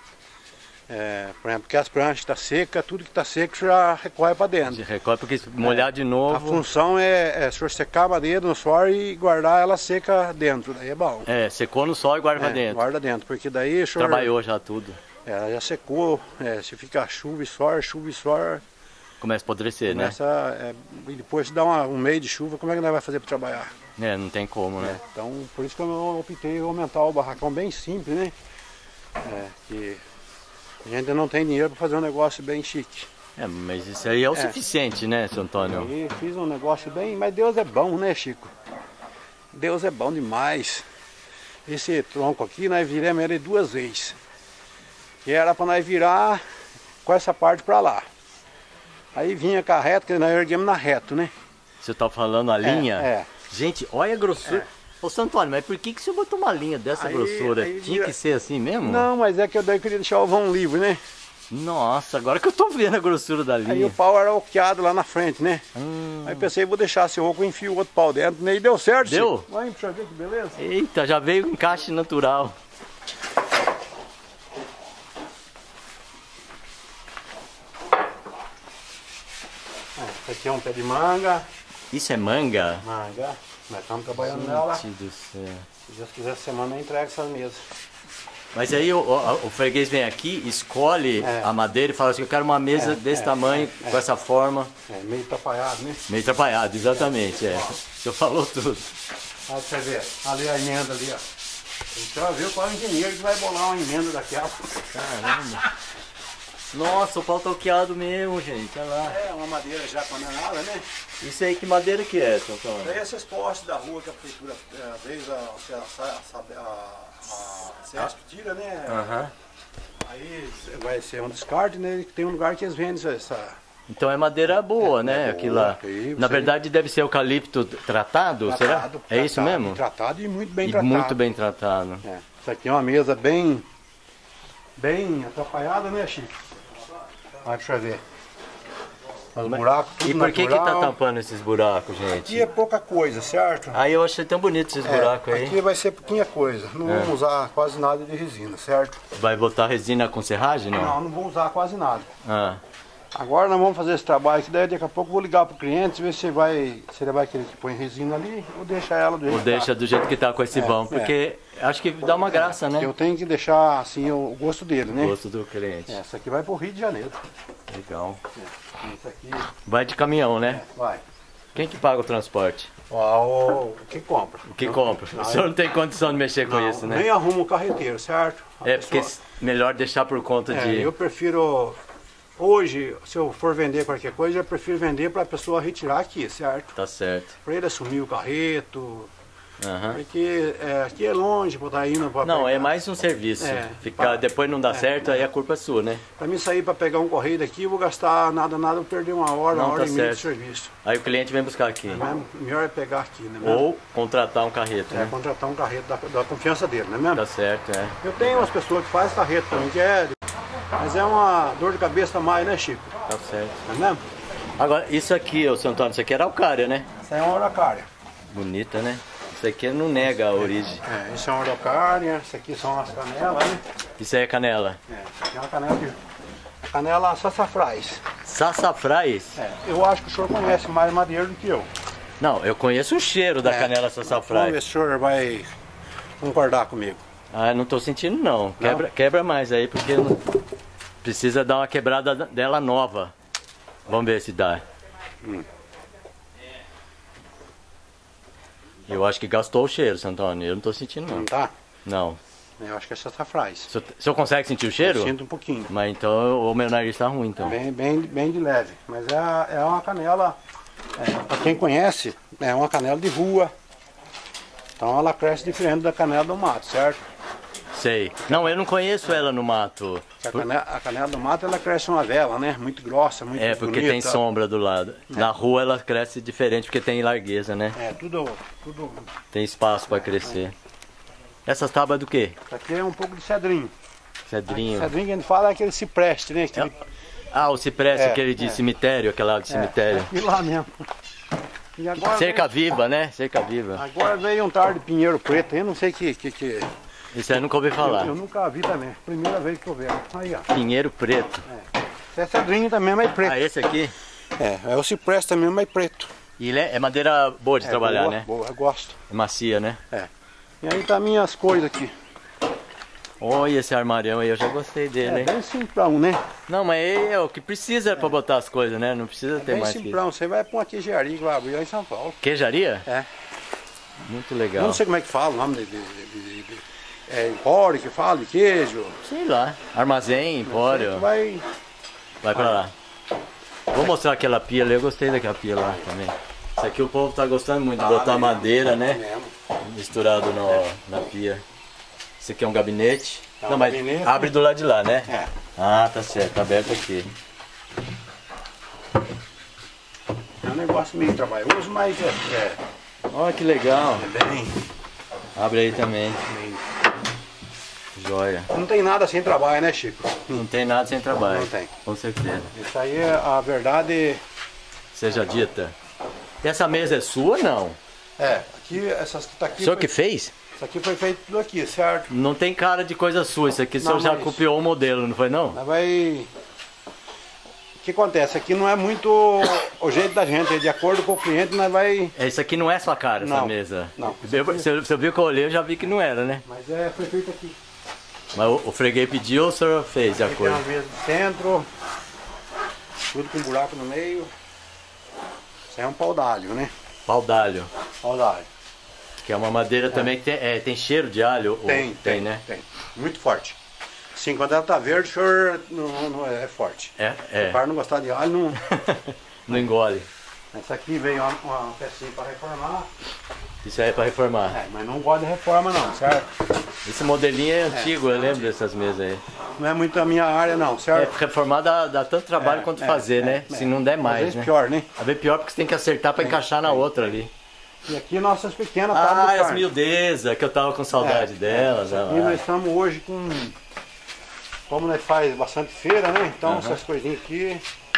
é, por exemplo, porque as pranchas estão secas, tudo que está seco já recorre para dentro. De recorte, porque se molhar de A novo. função é, é se secar a madeira no sol e guardar ela seca dentro, daí é bom. É, secou no sol e guarda pra É, dentro. Guarda dentro, porque daí o senhor, Trabalhou já tudo. é, ela já secou, é, se fica chuva e sol, chuva e sol, Começa a apodrecer, né? começa, é, e depois se dá uma, um mês de chuva, como é que nós vai fazer para trabalhar? É, não tem como, né? É, então, por isso que eu optei em aumentar o barracão bem simples, né? É, que a gente ainda não tem dinheiro para fazer um negócio bem chique. É, mas isso aí é o É. suficiente, né, seu Antônio? E fiz um negócio bem, mas Deus é bom, né, Chico? Deus é bom demais. Esse tronco aqui nós viramos ele duas vezes. E era para nós virar com essa parte para lá. Aí vinha com a reta, que nós erguemos na reto, né? Você tá falando a linha? é. Gente, olha a grossura. Ô, seu Antônio, mas por que, que você botou uma linha dessa Aí- grossura? aí Tinha vira- que ser assim mesmo? Não, mas é que eu daí queria deixar o vão livre, né? Nossa, agora que eu tô vendo a grossura da Aí linha. o pau era oqueado lá na frente, né? Hum. Aí pensei, vou deixar esse oco e enfio o outro pau dentro, né? E deu certo, Deu? Chico. Vai, pra ver que beleza. Eita, já veio um encaixe natural. É, esse aqui é um pé de manga. Isso é manga? Manga. Nós estamos trabalhando nela. Gente do céu. Se Deus quiser, essa semana eu entrego essas mesas. Mas aí o, o, o freguês vem aqui, escolhe É. a madeira e fala assim, eu quero uma mesa É, desse é, tamanho, é, com essa forma, É meio atrapalhado, né? meio atrapalhado, exatamente, é. O senhor falou tudo. Olha pra você ver. Ali a emenda ali, ó. Então viu qual é o engenheiro que vai bolar uma emenda daquela. Caramba. Nossa, o pau tá oqueado mesmo, gente, olha lá. É, uma madeira já panelada, né? Isso aí, que madeira que é, seu Antônio? Daí esses postes da rua que a prefeitura, é, às vezes a, a, a, a, a Sesc tira, né? Aham. Aí vai ser um descarte, né? Tem um lugar que eles vendem essa. Então é madeira boa, né? é Aquilo boa, lá. aí Na você- verdade deve ser eucalipto tratado, será? Tratado, É isso tratado, mesmo? Tratado e muito bem E tratado. muito bem tratado. É. Isso aqui é uma mesa bem, bem atrapalhada, né, Chico? Olha pra você ver. Os buracos, tudo E por que que tá natural. tampando esses buracos, gente? Aqui é pouca coisa, certo? Aí eu achei tão bonito esses É, buracos aí. aqui vai ser pouquinha coisa. Não É. vamos usar quase nada de resina, certo? Vai botar resina com serragem, não? Não, não vou usar quase nada. Ah, Agora nós vamos fazer esse trabalho aqui, daí daqui a pouco eu vou ligar pro cliente, ver se, vai, se ele vai querer que põe resina ali ou deixa ela do jeito ou que tá. deixa do jeito que tá com esse É, vão, é. porque acho que dá uma graça, né? Eu tenho que deixar assim o gosto dele, né? Gosto do cliente. É, essa aqui vai pro Rio de Janeiro. Legal. Isso aqui Vai de caminhão, né? vai. Quem que paga o transporte? Ó, o, o que compra. O que compra? O senhor não tem condição de mexer com Não, isso, né? nem arruma o carreteiro, certo? A É pessoa- porque melhor deixar por conta É, de... eu prefiro. Hoje, se eu for vender qualquer coisa, eu prefiro vender para a pessoa retirar aqui, certo? Tá certo. Para ele assumir o carreto, Aham. porque é, aqui é longe para estar indo para Não, é mais um serviço. É, Ficar, pá. depois não dá É. certo, aí a culpa é sua, né? Para mim sair para pegar um correio daqui, eu vou gastar nada, nada, eu perder uma hora, Não, uma hora tá e meia de certo. serviço. Aí o cliente vem buscar aqui. É mesmo? Melhor é pegar aqui, né? mesmo? Ou contratar um carreto, É, né? contratar um carreto da, da confiança dele, não é mesmo? Tá certo, é. Eu tenho umas pessoas que fazem carreto também, que é. Mas é uma dor de cabeça a mais, né, Chico? Tá certo. Não é mesmo? Agora, isso aqui, ô seu Antônio, isso aqui era araucária, né? Isso aí é uma araucária. Bonita, né? Isso aqui não nega a origem. É, isso é uma araucária, isso aqui são as canelas, né? Isso aí é canela. É, isso aqui é uma canela de. Canela sassafrás. Sassafrás? É, eu acho que o senhor conhece mais madeira do que eu. Não, eu conheço o cheiro da É. canela Vamos ver sassafrás. se o senhor vai concordar comigo. Ah, não tô sentindo não. Quebra, quebra mais aí, porque não- precisa dar uma quebrada dela nova. Vamos ver se dá. Hum. Eu acho que gastou o cheiro, seu Antônio. Eu não tô sentindo Não não. tá? Não. Eu acho que é sassafrás. O senhor, o senhor consegue sentir o cheiro? Eu sinto um pouquinho. Mas então o meu nariz tá ruim, então. Bem, bem, bem de leve. Mas é, é uma canela, é, para quem conhece, é uma canela de rua. Então ela cresce diferente da canela do mato, certo? Sei. Não, eu não conheço ela no mato. A canela, a canela do mato ela cresce uma vela, né? Muito grossa, muito É, porque bonita. tem sombra do lado. Na rua ela cresce diferente porque tem largueza, né? É, tudo, tudo. Tem espaço para crescer. Essas tábuas do quê? Isso aqui é um pouco de cedrinho. Cedrinho. Cedrinho que a gente fala é aquele cipreste, né? Aquele, Ah, o cipreste, É, aquele de é. cemitério, aquela de é, cemitério. aquilo lá mesmo. E agora Cerca veio, viva, né? Cerca viva. agora veio um tal de pinheiro preto, eu não sei que. que, que Isso aí eu nunca ouvi eu, falar. eu nunca vi também. Primeira vez que eu vejo. Aí, ó. Pinheiro preto. Esse é cedrinho também, mas preto. Ah, esse aqui? É, é o cipreste também, mas preto. E ele é é madeira boa de É, trabalhar, boa, né? Boa, eu gosto. É macia, né? E aí tá minhas coisas aqui. Olha esse armarião aí, eu já gostei dele, É hein? bem simplão, né? Não, mas é o que precisa pra botar as coisas, né? Não precisa ter Bem mais que isso. simplão. Você vai pra uma queijaria que vai abrir lá em São Paulo. Queijaria? É. Muito Eu legal. não sei como é que fala o nome de, de, de, de, de é, empório que fala, de queijo. Sei lá. Armazém, empório. Vai. Vai pra lá. Vou mostrar aquela pia ali, eu gostei daquela pia lá também. Isso aqui o povo tá gostando muito, de Tá botar mesmo, madeira, tá né? mesmo. Misturado no, na pia. Esse aqui é um gabinete. É um Não, mas gabinete. abre do lado de lá, né? É. Ah, tá certo, tá aberto aqui. É um negócio meio trabalhoso, mas é, é, Olha que legal. é bem, Abre aí também. bem. Joia. Não tem nada sem trabalho, né, Chico? Não tem nada sem trabalho. Não tem. Com certeza. Isso aí é a verdade. Seja dita. E essa mesa é sua ou não? É, aqui, essas que tá O aqui. senhor foi- que fez? Isso aqui foi feito tudo aqui, certo? Não tem cara de coisa sua. Isso aqui o senhor Não, já mas- copiou o modelo, não foi não? Mas vai. O que acontece? Aqui não é muito o jeito da gente, é de acordo com o cliente, nós vai. É, isso aqui não é sua cara, essa Não, mesa. não. Eu, você, você viu que eu olhei, eu já vi que não era, né? Mas é, foi feito aqui. Mas o, o freguês pediu ou o senhor fez de Aqui tem acordo? uma mesa de centro, tudo com buraco no meio. Isso é um pau d'alho, né? Pau d'alho, Pau d'alho. que é uma madeira também que tem, é, tem cheiro de alho? ou- Tem, tem, né? Tem. Muito forte. Sim, quando ela tá verde, o senhor não, não é, é forte. É, O é. cara não gostar de alho, não. Não engole. Essa aqui veio uma, uma pecinha para reformar. Isso aí é pra reformar. É, mas não gosta de reforma não, certo? Esse modelinho é antigo, eu lembro dessas mesas aí. Não é muito a minha área não, É, certo? reformar dá, dá tanto trabalho É, quanto é, fazer, é, né? é. Se não der Às mais, vezes né? pior, né? Às vezes pior porque você tem que acertar pra encaixar na outra ali. E aqui nossas pequenas tábuas Ah, de as carne. miudezas, que eu tava com saudade É, delas. é. olha E lá. nós estamos hoje com... Como nós faz bastante feira, né? Então essas coisinhas aqui...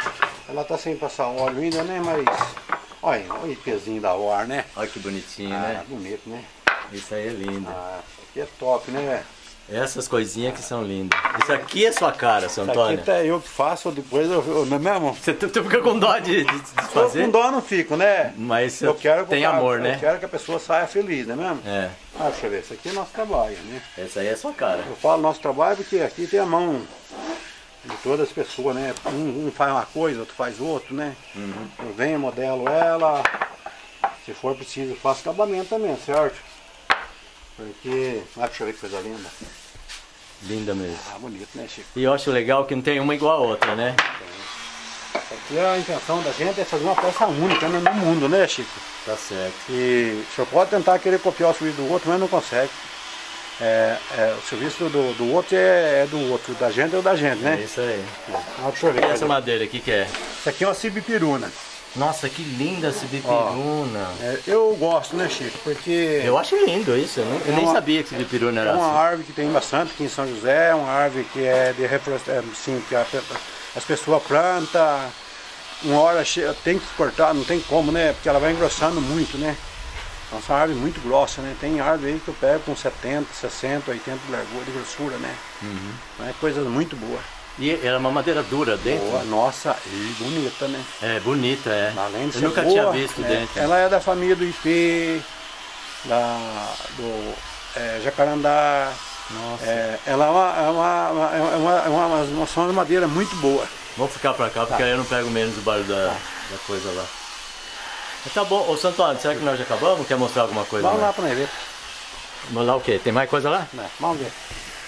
Ela tá sem passar óleo ainda, né? Mas. Olha, olha o pezinho da hora, né? Olha que bonitinho, Ah, né? bonito, né? Isso aí é lindo. Ah, aqui é top, né? Essas coisinhas que são lindas. Isso aqui é sua cara, seu Isso Antônio. aqui até eu que faço, depois eu, eu não é mesmo? Você tu, tu fica com dó de, de Eu desfazer? com dó não fico, né? Mas Eu quero que tem o cara- amor, eu né? quero que a pessoa saia feliz, não é mesmo? É. Ah, deixa eu ver, isso aqui é nosso trabalho, né? Essa aí é sua cara. Eu falo nosso trabalho porque aqui tem a mão de todas as pessoas, né? Um, um faz uma coisa, outro faz outro, né? Uhum. Eu venho, modelo ela, se for preciso, eu faço acabamento também, certo? Porque, ah, deixa eu ver que coisa linda. Linda mesmo. Ah, bonito, né, Chico? E eu acho legal que não tem uma igual a outra, né? Aqui a intenção da gente é fazer uma peça única, né, no mundo, né, Chico? Tá certo. E o senhor pode tentar querer copiar o serviço do outro, mas não consegue. É, é, o serviço do, do outro é, é do outro, da gente é o da gente, É né? isso aí. Ah, deixa eu ver. E essa madeira aqui que é? Isso aqui é uma cibipiruna. Nossa, que linda essa bipiruna. É, eu gosto, né, Chico? Porque Eu acho lindo isso. Eu, não- eu É nem uma- sabia que esse bipiruna é era uma assim. árvore que tem bastante aqui em São José, é uma árvore que é de reflorestação, assim, que a pe- as pessoas plantam, uma hora che- tem que cortar, não tem como, né? Porque ela vai engrossando muito, né? Então são árvores muito grossas, né? Tem árvore aí que eu pego com setenta, sessenta, oitenta de largura, de grossura, né? Uhum. É coisa muito boa. E ela é uma madeira dura dentro? Boa, nossa, e bonita, né? É, bonita, é. Além de Eu ser nunca boa, tinha visto né? dentro. Ela é da família do ipê, da, do é, jacarandá. Nossa. É, ela é uma, é uma, uma, é uma, é uma, uma, uma de madeira muito boa. Vamos ficar pra cá, porque Tá. aí eu não pego menos o barulho da, da coisa lá. Mas tá bom. Ô, Santo Antônio, será que nós já acabamos? Quer mostrar alguma coisa? Vamos lá mais? para nós ver. Vamos lá o quê? Tem mais coisa lá? Né? Vamos ver.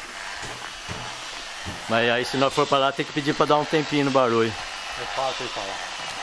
Mas aí se nós for pra lá, tem que pedir pra dar um tempinho no barulho. Eu falo para ele falar.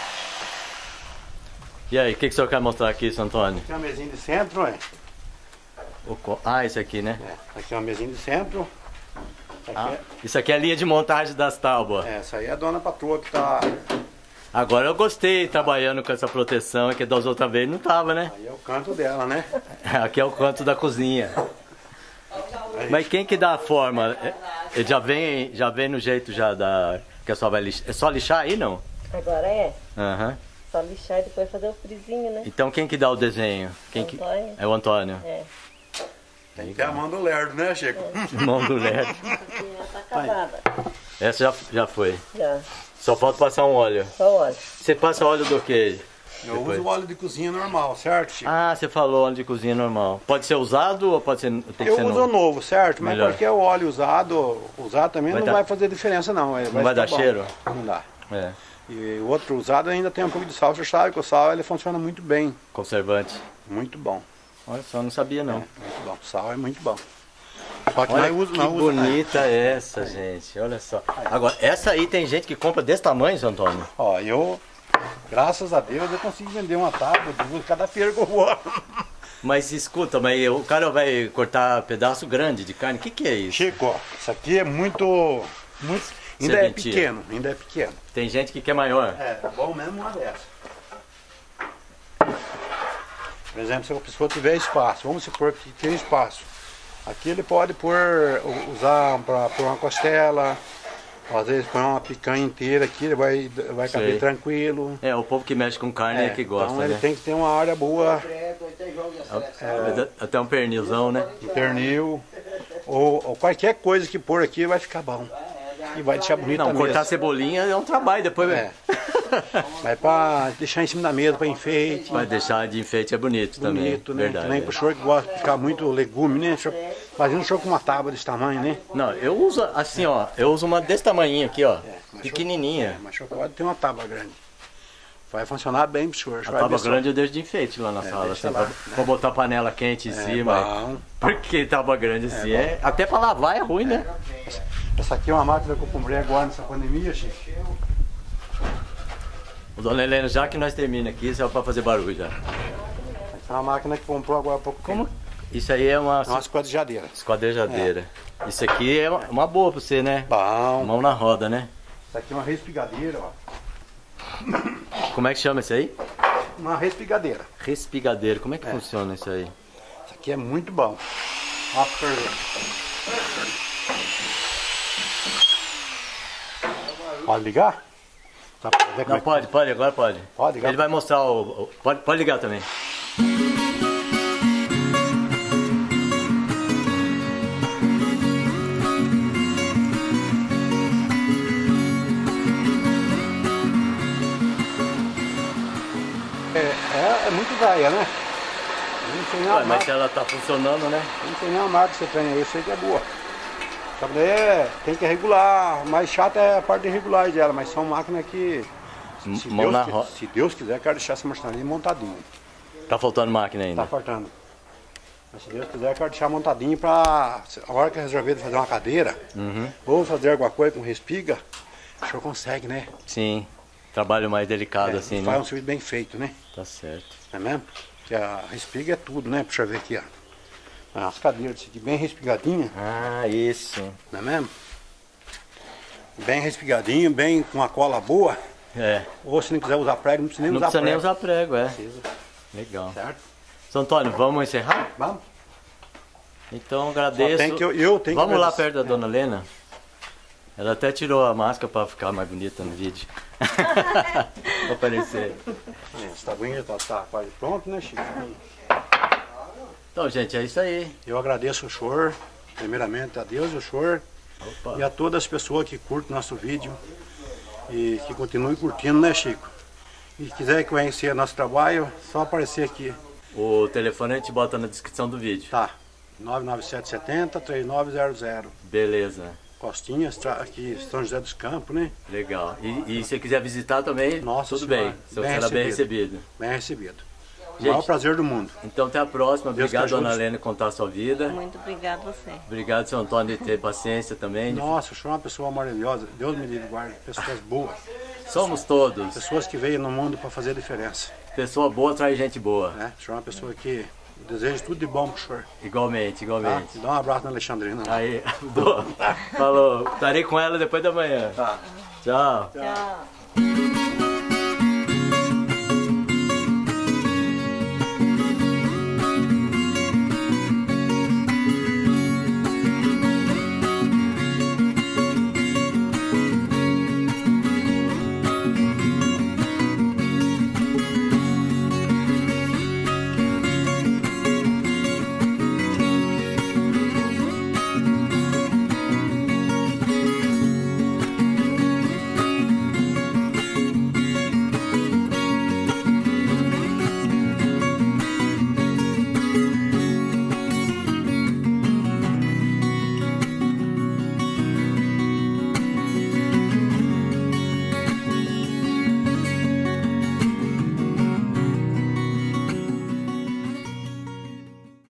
E aí, o que, que o senhor quer mostrar aqui, Santo Antônio? Aqui é uma mesinha de centro, é. O co- Ah, esse aqui, né? É, aqui é uma mesinha de centro. Essa aqui, Ah, isso aqui é a linha de montagem das tábuas. é, essa aí é a dona patroa que tá. Agora eu gostei trabalhando com essa proteção, que das outras vezes não tava, né? Aí é o canto dela, né? Aqui é o canto da cozinha. Aí, Mas quem que dá a forma? É- Ele já vem, já vem no jeito já da... Que a só vai lixar. É só lixar aí, não? Agora é. Aham. Só lixar e depois fazer o frizinho, né? Então quem que dá o desenho? Quem que... Antônio. É o Antônio. É. tem que ter a mão do lerdo, né, Chico? Irmão do Lerdo. Aqui já tá acabada. Essa já, já foi. Já. Só falta passar um óleo. Só olha. Você passa óleo do quê? Eu Depois. uso óleo de cozinha normal, certo, Chico? Ah, você falou óleo de cozinha normal. Pode ser usado ou pode ser... Tem que Eu ser uso o novo? novo, certo? Mas Melhor. qualquer óleo usado, usado também Vai não dar- vai fazer diferença não. Vai, Não vai dar ficar bom. cheiro? Não dá. É, E o outro usado ainda tem um pouco de sal, você sabe que o sal ele funciona muito bem. conservante. Muito bom. Olha só, não sabia não. Muito bom. O sal é muito bom. Só que Olha nós usa, que nós usa- bonita essa, gente. Olha só. Agora, essa aí tem gente que compra desse tamanho, seu Antônio? Ó, eu, graças a Deus, eu consigo vender uma tábua de cada feira que eu vou. Mas escuta, mas o cara vai cortar pedaço grande de carne. O que, que é isso? Chico, ó, isso aqui é muito. muito ainda é Serventia. pequeno, ainda é pequeno. Tem gente que quer maior. É, bom mesmo uma dessa. Por exemplo, se a pessoa tiver espaço, vamos supor que tem espaço. Aqui ele pode pôr, usar para pôr uma costela, às vezes põe uma picanha inteira aqui, ele vai, vai caber Sei. tranquilo. É, o povo que mexe com carne é, que gosta, então ele né? tem que ter uma área boa, É, até um pernilzão, né? um pernil, ou, ou qualquer coisa que pôr aqui vai ficar bom. E vai deixar bonito Não, a cortar mesa. cebolinha é um trabalho depois. É. Mas para deixar em cima da mesa, para enfeite. Vai deixar de enfeite é bonito, Bonito, também. né? Verdade. Também é. pro senhor que gosta de ficar muito legume, né? Senhor- Fazendo um senhor com uma tábua desse tamanho, né? Não, eu uso assim, ó. Eu uso uma desse tamanho aqui, ó. mas Pequenininha. Mas o senhor pode ter uma tábua grande. Vai funcionar bem pro senhor. A senhor vai tábua ver só. grande eu deixo de enfeite lá na sala, deixa assim, lá, pra, pra botar panela quente em É, cima. bom. Porque tábua grande assim é. Até pra lavar é ruim, né? Essa aqui é uma máquina que eu comprei agora nessa pandemia, Chico. O dona Helena, já que nós termina aqui, isso é pra fazer barulho já. Essa é uma máquina que comprou agora há pouco Como? tempo. Isso aí é uma É uma esquadrilhadeira. esquadrejadeira. Isso aqui é uma, uma boa pra você, né? Bom. Mão na roda, né? Essa aqui é uma respigadeira, ó. Como é que chama isso aí? Uma respigadeira. Respigadeiro. Como é que É. funciona isso aí? Isso aqui é muito bom. Ó, pra você ver. Pode ligar? Tá, pode ver como Não, é que- pode, pode, agora pode. Pode ligar? Ele vai mostrar o... o- Pode, pode ligar também. É, é, é muito velha, né? Não tem nenhuma Ué, mas marca, se ela tá funcionando, né? não tem nenhuma marca que você tem aí, eu sei que é boa. Só que daí é, tem que regular. O mais chato é a parte irregular dela, mas são máquinas que. Se Mão Deus, na qui- ro- se Deus quiser, eu quero deixar essa marcenaria montadinha. Tá faltando máquina ainda. Tá faltando. Mas se Deus quiser, eu quero deixar montadinho pra. A hora que eu resolver fazer uma cadeira, Uhum. ou fazer alguma coisa com respiga, o senhor consegue, né? Sim. Trabalho mais delicado É, assim, faz né? um serviço bem feito, né? Tá certo. Não é mesmo? Porque a respiga é tudo, né? Deixa eu ver aqui, ó. As cadeiras desse aqui bem respigadinha, Ah, isso. não é mesmo? Bem respigadinho, bem com uma cola boa. É. Ou se não quiser usar prego, não precisa nem Não usar precisa prego. nem usar prego, é. Precisa, Legal. certo? Seu Antônio, vamos encerrar? Vamos? Então Só agradeço. tem que, eu, eu tenho que Vamos lá agradecer. perto da dona Lena. Ela até tirou a máscara para ficar mais bonita no vídeo. Pra aparecer. É, esse tabuinho já tá, tá quase pronto, né, Chico? Então, gente, é isso aí. Eu agradeço o senhor, primeiramente a Deus e o senhor, Opa. e a todas as pessoas que curtem nosso vídeo e que continuem curtindo, né, Chico? E quiser conhecer nosso trabalho, só aparecer aqui. O telefone a gente bota na descrição do vídeo. Tá, nove nove sete sete zero, três nove zero zero. Beleza. Costinhas, tra- aqui São José dos Campos, né? Legal. E, e se quiser visitar também, Nossa tudo Senhora, bem. Você bem será bem recebido. recebido. Bem recebido. O Gente. maior prazer do mundo. Então até a próxima. Deus Obrigado, te ajude. dona Lena, por contar a sua vida. Muito obrigado a você. Obrigado, seu Antônio, de ter paciência também. Nossa, o senhor é uma pessoa maravilhosa. Deus me livre e guarde. Pessoas boas. Somos todos. Pessoas que veio no mundo para fazer a diferença. Pessoa boa traz gente boa. Né? O senhor é uma pessoa que deseja tudo de bom pro senhor. Igualmente, Tá? igualmente. Dá um abraço na Alexandrina. Aí, falou. Estarei com ela depois da manhã. Tá. Tchau. Tchau.